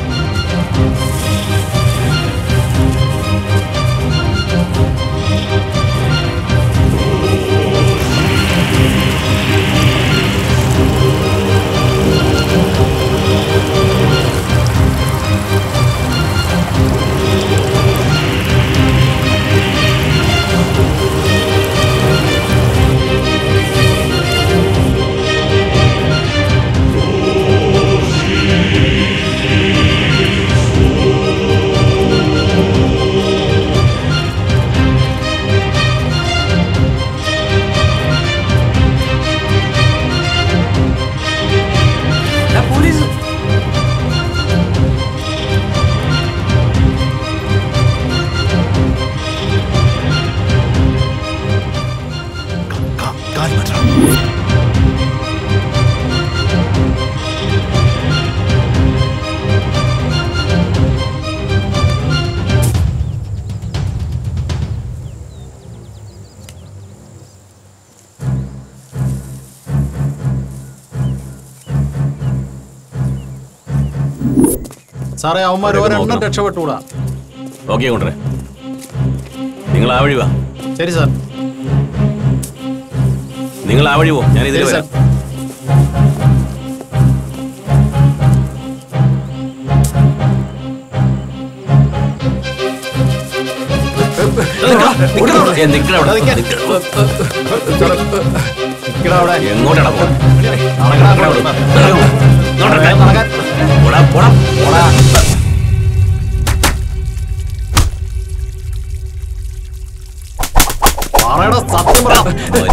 സാറേ, അവന്മാർ ഒരെണ്ണം രക്ഷപ്പെട്ടുകൂടാ. ഓക്കെ കൊണ്ടുവരേ. നിങ്ങൾ ആ വഴി വാ. ശരി സാർ. നിങ്ങൾ ആ വഴി പോ, ഞാൻ ഇതിൽ വരാം. എങ്ങോട്ടാണ്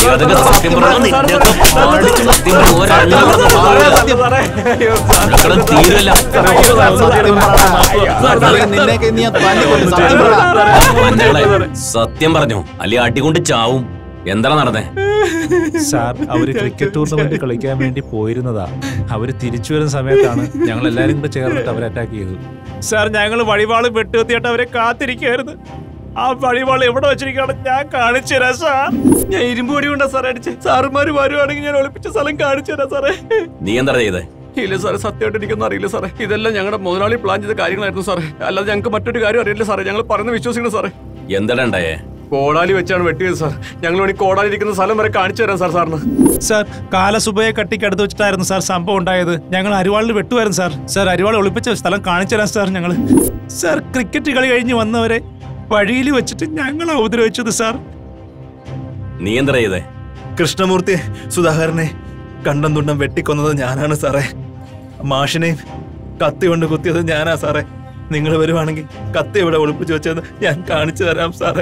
സത്യം പറഞ്ഞു, അല്ലെ അടികൊണ്ട് ചാവും. എന്താണ് നടന്നേ? സാർ, അവര് ക്രിക്കറ്റ് ടൂർണമെന്റ് കളിക്കാൻ വേണ്ടി പോയിരുന്നതാ. അവര് തിരിച്ചു വരുന്ന സമയത്താണ് ഞങ്ങൾ എല്ലാരും കൂടെ ചേർന്നിട്ട് അവരെ അറ്റാക്ക് ചെയ്തത്. സാർ, ഞങ്ങൾ വഴിവാള് വെട്ടുകത്തിയിട്ട് അവരെ കാത്തിരിക്കുകയായിരുന്നു. ആ വഴിവാള് എവിടെ വെച്ചിരിക്കുകയാണ് ഞാൻ കാണിച്ചു തരാം സാർ. ഞാൻ ഇരുമ്പ് പൊടി കൊണ്ടാ സാറേ അടിച്ച്. സാറുമാര് വരുവാണെങ്കിൽ ഞാൻ ഒളിപ്പിച്ച സ്ഥലം കാണിച്ചു തരാം സാറേ. നീ എന്താ ചെയ്തേ? ഇല്ല സാറേ, സത്യമായിട്ട് എനിക്കൊന്നും അറിയില്ല സാറേ. ഇതെല്ലാം ഞങ്ങളുടെ മുതലാളി പ്ലാൻ ചെയ്ത കാര്യങ്ങളായിരുന്നു സാറേ. അല്ലാതെ ഞങ്ങൾക്ക് മറ്റൊരു കാര്യം അറിയില്ല സാറേ. ഞങ്ങൾ പറയുന്നത് വിശ്വസിക്കണം സാറേ. എന്താണ് ഉണ്ടായേ? കോടാലി വെച്ചാണ് വെട്ടിയത് സാർ. ഞങ്ങൾ വേണ്ടി കോടാലി ഇരിക്കുന്ന സ്ഥലം വരെ കാണിച്ചു തരാം സാർ സാറിന്. സാർ, കാലസുബയെ കട്ടിക്കടുത്ത് വെച്ചിട്ടായിരുന്നു സാർ സംഭവം ഉണ്ടായത്. ഞങ്ങൾ അരിവാളിൽ വെട്ടുമായിരുന്നു സാർ. സാർ, അരിവാൾ ഒളിപ്പിച്ച സ്ഥലം കാണിച്ചു തരാം സാർ. ഞങ്ങൾ സാർ ക്രിക്കറ്റ് കളി കഴിഞ്ഞ് വന്നവരെ വഴിയിൽ വെച്ചിട്ട് ഞങ്ങൾ ഉപദ്രവിച്ചത് സാർ. നീ എന്താ ചെയ്തേ? കൃഷ്ണമൂർത്തി സുധാകരനെ കണ്ടം തുണ്ടം വെട്ടിക്കൊന്നത് ഞാനാണ് സാറേ. മാഷിനെയും കത്തി കൊണ്ട് കുത്തിയത് ഞാനാ സാറേ. നിങ്ങൾ വരുവാണെങ്കിൽ കത്തി ഇവിടെ ഒളിപ്പിച്ചു വെച്ചത് ഞാൻ കാണിച്ചു തരാം സാറേ.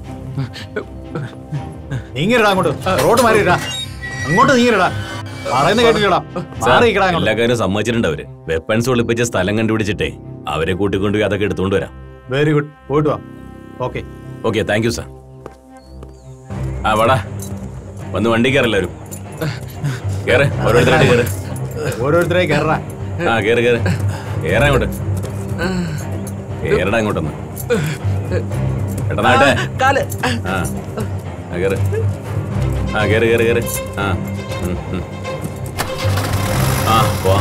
നീങ്ങിടാ അങ്ങോട്ട്, റോഡ് മാറിയിടാ, അങ്ങോട്ട് നീങ്ങിടാ, പറയുന്ന കേട്ടില്ലടാ. എല്ലാ കാര്യം സമ്മതിച്ചിട്ടുണ്ട് അവര്. വെപ്പൺസ് ഒളിപ്പിച്ച സ്ഥലം കണ്ടുപിടിച്ചിട്ടേ അവരെ കൂട്ടിക്കൊണ്ടുപോയി അതൊക്കെ എടുത്തുകൊണ്ട് വരാം. വെരി ഗുഡ്, പോയിട്ട് വാ. Okay okay, thank you sir. ആ വാടാ, വന്ന് വണ്ടി കയറല്ലാരും. കേറ്, ഓരോരുത്തരായിട്ട് കേറ്. ഓരോരുത്തരെ കയറാ. ആ കേറ് കേറ്, കേറാ അങ്ങോട്ട്. കേറടാ അങ്ങോട്ടൊന്ന്. എടനാട്ടെ. ആ കേറ്. ആ കേറ് കേറ് കേറ്. ആ പോവാം.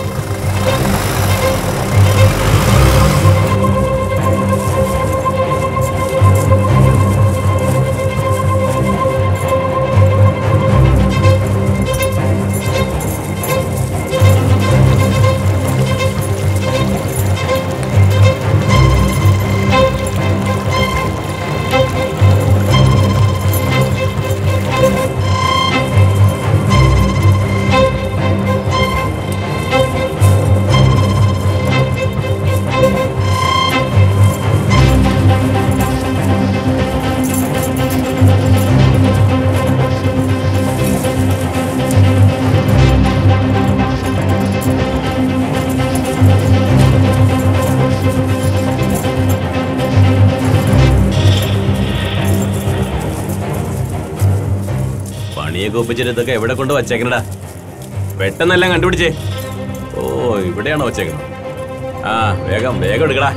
ഒപ്പിച്ചിട്ട് ഇതൊക്കെ എവിടെ കൊണ്ട് വച്ചേക്കണടാ? പെട്ടെന്നെല്ലാം കണ്ടുപിടിച്ചേ. ഓ, ഇവിടെയാണോ വച്ചേക്കുന്നത്? ആ വേഗം വേഗം എടുക്കടാ.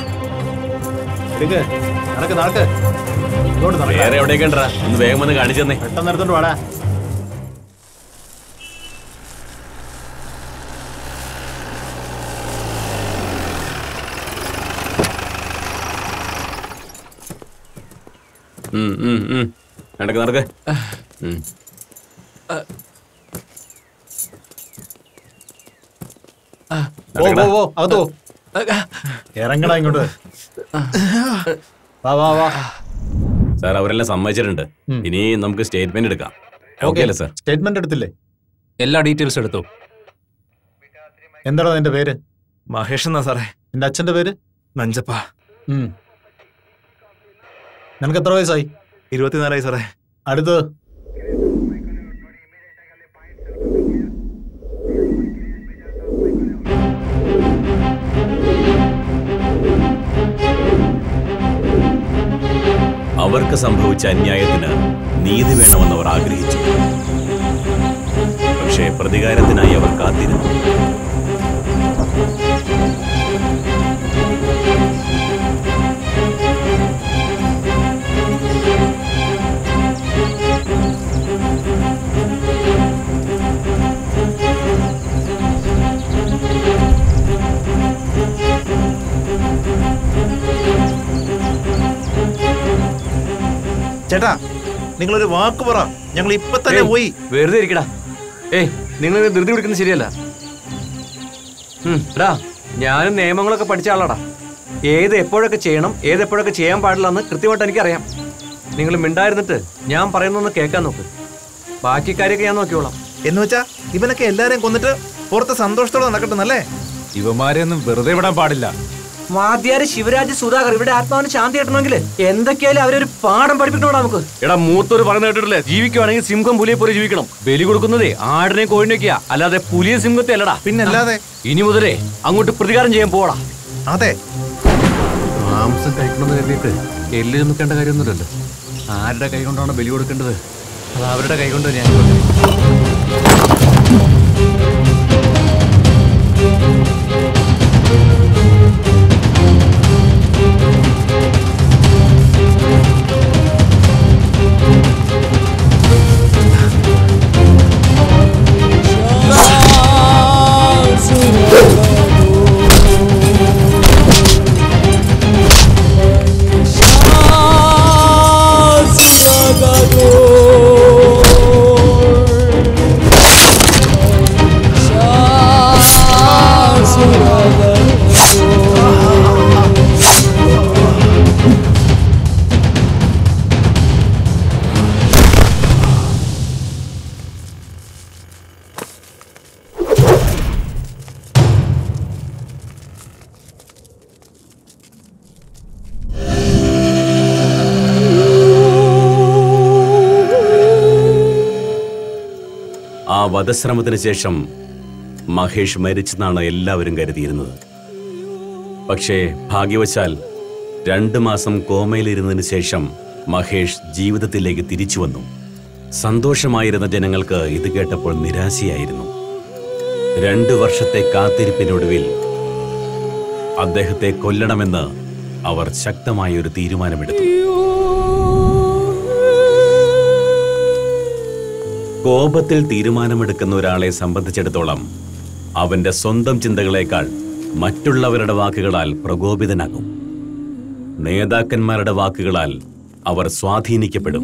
വേറെ എവിടെയൊക്കെ ഉണ്ടാ? ഒന്ന് വേഗം വന്ന് കാണിച്ചു തന്നെ. പെട്ടെന്ന് എടുത്തോണ്ട് വാടാ. നടക്ക് നടക്ക്. ഇറങ്ങടാ ഇങ്ങോട്ട്. വാ വാ വാ. സാർ, അവരെല്ലാം സമ്മതിച്ചിട്ടുണ്ട്. ഇനി നമുക്ക് സ്റ്റേറ്റ്മെന്റ് എടുക്കാം. ഓക്കെ അല്ലേ സാർ? സ്റ്റേറ്റ്മെന്റ് എടുത്തില്ലേ? എല്ലാ ഡീറ്റെയിൽസ് എടുത്തു. എന്താണോ നിന്റെ പേര്? മഹേഷ് എന്നാ സാറേ. നിന്റെ അച്ഛന്റെ പേര്? നഞ്ചപ്പ. നിനക്ക് എത്ര വയസ്സായി? 24 സാറേ. അടുത്തത്? അവർക്ക് സംഭവിച്ച അന്യായത്തിന് നീതി വേണമെന്ന് അവർ ആഗ്രഹിച്ചു. പക്ഷേ പ്രതികാരത്തിനായി അവർ കാത്തിരുന്നു. ചേട്ടാ, നിങ്ങളൊരു വാക്ക് പറ, ഞങ്ങൾ ഇപ്പൊ തന്നെ പോയി. വെറുതെ ഇരിക്കടാ. നിങ്ങൾ ധൃതി പിടിക്കുന്നത് ശരിയല്ല. ഞാനും നിയമങ്ങളൊക്കെ പഠിച്ച ആളാടാ. ഏത് എപ്പോഴൊക്കെ ചെയ്യണം, ഏത് എപ്പോഴൊക്കെ ചെയ്യാൻ പാടില്ല എന്ന് കൃത്യമായിട്ട് എനിക്കറിയാം. നിങ്ങൾ മിണ്ടായിരുന്നിട്ട് ഞാൻ പറയുന്നൊന്ന് കേൾക്കാൻ നോക്ക്. ബാക്കി കാര്യമൊക്കെ ഞാൻ നോക്കിയോളാം. എന്ന് വെച്ചാ ഇവനൊക്കെ എല്ലാരെയും കൊന്നിട്ട് പുറത്ത് സന്തോഷത്തോടെ നടക്കട്ടെന്നല്ലേ? ഇവന്മാരെ ഒന്നും വെറുതെ വിടാൻ പാടില്ല. വാദ്യാര് ശിവരാജ് സുധാകർ ഇവിടെ ആത്മാവിന് ശാന്തി കിട്ടണമെങ്കിൽ എന്തൊക്കെയായാലും അവരൊരു പാഠം പഠിപ്പിക്കണോടാ നമുക്ക്. എടാ മൂത്തൊരു പറയുന്ന കേട്ടിട്ടില്ലേ, ജീവിക്കുവാണെങ്കിൽ സിംഹം പുലിയെ പോലെ ജീവിക്കണം. ബലി കൊടുക്കുന്നതേ ആടിനെയും കോഴിനെയൊക്കെയാ, അല്ലാതെ പുലിയെ സിംഹത്തെ അല്ലടാ. പിന്നല്ലാതെ ഇനി മുതലേ അങ്ങോട്ട് പ്രതികാരം ചെയ്യാൻ പോടാ. അതെ, മാംസം കഴിക്കണമെന്ന് കരുതിയിട്ട് എല്ലിൽ നിൽക്കേണ്ട കാര്യമൊന്നുമില്ലല്ലോ. ആരുടെ കൈ കൊണ്ടാണ് ബലി കൊടുക്കേണ്ടത്, അത് അവരുടെ കൈ കൊണ്ട് ഞാൻ വധശ്രമത്തിന് ശേഷം മഹേഷ് മരിച്ചെന്നാണ് എല്ലാവരും കരുതിയിരുന്നത്. പക്ഷേ ഭാഗ്യവശാൽ 2 മാസം കോമയിലിരുന്നതിന് ശേഷം മഹേഷ് ജീവിതത്തിലേക്ക് തിരിച്ചു വന്നു. സന്തോഷമായിരുന്ന ജനങ്ങൾക്ക് ഇത് കേട്ടപ്പോൾ നിരാശയായിരുന്നു. 2 വർഷത്തെ കാത്തിരിപ്പിനൊടുവിൽ അദ്ദേഹത്തെ കൊല്ലണമെന്ന് അവർ ശക്തമായൊരു തീരുമാനമെടുത്തു. കോപത്തിൽ തീരുമാനമെടുക്കുന്ന ഒരാളെ സംബന്ധിച്ചിടത്തോളം അവന്റെ സ്വന്തം ചിന്തകളേക്കാൾ മറ്റുള്ളവരുടെ വാക്കുകളാൽ പ്രകോപിതനാകും. നേതാക്കന്മാരുടെ വാക്കുകളാൽ അവർ സ്വാധീനിക്കപ്പെടും.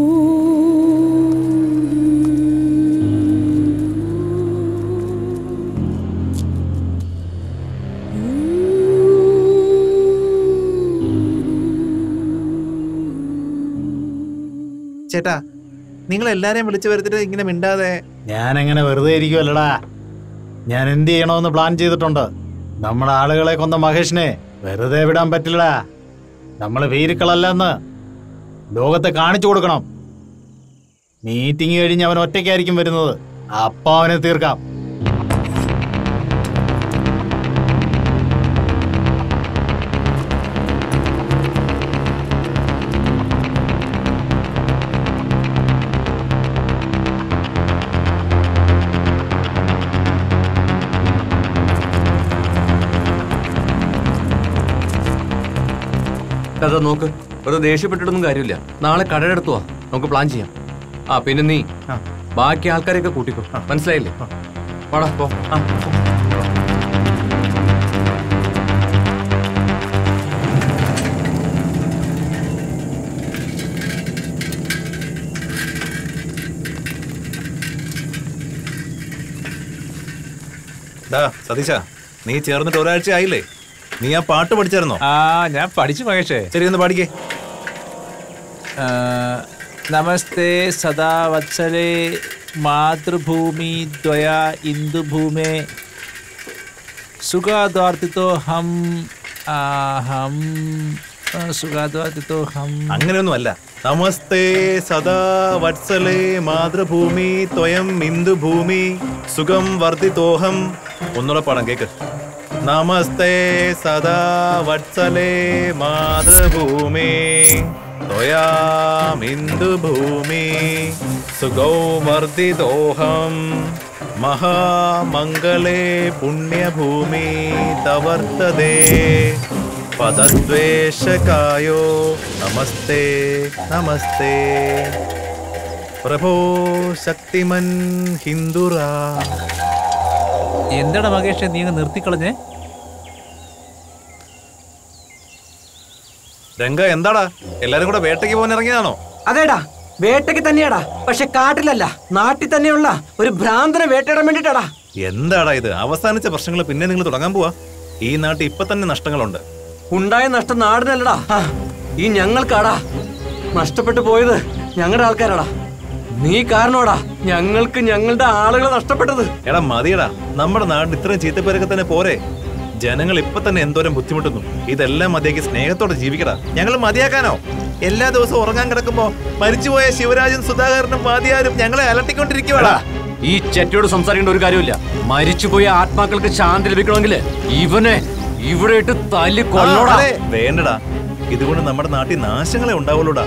ചേട്ടാ, നിങ്ങൾ എല്ലാരെയും വിളിച്ചു വരുത്തിട്ട് ഇങ്ങനെ മിണ്ടാതെ. ഞാൻ എങ്ങനെ വെറുതെ ഇരിക്കുമല്ലടാ. ഞാൻ എന്ത് ചെയ്യണമെന്ന് പ്ലാൻ ചെയ്തിട്ടുണ്ട്. നമ്മുടെ ആളുകളെ കൊന്ന മഹേഷിനെ വെറുതെ വിടാൻ പറ്റില്ലടാ. നമ്മൾ ഭീരുക്കളല്ലെന്ന് ലോകത്തെ കാണിച്ചു കൊടുക്കണം. മീറ്റിംഗ് കഴിഞ്ഞ് അവൻ ഒറ്റയ്ക്കായിരിക്കും വരുന്നത്. അപ്പൊ അവനെ തീർക്കാം. അതാ നോക്ക്, ഒരു ദേഷ്യപ്പെട്ടിട്ടൊന്നും കാര്യമില്ല. നാളെ കടയെടുത്തു വാ, നമുക്ക് പ്ലാൻ ചെയ്യാം. ആ പിന്നെ നീ ബാക്കി ആൾക്കാരെയൊക്കെ കൂട്ടിക്കോ, മനസ്സിലായില്ലേ? വാടാ പോ. സതീശ, നീ ചേർന്നിട്ട് ഒരാഴ്ച ആയില്ലേ? നീ ആ പാട്ട് പഠിച്ചായിരുന്നോ? ഞാൻ പഠിച്ചു മഹേഷേ. ശരി, ഒന്ന് പാടിക്കേ. നമസ്തേ സദാ വത്സലേ മാതൃഭൂമി ദ്വയാ ഇന്ദുഭൂമേ സുഖാദ്വാർത്തിതോ ഹം ഹം സുഖാദ്വാർത്തിതോ ഹം. അങ്ങനെയൊന്നുമല്ല. നമസ്തേ സദാ വത്സലേ മാതൃഭൂമി ത്വയം ഇന്ദുഭൂമി സുഖം വർദ്ധിതോഹം. ഒന്നുകൂടെ പാടാം, കേക്ക്. നമസ്തേ സദാ വത്സലേ മാതൃഭൂമി ത്വയാമിന്ദുഭൂമി സുഖോ വർദ്ധിതോഹം മഹാമംഗളേ പുണ്യഭൂമി തവർത്തതേ പദദ്വേഷകായോ നമസ്തേ നമസ്തേ പ്രഭോ ശക്തിമൻ ഹിന്ദുറാ. എന്താണ് മഹേഷ് നീ അങ്ങ് നിർത്തിക്കളഞ്ഞേ? രംഗ, എന്താടാ എല്ലാരും കൂടെ വേട്ടയ്ക്ക് പോകാൻ ഇറങ്ങിയതാണോ? അതേടാ, വേട്ടയ്ക്ക് തന്നെയാടാ. പക്ഷെ കാട്ടിലല്ല, നാട്ടിൽ തന്നെയുള്ള ഒരു ഭ്രാന്തനെ വേട്ടയിടാൻ വേണ്ടിട്ടാടാ. എന്താടാ ഇത്? അവസാനിച്ച പ്രശ്നങ്ങൾ പിന്നെ നിങ്ങൾ തുടങ്ങാൻ പോവാ? ഈ നാട്ടിൽ ഇപ്പൊ തന്നെ നഷ്ടങ്ങളുണ്ട്. ഉണ്ടായ നഷ്ടം നാടിനല്ലടാ, ഈ ഞങ്ങൾക്കാടാ. നഷ്ടപ്പെട്ടു പോയത് ഞങ്ങളുടെ ആൾക്കാരാടാ. നീ കാരണോടാ ഞങ്ങൾക്ക് ഞങ്ങളുടെ ആളുകളെ നഷ്ടപ്പെട്ടത്. എടാ മതിയടാ, നമ്മുടെ നാടിന് ഇത്രയും ചീത്തപ്പേരൊക്കെ തന്നെ പോരെ. ജനങ്ങൾ ഇപ്പൊ തന്നെ എന്തോരം ബുദ്ധിമുട്ടുന്നു. ഇതെല്ലാം മതിയാക്കി സ്നേഹത്തോടെ ജീവിക്കടാ. ഞങ്ങൾ മതിയാക്കാനോ? എല്ലാ ദിവസവും ഉറങ്ങാൻ കിടക്കുമ്പോ മരിച്ചുപോയ ശിവരാജൻ, സുധാകരനും വാദിയാരും ഞങ്ങളെ അലട്ടിക്കൊണ്ടിരിക്കുവാടാ. ഈ ചെറ്റയോട് സംസാരിക്കേണ്ട ഒരു കാര്യമില്ല. മരിച്ചുപോയ ആത്മാക്കൾക്ക് ശാന്തി ലഭിക്കണമെങ്കിൽ ഇവനെ ഇവിടെ ഇട്ട് തല്ലി കൊള്ളോടാ. വേണ്ടടാ, ഇതുകൊണ്ട് നമ്മുടെ നാട്ടിൽ നാശങ്ങളെ ഉണ്ടാവുള്ളൂടാ.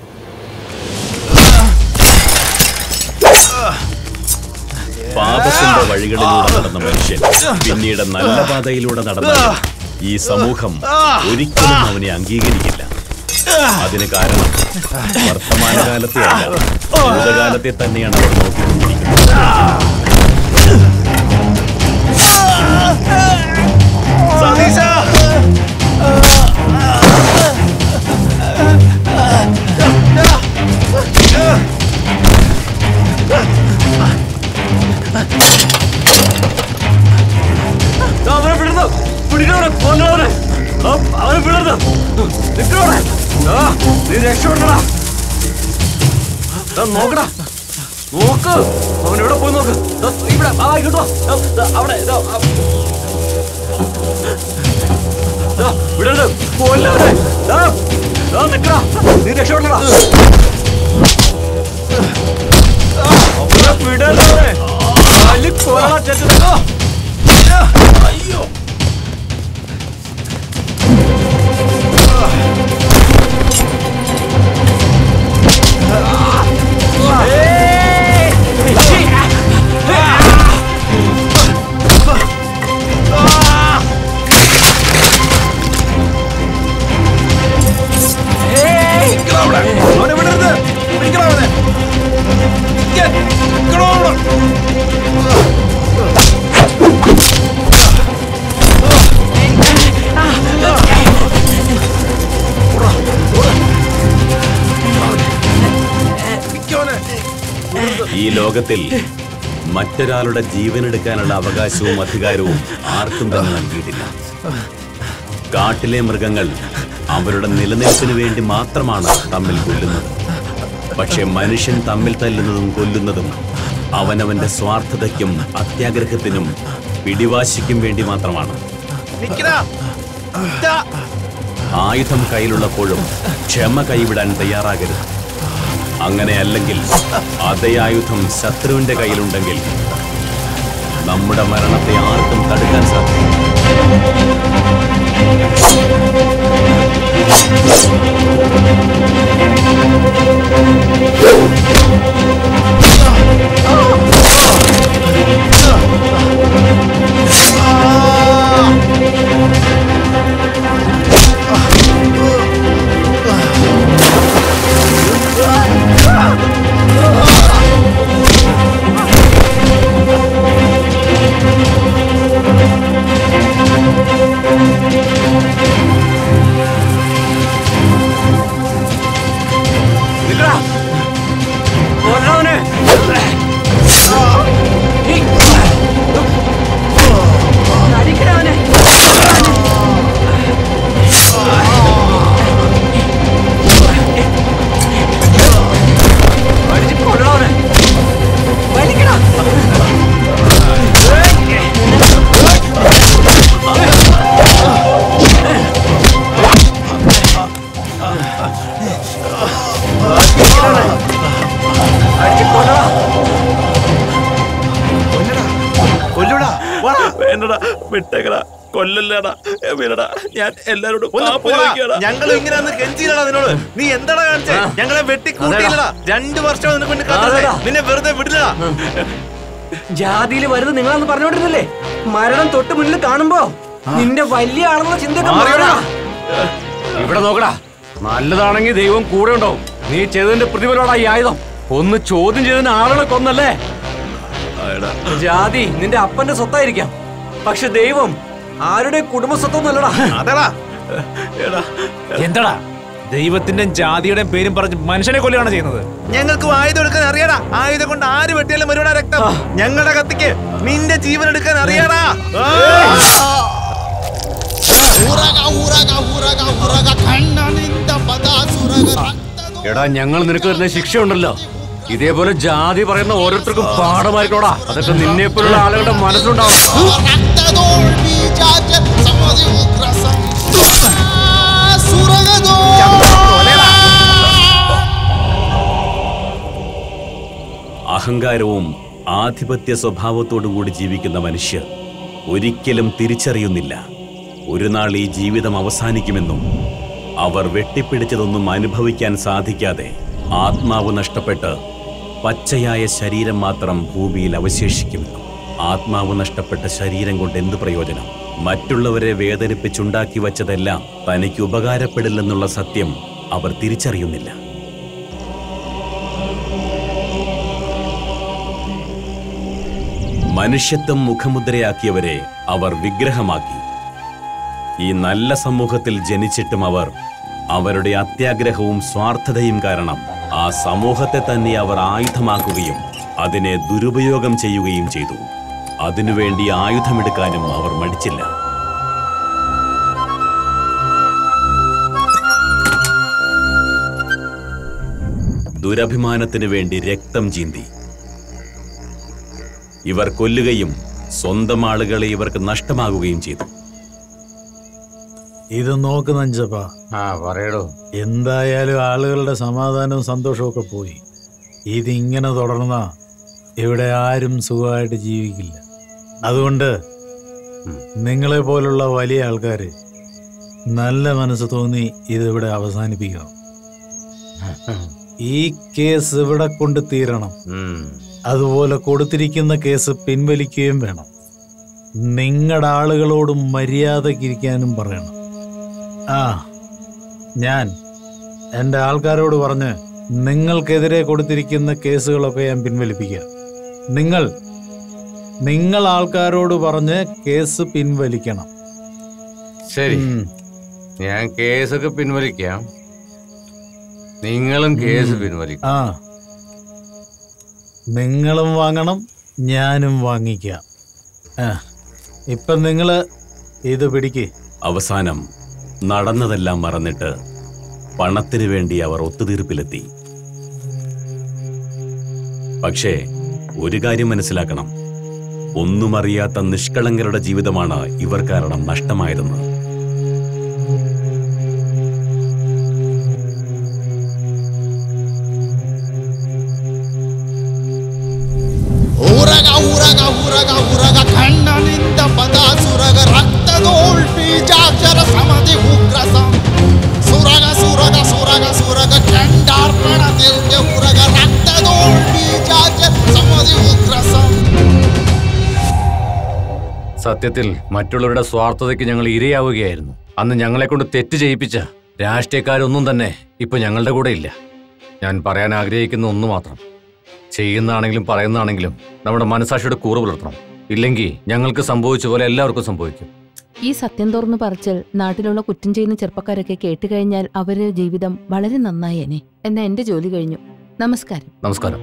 പാപത്തിന്റെ വഴികളിലൂടെ നടന്ന മനുഷ്യൻ പിന്നീട് നല്ല പാതയിലൂടെ നടന്ന ഈ സമൂഹം ഒരിക്കലും അവനെ അംഗീകരിക്കില്ല. അതിന് കാരണം വർത്തമാനകാലത്തെ അല്ല, ഭൂതകാലത്തെ തന്നെയാണ് അവർ നോക്കിക്കൊണ്ടിരിക്കുന്നത്. അവനെ വിടുന്നു, പിടിക്കണവനെ, കൊന്നവനെ, അവനെ വിടുന്നു, നിൽക്കണവനെ, നീ രക്ഷപ്പെടണടാ. നോക്കടാ, നോക്ക്, അവൻ എവിടെ പോയി നോക്ക്. ഇവിടെ കിട്ടുവാ, അവിടെ വിടരുത്, കൊല്ലവനെ, നിൽക്കടാ, നീ രക്ഷപ്പെടണടാ. വിടരുതവനെ, തല്ലി കൊല്ലടാ ചേച്ചി. അയ്യോ, അവനെ വിടരുത്, പിടിക്കണവനെ. ഈ ലോകത്തിൽ മറ്റൊരാളുടെ ജീവനെടുക്കാനുള്ള അവകാശവും അധികാരവും ആർക്കും തന്നെ നൽകിയിട്ടില്ല. കാട്ടിലെ മൃഗങ്ങൾ അവരുടെ നിലനിൽപ്പിന് വേണ്ടി മാത്രമാണ് തമ്മിൽ കൊല്ലുന്നത്. പക്ഷെ മനുഷ്യൻ തമ്മിൽ തല്ലുന്നതും കൊല്ലുന്നതും അവനവന്റെ സ്വാർത്ഥതയ്ക്കും അത്യാഗ്രഹത്തിനും പിടിവാശിക്കും വേണ്ടി മാത്രമാണ്. ആയുധം കയ്യിലുള്ളപ്പോഴും ക്ഷമ കൈവിടാൻ തയ്യാറാകരുത്. അങ്ങനെയല്ലെങ്കിൽ അതേ ആയുധം ശത്രുവിന്റെ കയ്യിലുണ്ടെങ്കിൽ നമ്മുടെ മരണത്തെ ആർക്കും തടുക്കാൻ സാധിക്കും. വിട്ടേക്കടാ, കൊല്ലല്ലടാ, വീരടാ, ഞാൻ എല്ലാരോടും ഞങ്ങൾ ഇങ്ങനെ കെഞ്ചിയിലടാ നിന്നോട്. നീ എന്താടാ കാണിച്ചേ? ഞങ്ങളെ വെട്ടിക്കൂട്ടിയില്ലടാ. 2 വർഷം നിന്നെ വെറുതെ വിടില്ലടാ. ജാതിയിൽ വരുന്നത് നിങ്ങളാന്ന് പറഞ്ഞോണ്ടിരുന്നില്ലേ? മരണം തൊട്ട് മുന്നിൽ കാണുമ്പോ നിന്റെ വലിയ ആളെന്നുള്ള ചിന്തയൊക്കെ ഇവിടെ നോക്കടാ, നല്ലതാണെങ്കിൽ ദൈവം കൂടെ ഉണ്ടാവും. നീ ചെയ്തതിന്റെ പ്രതിഫലമാടാ ഈ ആയുധം. ഒന്ന് ചോദ്യം ചെയ്തതിന് ആളുകളെ കൊന്നല്ലേ? ജാതി നിന്റെ അപ്പന്റെ സ്വത്തായിരിക്കാം, പക്ഷെ ദൈവം ആരുടെ കുടുംബ സ്വത്തൊന്നല്ലടാ. അതെടാ, എന്താടാ ദൈവത്തിന്റെ ജാതിയുടെയും പേരും പറഞ്ഞ് മനുഷ്യനെ കൊല്ലുകയാണ് ചെയ്യുന്നത്? ഞങ്ങൾക്ക് ആയുധം എടുക്കാൻ അറിയാടാ. ആയുധം കൊണ്ട് ആര് വെട്ടിയാലും വരുവാടാ രക്തം. ഞങ്ങളുടെ കത്തിക്ക് നിന്റെ ജീവൻ എടുക്കാൻ അറിയാടാ. എടാ, ഞങ്ങൾ നിനക്ക് തരുന്ന ശിക്ഷയുണ്ടല്ലോ, ഇതേപോലെ ജാതി പറയുന്ന ഓരോരുത്തർക്കും പാഠമായിക്കോടാ. അതൊക്കെ നിന്നെപ്പോലുള്ള ആളുകളുടെ മനസ്സിലുണ്ടാവും. അഹങ്കാരവും ആധിപത്യ സ്വഭാവത്തോടുകൂടി ജീവിക്കുന്ന മനുഷ്യർ ഒരിക്കലും തിരിച്ചറിയുന്നില്ല ഒരു നാൾ ഈ ജീവിതം അവസാനിക്കുമെന്നും അവർ വെട്ടിപ്പിടിച്ചതൊന്നും അനുഭവിക്കാൻ സാധിക്കാതെ ആത്മാവ് നഷ്ടപ്പെട്ട് പച്ചയായ ശരീരം മാത്രം ഭൂമിയിൽ അവശേഷിക്കുമെന്നും. ആത്മാവ് നഷ്ടപ്പെട്ട ശരീരം കൊണ്ട് എന്ത് പ്രയോജനം? മറ്റുള്ളവരെ വേദനിപ്പിച്ചുണ്ടാക്കി വച്ചതെല്ലാം തനിക്ക് ഉപകാരപ്പെടില്ലെന്നുള്ള സത്യം അവർ തിരിച്ചറിയുന്നില്ല. മനുഷ്യത്വം മുഖമുദ്രയാക്കിയവരെ അവർ വിഗ്രഹമാക്കി. ഈ നല്ല സമൂഹത്തിൽ ജനിച്ചിട്ടും അവർ അവരുടെ അത്യാഗ്രഹവും സ്വാർത്ഥതയും കാരണം ആ സമൂഹത്തെ തന്നെ അവർ ആയുധമാക്കുകയും അതിനെ ദുരുപയോഗം ചെയ്യുകയും ചെയ്തു. അതിനുവേണ്ടി ആയുധമെടുക്കാനും അവർ മടിച്ചില്ല. ദുരഭിമാനത്തിനു വേണ്ടി രക്തം ചീന്തി. ഇവർ കൊല്ലുകയും സ്വന്തം ആളുകളെ ഇവർക്ക് നഷ്ടമാകുകയും ചെയ്തു. ഇത് നോക്ക് നഞ്ചപ്പ, പറയടോ. എന്തായാലും ആളുകളുടെ സമാധാനവും സന്തോഷവും ഒക്കെ പോയി. ഇതിങ്ങനെ തുടർന്ന ഇവിടെ ആരും സുഖമായിട്ട് ജീവിക്കില്ല. അതുകൊണ്ട് നിങ്ങളെ പോലുള്ള വലിയ ആൾക്കാര് നല്ല മനസ്സ് തോന്നി ഇതിവിടെ അവസാനിപ്പിക്കണം. ഈ കേസ് ഇവിടെ കൊണ്ട് തീരണം. അതുപോലെ കൊടുത്തിരിക്കുന്ന കേസ് പിൻവലിക്കുകയും വേണം. നിങ്ങളുടെ ആളുകളോട് മര്യാദക്കിരിക്കാനും പറയണം. ഞാൻ എൻ്റെ ആൾക്കാരോട് പറഞ്ഞ് നിങ്ങൾക്കെതിരെ കൊടുത്തിരിക്കുന്ന കേസുകളൊക്കെ ഞാൻ പിൻവലിപ്പിക്കാം. നിങ്ങൾ ആൾക്കാരോട് പറഞ്ഞ് കേസ് പിൻവലിക്കണം. ശരി, ഞാൻ കേസൊക്കെ പിൻവലിക്കാം. നിങ്ങളും കേസ് പിൻവലിക്കാം. നിങ്ങളും വാങ്ങണം, ഞാനും വാങ്ങിക്കാം. ഇപ്പം നിങ്ങള് ഇത് പിടിക്ക്. അവസാനം നടന്നതെല്ലാം മറന്നിട്ട് പണത്തിനു വേണ്ടി അവർ ഒത്തുതീർപ്പിലെത്തി. പക്ഷേ ഒരു കാര്യം മനസ്സിലാക്കണം, ഒന്നും അറിയാത്ത നിഷ്കളങ്കരുടെ ജീവിതമാണ് ഇവർ കാരണം നഷ്ടമായതെന്ന്. ಕಣ್ಣನಿಂದ ಪದ ಸುರಗ ರಕ್ತದೋಳ್ ಬೀಜಾಕ್ಷರ ಸಮಧಿ ಉಗ್ರಸ ಸುರಗ ಸುರಗ ಸುರಗ ಸುರಗ ಚಂಡಾರ್ಪಣ ದಿವ್ಯ ಉರಗ ರಕ್ತದೋಳ್ ಬೀಜಾಕ್ಷರ സമധി ഉഗ്രസ. സത്യത്തിൽ മറ്റുള്ളവരുടെ സ്വാർത്ഥതയ്ക്ക് ഞങ്ങൾ ഇരയാവുകയായിരുന്നു. അന്ന് ഞങ്ങളെ കൊണ്ട് തെറ്റ് ചെയ്യിപ്പിച്ച രാഷ്ട്രീയക്കാരൊന്നും തന്നെ ഇപ്പൊ ഞങ്ങളുടെ കൂടെ ഇല്ല. ഞാൻ പറയാൻ ആഗ്രഹിക്കുന്ന ഒന്നു മാത്രം, ചെയ്യുന്നതാണെങ്കിലും പറയുന്നതാണെങ്കിലും നമ്മുടെ മനസാക്ഷിയുടെ കൂറ് പുലർത്തണം. ഇല്ലെങ്കിൽ ഞങ്ങൾക്ക് സംഭവിച്ച പോലെ എല്ലാവർക്കും സംഭവിക്കും. ഈ സത്യം തുറന്നു പറച്ചിൽ നാട്ടിലുള്ള കുറ്റം ചെയ്യുന്ന ചെറുപ്പക്കാരൊക്കെ കേട്ട് കഴിഞ്ഞാൽ അവരുടെ ജീവിതം വളരെ നന്നായേനെ. എന്നാ എന്റെ ജോലി കഴിഞ്ഞു. നമസ്കാരം. നമസ്കാരം.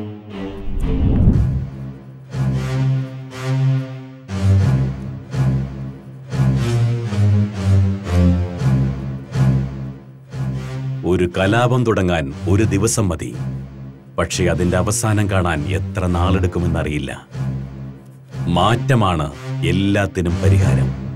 ഒരു കലാപം തുടങ്ങാൻ ഒരു ദിവസം മതി. പക്ഷേ അതിന്റെ അവസാനം കാണാൻ എത്ര നാളെടുക്കുമെന്നറിയില്ല. മാറ്റമാണ് എല്ലാത്തിനും പരിഹാരം.